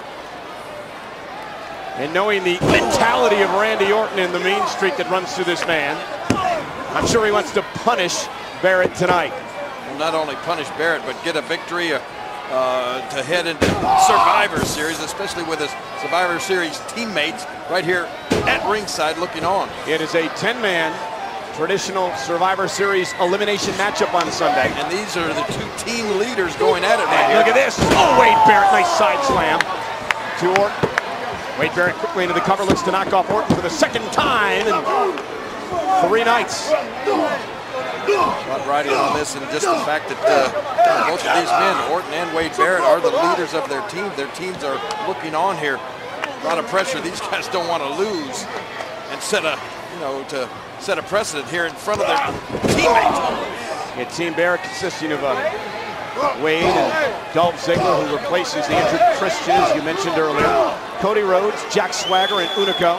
[SPEAKER 5] And knowing the mentality of Randy Orton and the mean streak that runs through this man, I'm sure he wants to punish Barrett tonight.
[SPEAKER 13] Well, not only punish Barrett, but get a victory, uh, uh, to head into Survivor Series, especially with his Survivor Series teammates right here at ringside looking on.
[SPEAKER 5] It is a ten-man traditional Survivor Series elimination matchup on Sunday.
[SPEAKER 13] And these are the two team leaders going at it right here.
[SPEAKER 5] Look at this. Oh, Wade Barrett, nice side slam to Orton. Wade Barrett quickly into the cover, looks to knock off Orton for the second time in three nights.
[SPEAKER 13] Not riding on this, and just the fact that uh, both of these men, Orton and Wade Barrett, are the leaders of their team. Their teams are looking on here. A lot of pressure. These guys don't want to lose and set a, you know, to set a precedent here in front of their teammates.
[SPEAKER 5] Yeah, Team Barrett consisting of uh, Wade and Dolph Ziggler, who replaces the injured Christian, as you mentioned earlier. Cody Rhodes, Jack Swagger, and Unico.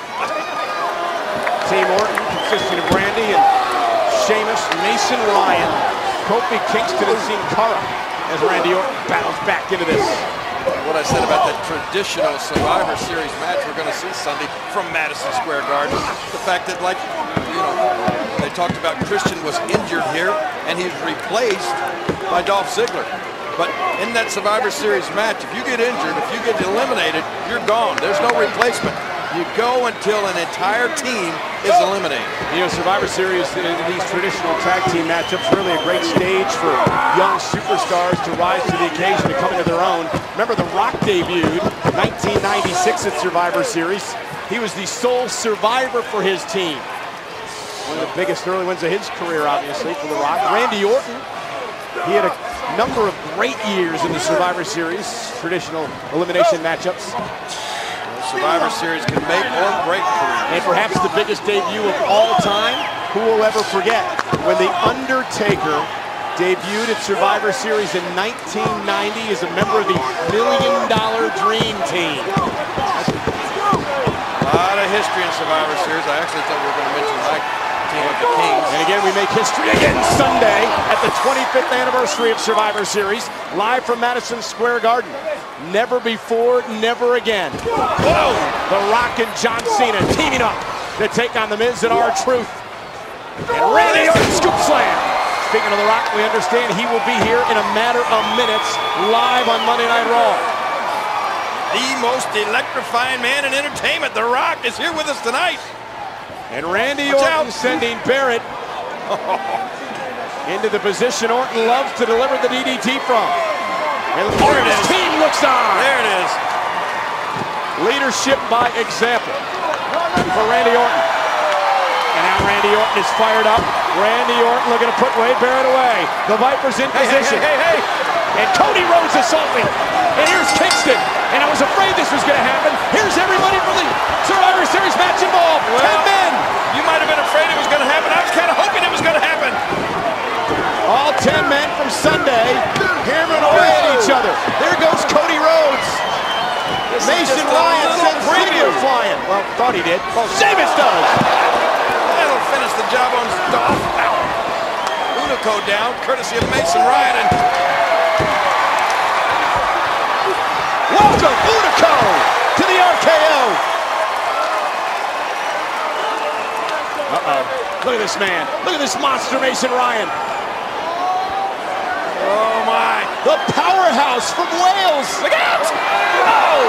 [SPEAKER 5] Team Orton consisting of Randy and Sheamus, Mason Ryan, Kofi Kingston, and Sin Cara, as Randy Orton battles back into this.
[SPEAKER 13] What I said about that traditional Survivor Series match we're going to see Sunday from Madison Square Garden. The fact that, like, you know, they talked about Christian was injured here, and he's replaced by Dolph Ziggler. But in that Survivor Series match, if you get injured, if you get eliminated, you're gone. There's no replacement. You go until an entire team is eliminated.
[SPEAKER 5] You know, Survivor Series, in these traditional tag team matchups, really a great stage for young superstars to rise to the occasion, to come into their own. Remember, The Rock debuted in nineteen ninety-six at Survivor Series. He was the sole survivor for his team. One of the biggest early wins of his career, obviously, for The Rock. Randy Orton, he had a number of great years in the Survivor Series, traditional elimination matchups.
[SPEAKER 13] Survivor Series can make or break careers.
[SPEAKER 5] And perhaps the biggest debut of all time, who will ever forget when The Undertaker debuted at Survivor Series in nineteen ninety as a member of the Million Dollar Dream Team.
[SPEAKER 13] A lot of history in Survivor Series. I actually thought we were going to mention my team of the Kings.
[SPEAKER 5] And again, we make history again Sunday at the twenty-fifth anniversary of Survivor Series, live from Madison Square Garden. Never before, never again. Whoa! The Rock and John Cena teaming up to take on The Miz and R-Truth. And Randy Orton scoop slam. Speaking of The Rock, we understand he will be here in a matter of minutes, live on Monday Night Raw.
[SPEAKER 13] The most electrifying man in entertainment, The Rock, is here with us tonight.
[SPEAKER 5] And Randy
[SPEAKER 13] Watch
[SPEAKER 5] Orton
[SPEAKER 13] out.
[SPEAKER 5] sending Barrett into the position Orton loves to deliver the D D T from. And Orton's team looks on.
[SPEAKER 13] There it is.
[SPEAKER 5] Leadership by example for Randy Orton. And now Randy Orton is fired up. Randy Orton looking to put Wade Barrett away. The Viper's in
[SPEAKER 13] Hey,
[SPEAKER 5] position.
[SPEAKER 13] hey, hey, hey.
[SPEAKER 5] And Cody Rhodes assaulting. And here's Kingston. And I was afraid this was going to happen. Here's everybody from the Survivor Series match involved.
[SPEAKER 13] Well,
[SPEAKER 5] Ten men.
[SPEAKER 13] You might have been afraid it was going to happen. I was kind of hoping it was going to happen.
[SPEAKER 5] All ten men from Sunday hammering away at each other. There goes Cody Rhodes. Mason Ryan sends Xavier flying. Well, thought he did. Well, Sheamus does.
[SPEAKER 13] That'll finish the job on Dolph. Unico down, courtesy of Mason Ryan. And
[SPEAKER 5] welcome, Unico, to the R K O. Uh-oh. Look at this man. Look at this monster, Mason Ryan.
[SPEAKER 13] Oh, my.
[SPEAKER 5] The powerhouse from Wales.
[SPEAKER 13] Look out! Oh!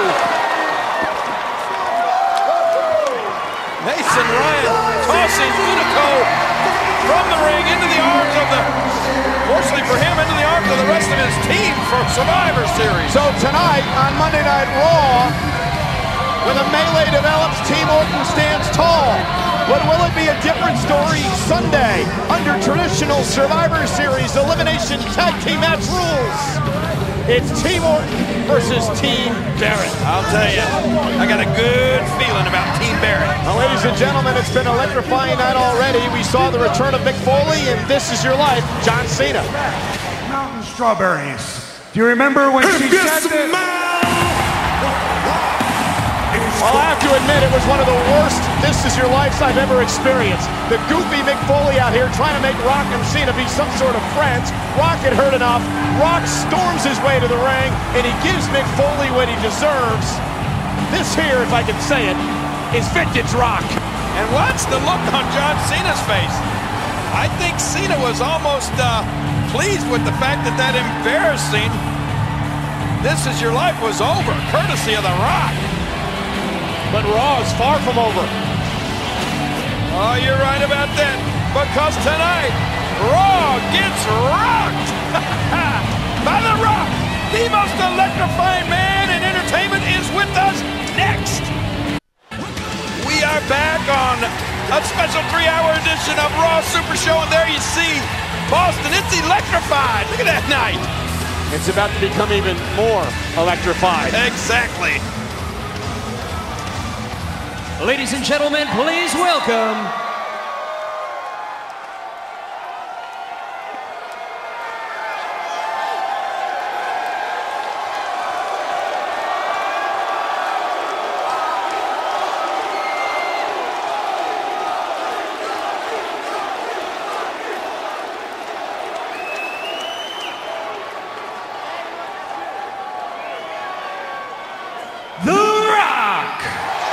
[SPEAKER 13] Mason Ryan tossing Unico from the ring into the arms of the, fortunately for him, into the arms of the rest of his team for Survivor Series.
[SPEAKER 5] So tonight on Monday Night Raw, when the melee develops, Team Orton stands tall. But will it be a different story Sunday under traditional Survivor Series elimination tag team match rules? It's Team Orton versus Team Barrett.
[SPEAKER 13] I'll tell you, I got a good feeling about Team Barrett.
[SPEAKER 5] Now, ladies and gentlemen, it's been an electrifying night already. We saw the return of Mick Foley, and This Is Your Life, John Cena.
[SPEAKER 7] Mountain strawberries. Do you remember when she said this?
[SPEAKER 5] I'll have to admit, it was one of the worst This Is Your Lives I've ever experienced. The goofy Mick Foley out here trying to make Rock and Cena be some sort of friends. Rock had heard enough. Rock storms his way to the ring, and he gives Mick Foley what he deserves. This here, if I can say it, is vintage Rock.
[SPEAKER 13] And watch the look on John Cena's face. I think Cena was almost uh, pleased with the fact that that embarrassing this as your life was over, courtesy of The Rock.
[SPEAKER 5] But Raw is far from over.
[SPEAKER 13] Oh, you're right about that, because tonight, Raw gets rocked by The Rock. The most electrifying man in entertainment is with us next. We are back on a special three-hour edition of Raw Super Show, and there you see Boston. It's electrified. Look at that night.
[SPEAKER 5] It's about to become even more electrified.
[SPEAKER 13] Exactly.
[SPEAKER 2] Ladies and gentlemen, please welcome The Rock.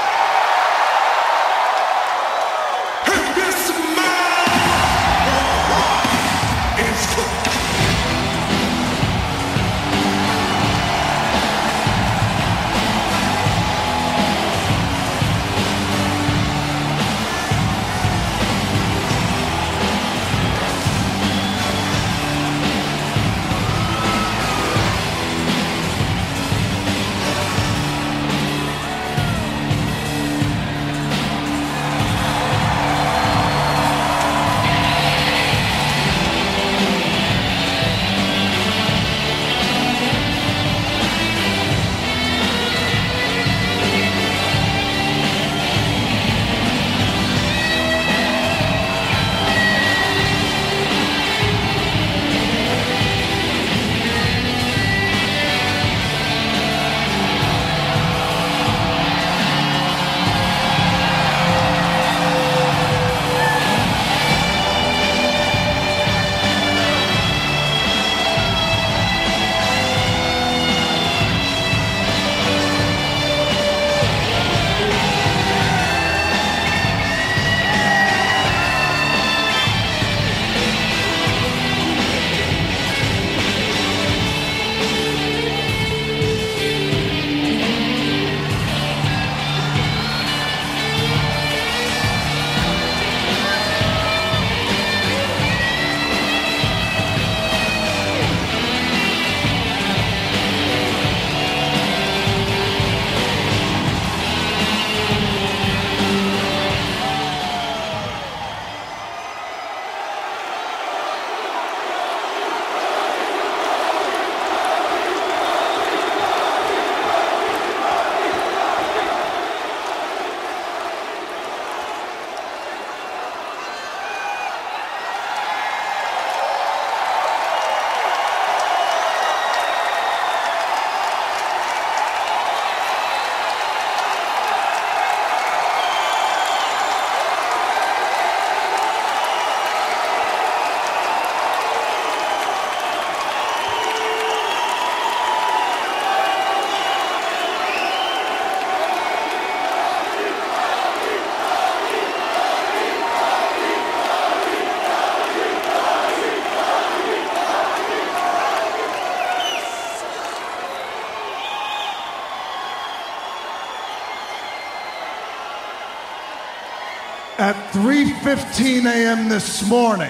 [SPEAKER 7] At three fifteen a m this morning,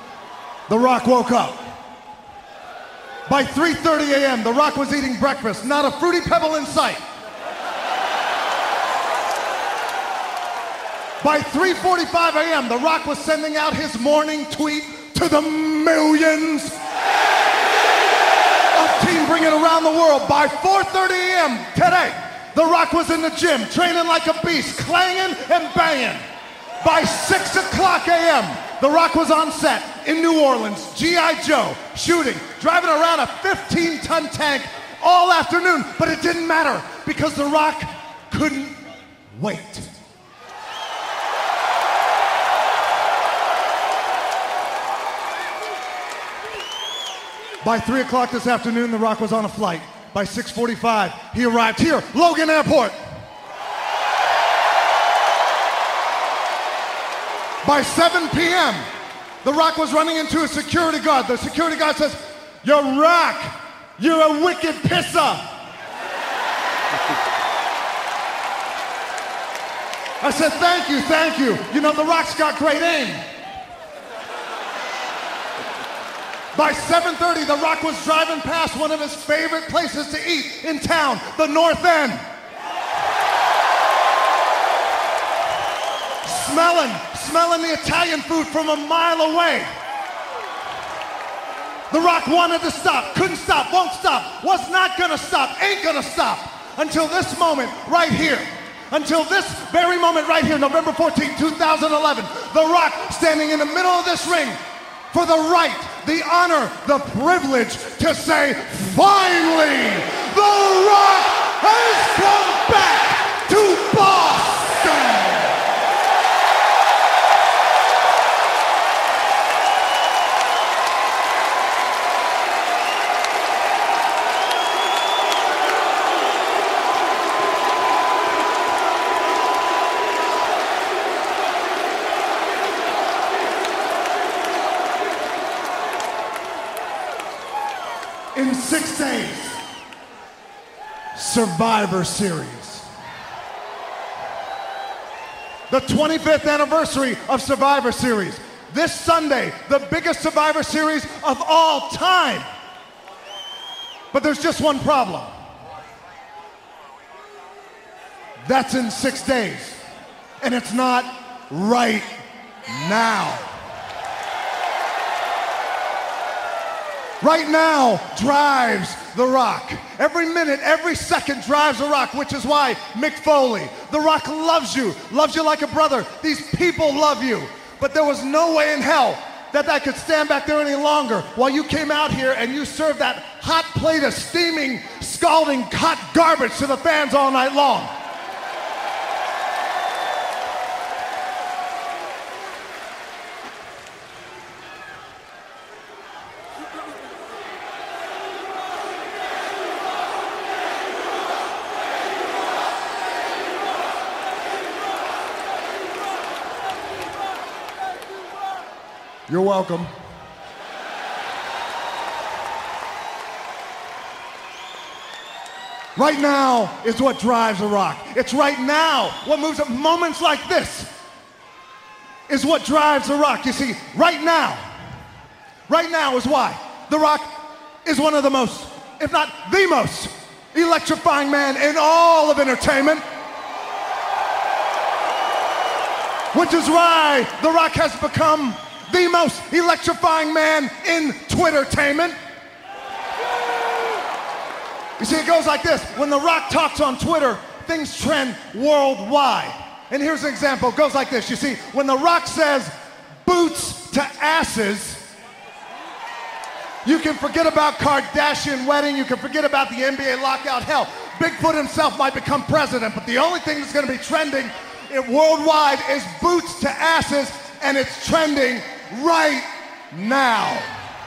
[SPEAKER 7] The Rock woke up. By three thirty a m, The Rock was eating breakfast, not a Fruity Pebble in sight. By three forty-five a m, The Rock was sending out his morning tweet to the millions of Team Bring It around the world. By four thirty a m today, The Rock was in the gym, training like a beast, clanging and banging. By six o'clock a m, The Rock was on set in New Orleans, G I Joe, shooting, driving around a fifteen ton tank all afternoon, but it didn't matter because The Rock couldn't wait. By three o'clock this afternoon, The Rock was on a flight. By six forty-five, he arrived here, Logan Airport. By seven p m, The Rock was running into a security guard. The security guard says, "Your Rock, You're a wicked pisser. I said, thank you, thank you. You know, The Rock's got great aim. By seven thirty, The Rock was driving past one of his favorite places to eat in town, the North End. Smelling, smelling the Italian food from a mile away. The Rock wanted to stop, couldn't stop, won't stop, was not gonna stop, ain't gonna stop until this moment right here. Until this very moment right here, November fourteenth, two thousand eleven, The Rock standing in the middle of this ring for the right, the honor, the privilege to say, finally, The Rock has come back to Boston! In six days, Survivor Series. The twenty-fifth anniversary of Survivor Series. This Sunday, the biggest Survivor Series of all time. But there's just one problem. That's in six days. And it's not right now. Right now drives The Rock. Every minute, every second drives The Rock, which is why Mick Foley, The Rock loves you, loves you like a brother. These people love you. But there was no way in hell that I could stand back there any longer while you came out here and you served that hot plate of steaming, scalding, hot garbage to the fans all night long. You're welcome. Right now is what drives The Rock. It's right now what moves at moments like this is what drives The Rock. You see, right now, right now is why The Rock is one of the most, if not the most, electrifying man in all of entertainment. Which is why The Rock has become the most electrifying man in Twittertainment. You see, it goes like this. When The Rock talks on Twitter, things trend worldwide. And here's an example. It goes like this. You see, when The Rock says boots to asses, you can forget about Kardashian wedding. You can forget about the N B A lockout. Hell, Bigfoot himself might become president. But the only thing that's going to be trending worldwide is boots to asses, and it's trending right now.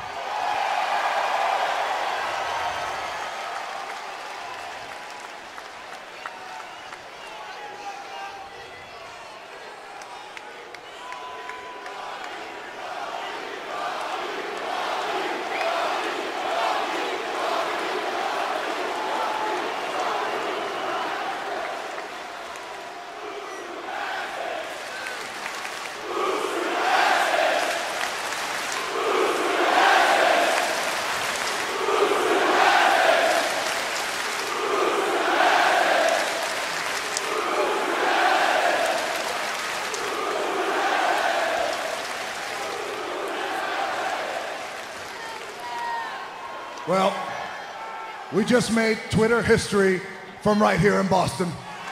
[SPEAKER 7] Well, we just made Twitter history from right here in Boston.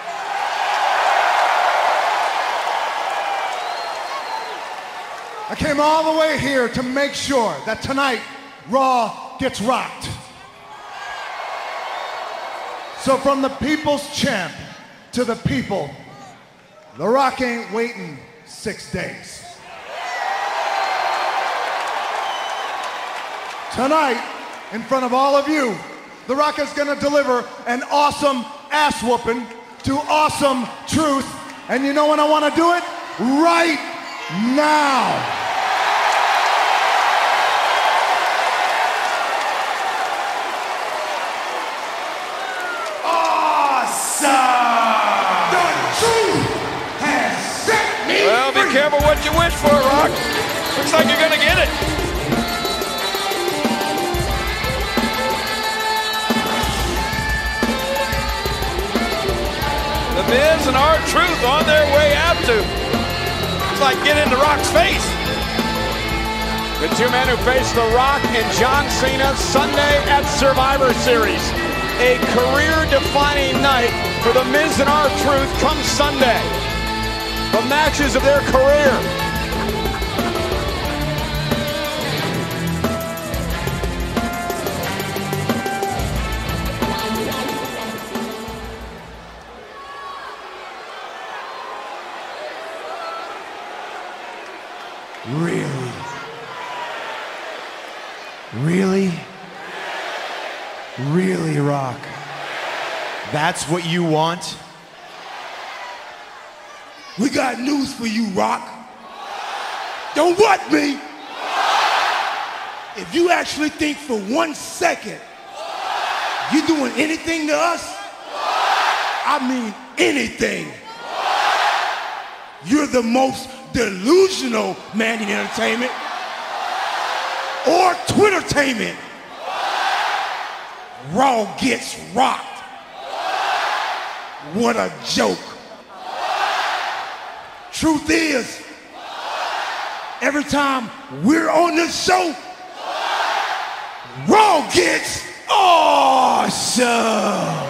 [SPEAKER 7] I came all the way here to make sure that tonight Raw gets rocked. So from the people's champ to the people, The Rock ain't waiting six days. Tonight, in front of all of you, The Rock is gonna deliver an awesome ass whooping to awesome truth. And you know when I wanna do it? Right now.
[SPEAKER 4] asked for, Rock. Looks like you're going to get it. The Miz and R-Truth on their way out to, looks like get into Rock's face.
[SPEAKER 5] The two men who face The Rock and John Cena Sunday at Survivor Series. A career-defining night for The Miz and R-Truth come Sunday. The matches of their career.
[SPEAKER 8] Really? Really? Really, Rock? That's what you want?
[SPEAKER 17] We got news for you, Rock. Don't what me? If you actually think for one second you're doing anything to us, I mean anything, you're the most delusional man in entertainment or Twittertainment. Raw gets rocked. What a joke. Truth is, every time we're on this show, Raw gets awesome.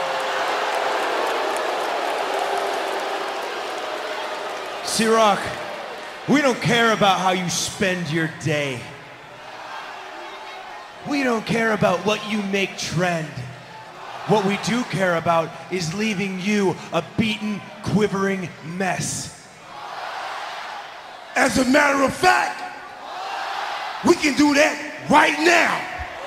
[SPEAKER 8] See, Rock, we don't care about how you spend your day. We don't care about what you make trend. What we do care about is leaving you a beaten, quivering mess.
[SPEAKER 17] As a matter of fact, we can do that right now.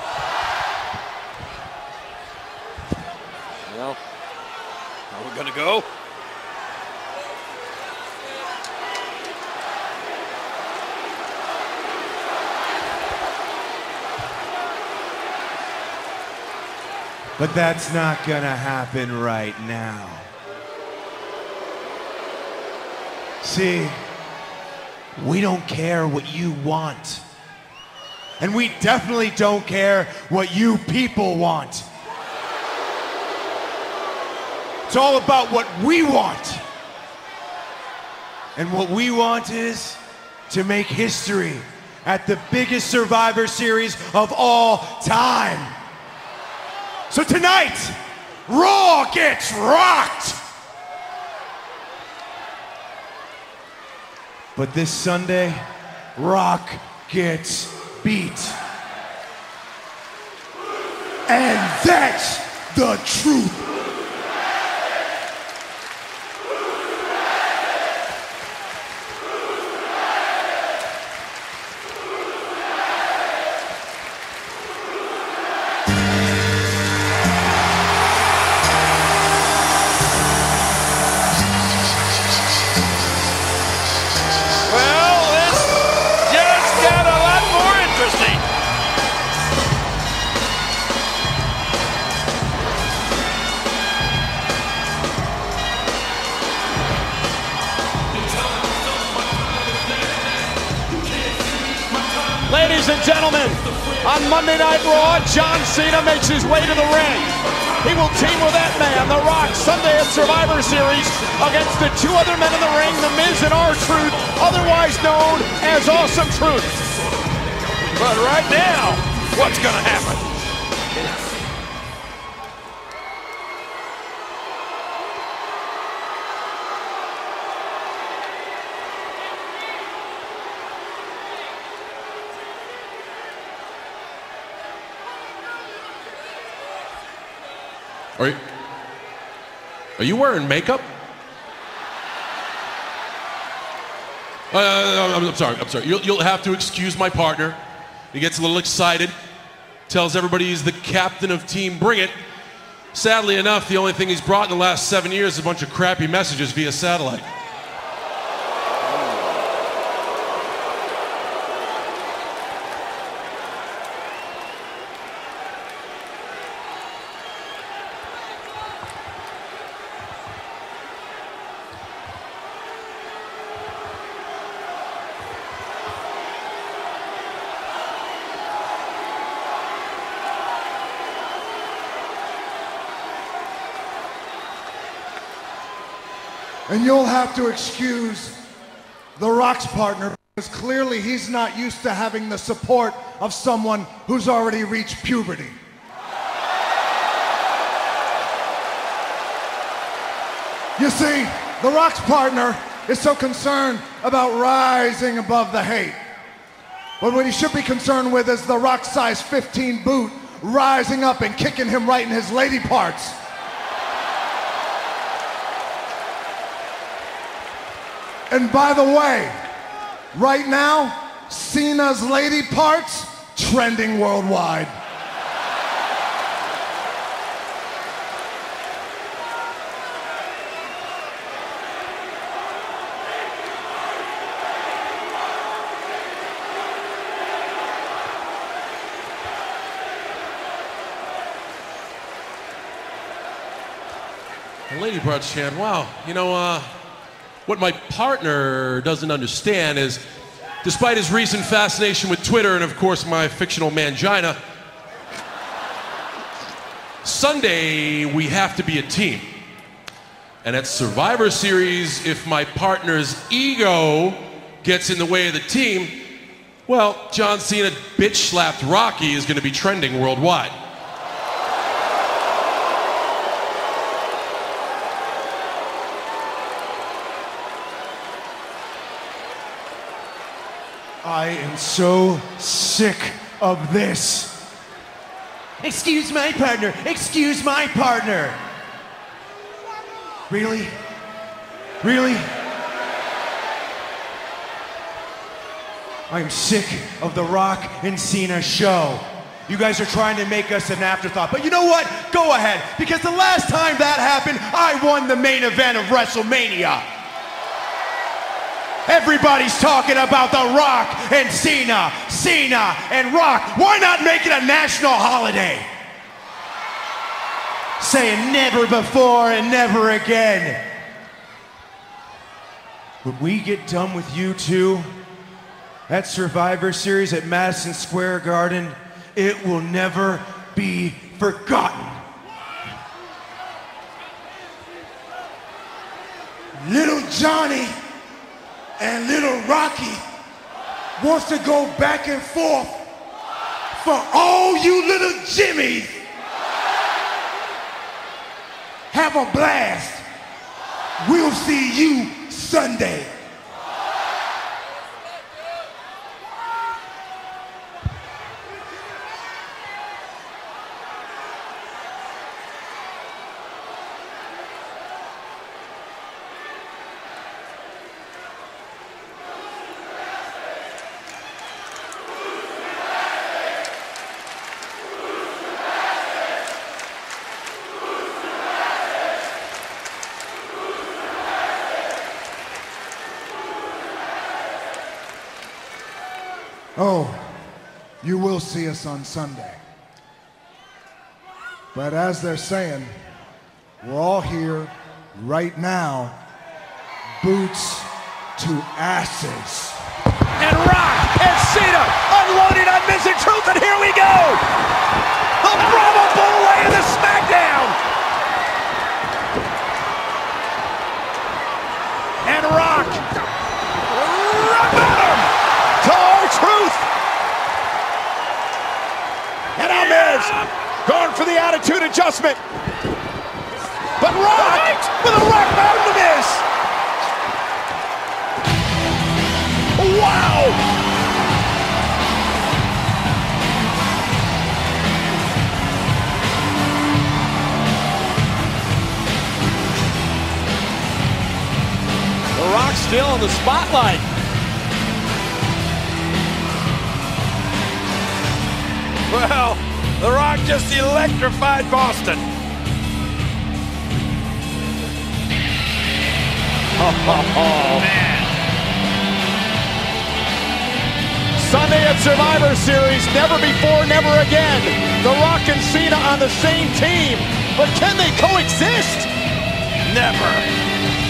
[SPEAKER 13] Well, are we gonna go?
[SPEAKER 8] But that's not gonna happen right now. See, we don't care what you want. And we definitely don't care what you people want. It's all about what we want. And what we want is to make history at the biggest Survivor Series of all time. So tonight, Raw gets rocked. But this Sunday, Rock gets beat.
[SPEAKER 17] And that's the truth.
[SPEAKER 5] Ladies and gentlemen, on Monday Night Raw, John Cena makes his way to the ring. He will team with that man, The Rock, Sunday at Survivor Series against the two other men in the ring, The Miz and R-Truth, otherwise known as Awesome Truth.
[SPEAKER 13] But right now, what's going to happen?
[SPEAKER 18] Are you, are you wearing makeup? Uh, I'm, I'm sorry, I'm sorry. You'll, you'll have to excuse my partner. He gets a little excited, tells everybody he's the captain of Team Bring It. Sadly enough, the only thing he's brought in the last seven years is a bunch of crappy messages via satellite.
[SPEAKER 7] And you'll have to excuse The Rock's partner, because clearly he's not used to having the support of someone who's already reached puberty. You see, The Rock's partner is so concerned about rising above the hate. But what he should be concerned with is The Rock's size fifteen boot rising up and kicking him right in his lady parts. And by the way, right now, Cena's lady parts trending worldwide.
[SPEAKER 18] The lady parts chant, wow, you know, uh, what my partner doesn't understand is, despite his recent fascination with Twitter and, of course, my fictional mangina, Sunday we have to be a team. And at Survivor Series, if my partner's ego gets in the way of the team, well, John Cena bitch slapped Rocky is going to be trending worldwide.
[SPEAKER 17] I am so sick of this. Excuse my partner. Excuse my partner. Really? Really? I'm sick of The Rock and Cena show. You guys are trying to make us an afterthought. But you know what? Go ahead. Because the last time that happened, I won the main event of WrestleMania. Everybody's talking about The Rock and Cena, Cena and Rock. Why not make it a national holiday? Saying never before and never again. When we get done with you two at Survivor Series at Madison Square Garden, it will never be forgotten. Little Johnny and Little Rocky wants to go back and forth for all you little Jimmies. Have a blast. We'll see you Sunday.
[SPEAKER 7] Oh, you will see us on Sunday. But as they're saying, we're all here right now, boots to asses.
[SPEAKER 4] And Rock and Cena unloading on Miz and Truth, and here we go! The Bravo Bullway of the SmackDown! And Rock, rock bottom to R-Truth! And now Miz going for the attitude adjustment. But Rock with a rock bottom to Miz! Wow! The Rock's still in the spotlight. Well, The Rock just electrified Boston. Oh, man. Sunday at Survivor Series, never before, never again. The Rock and Cena on the same team. But can they coexist? Never.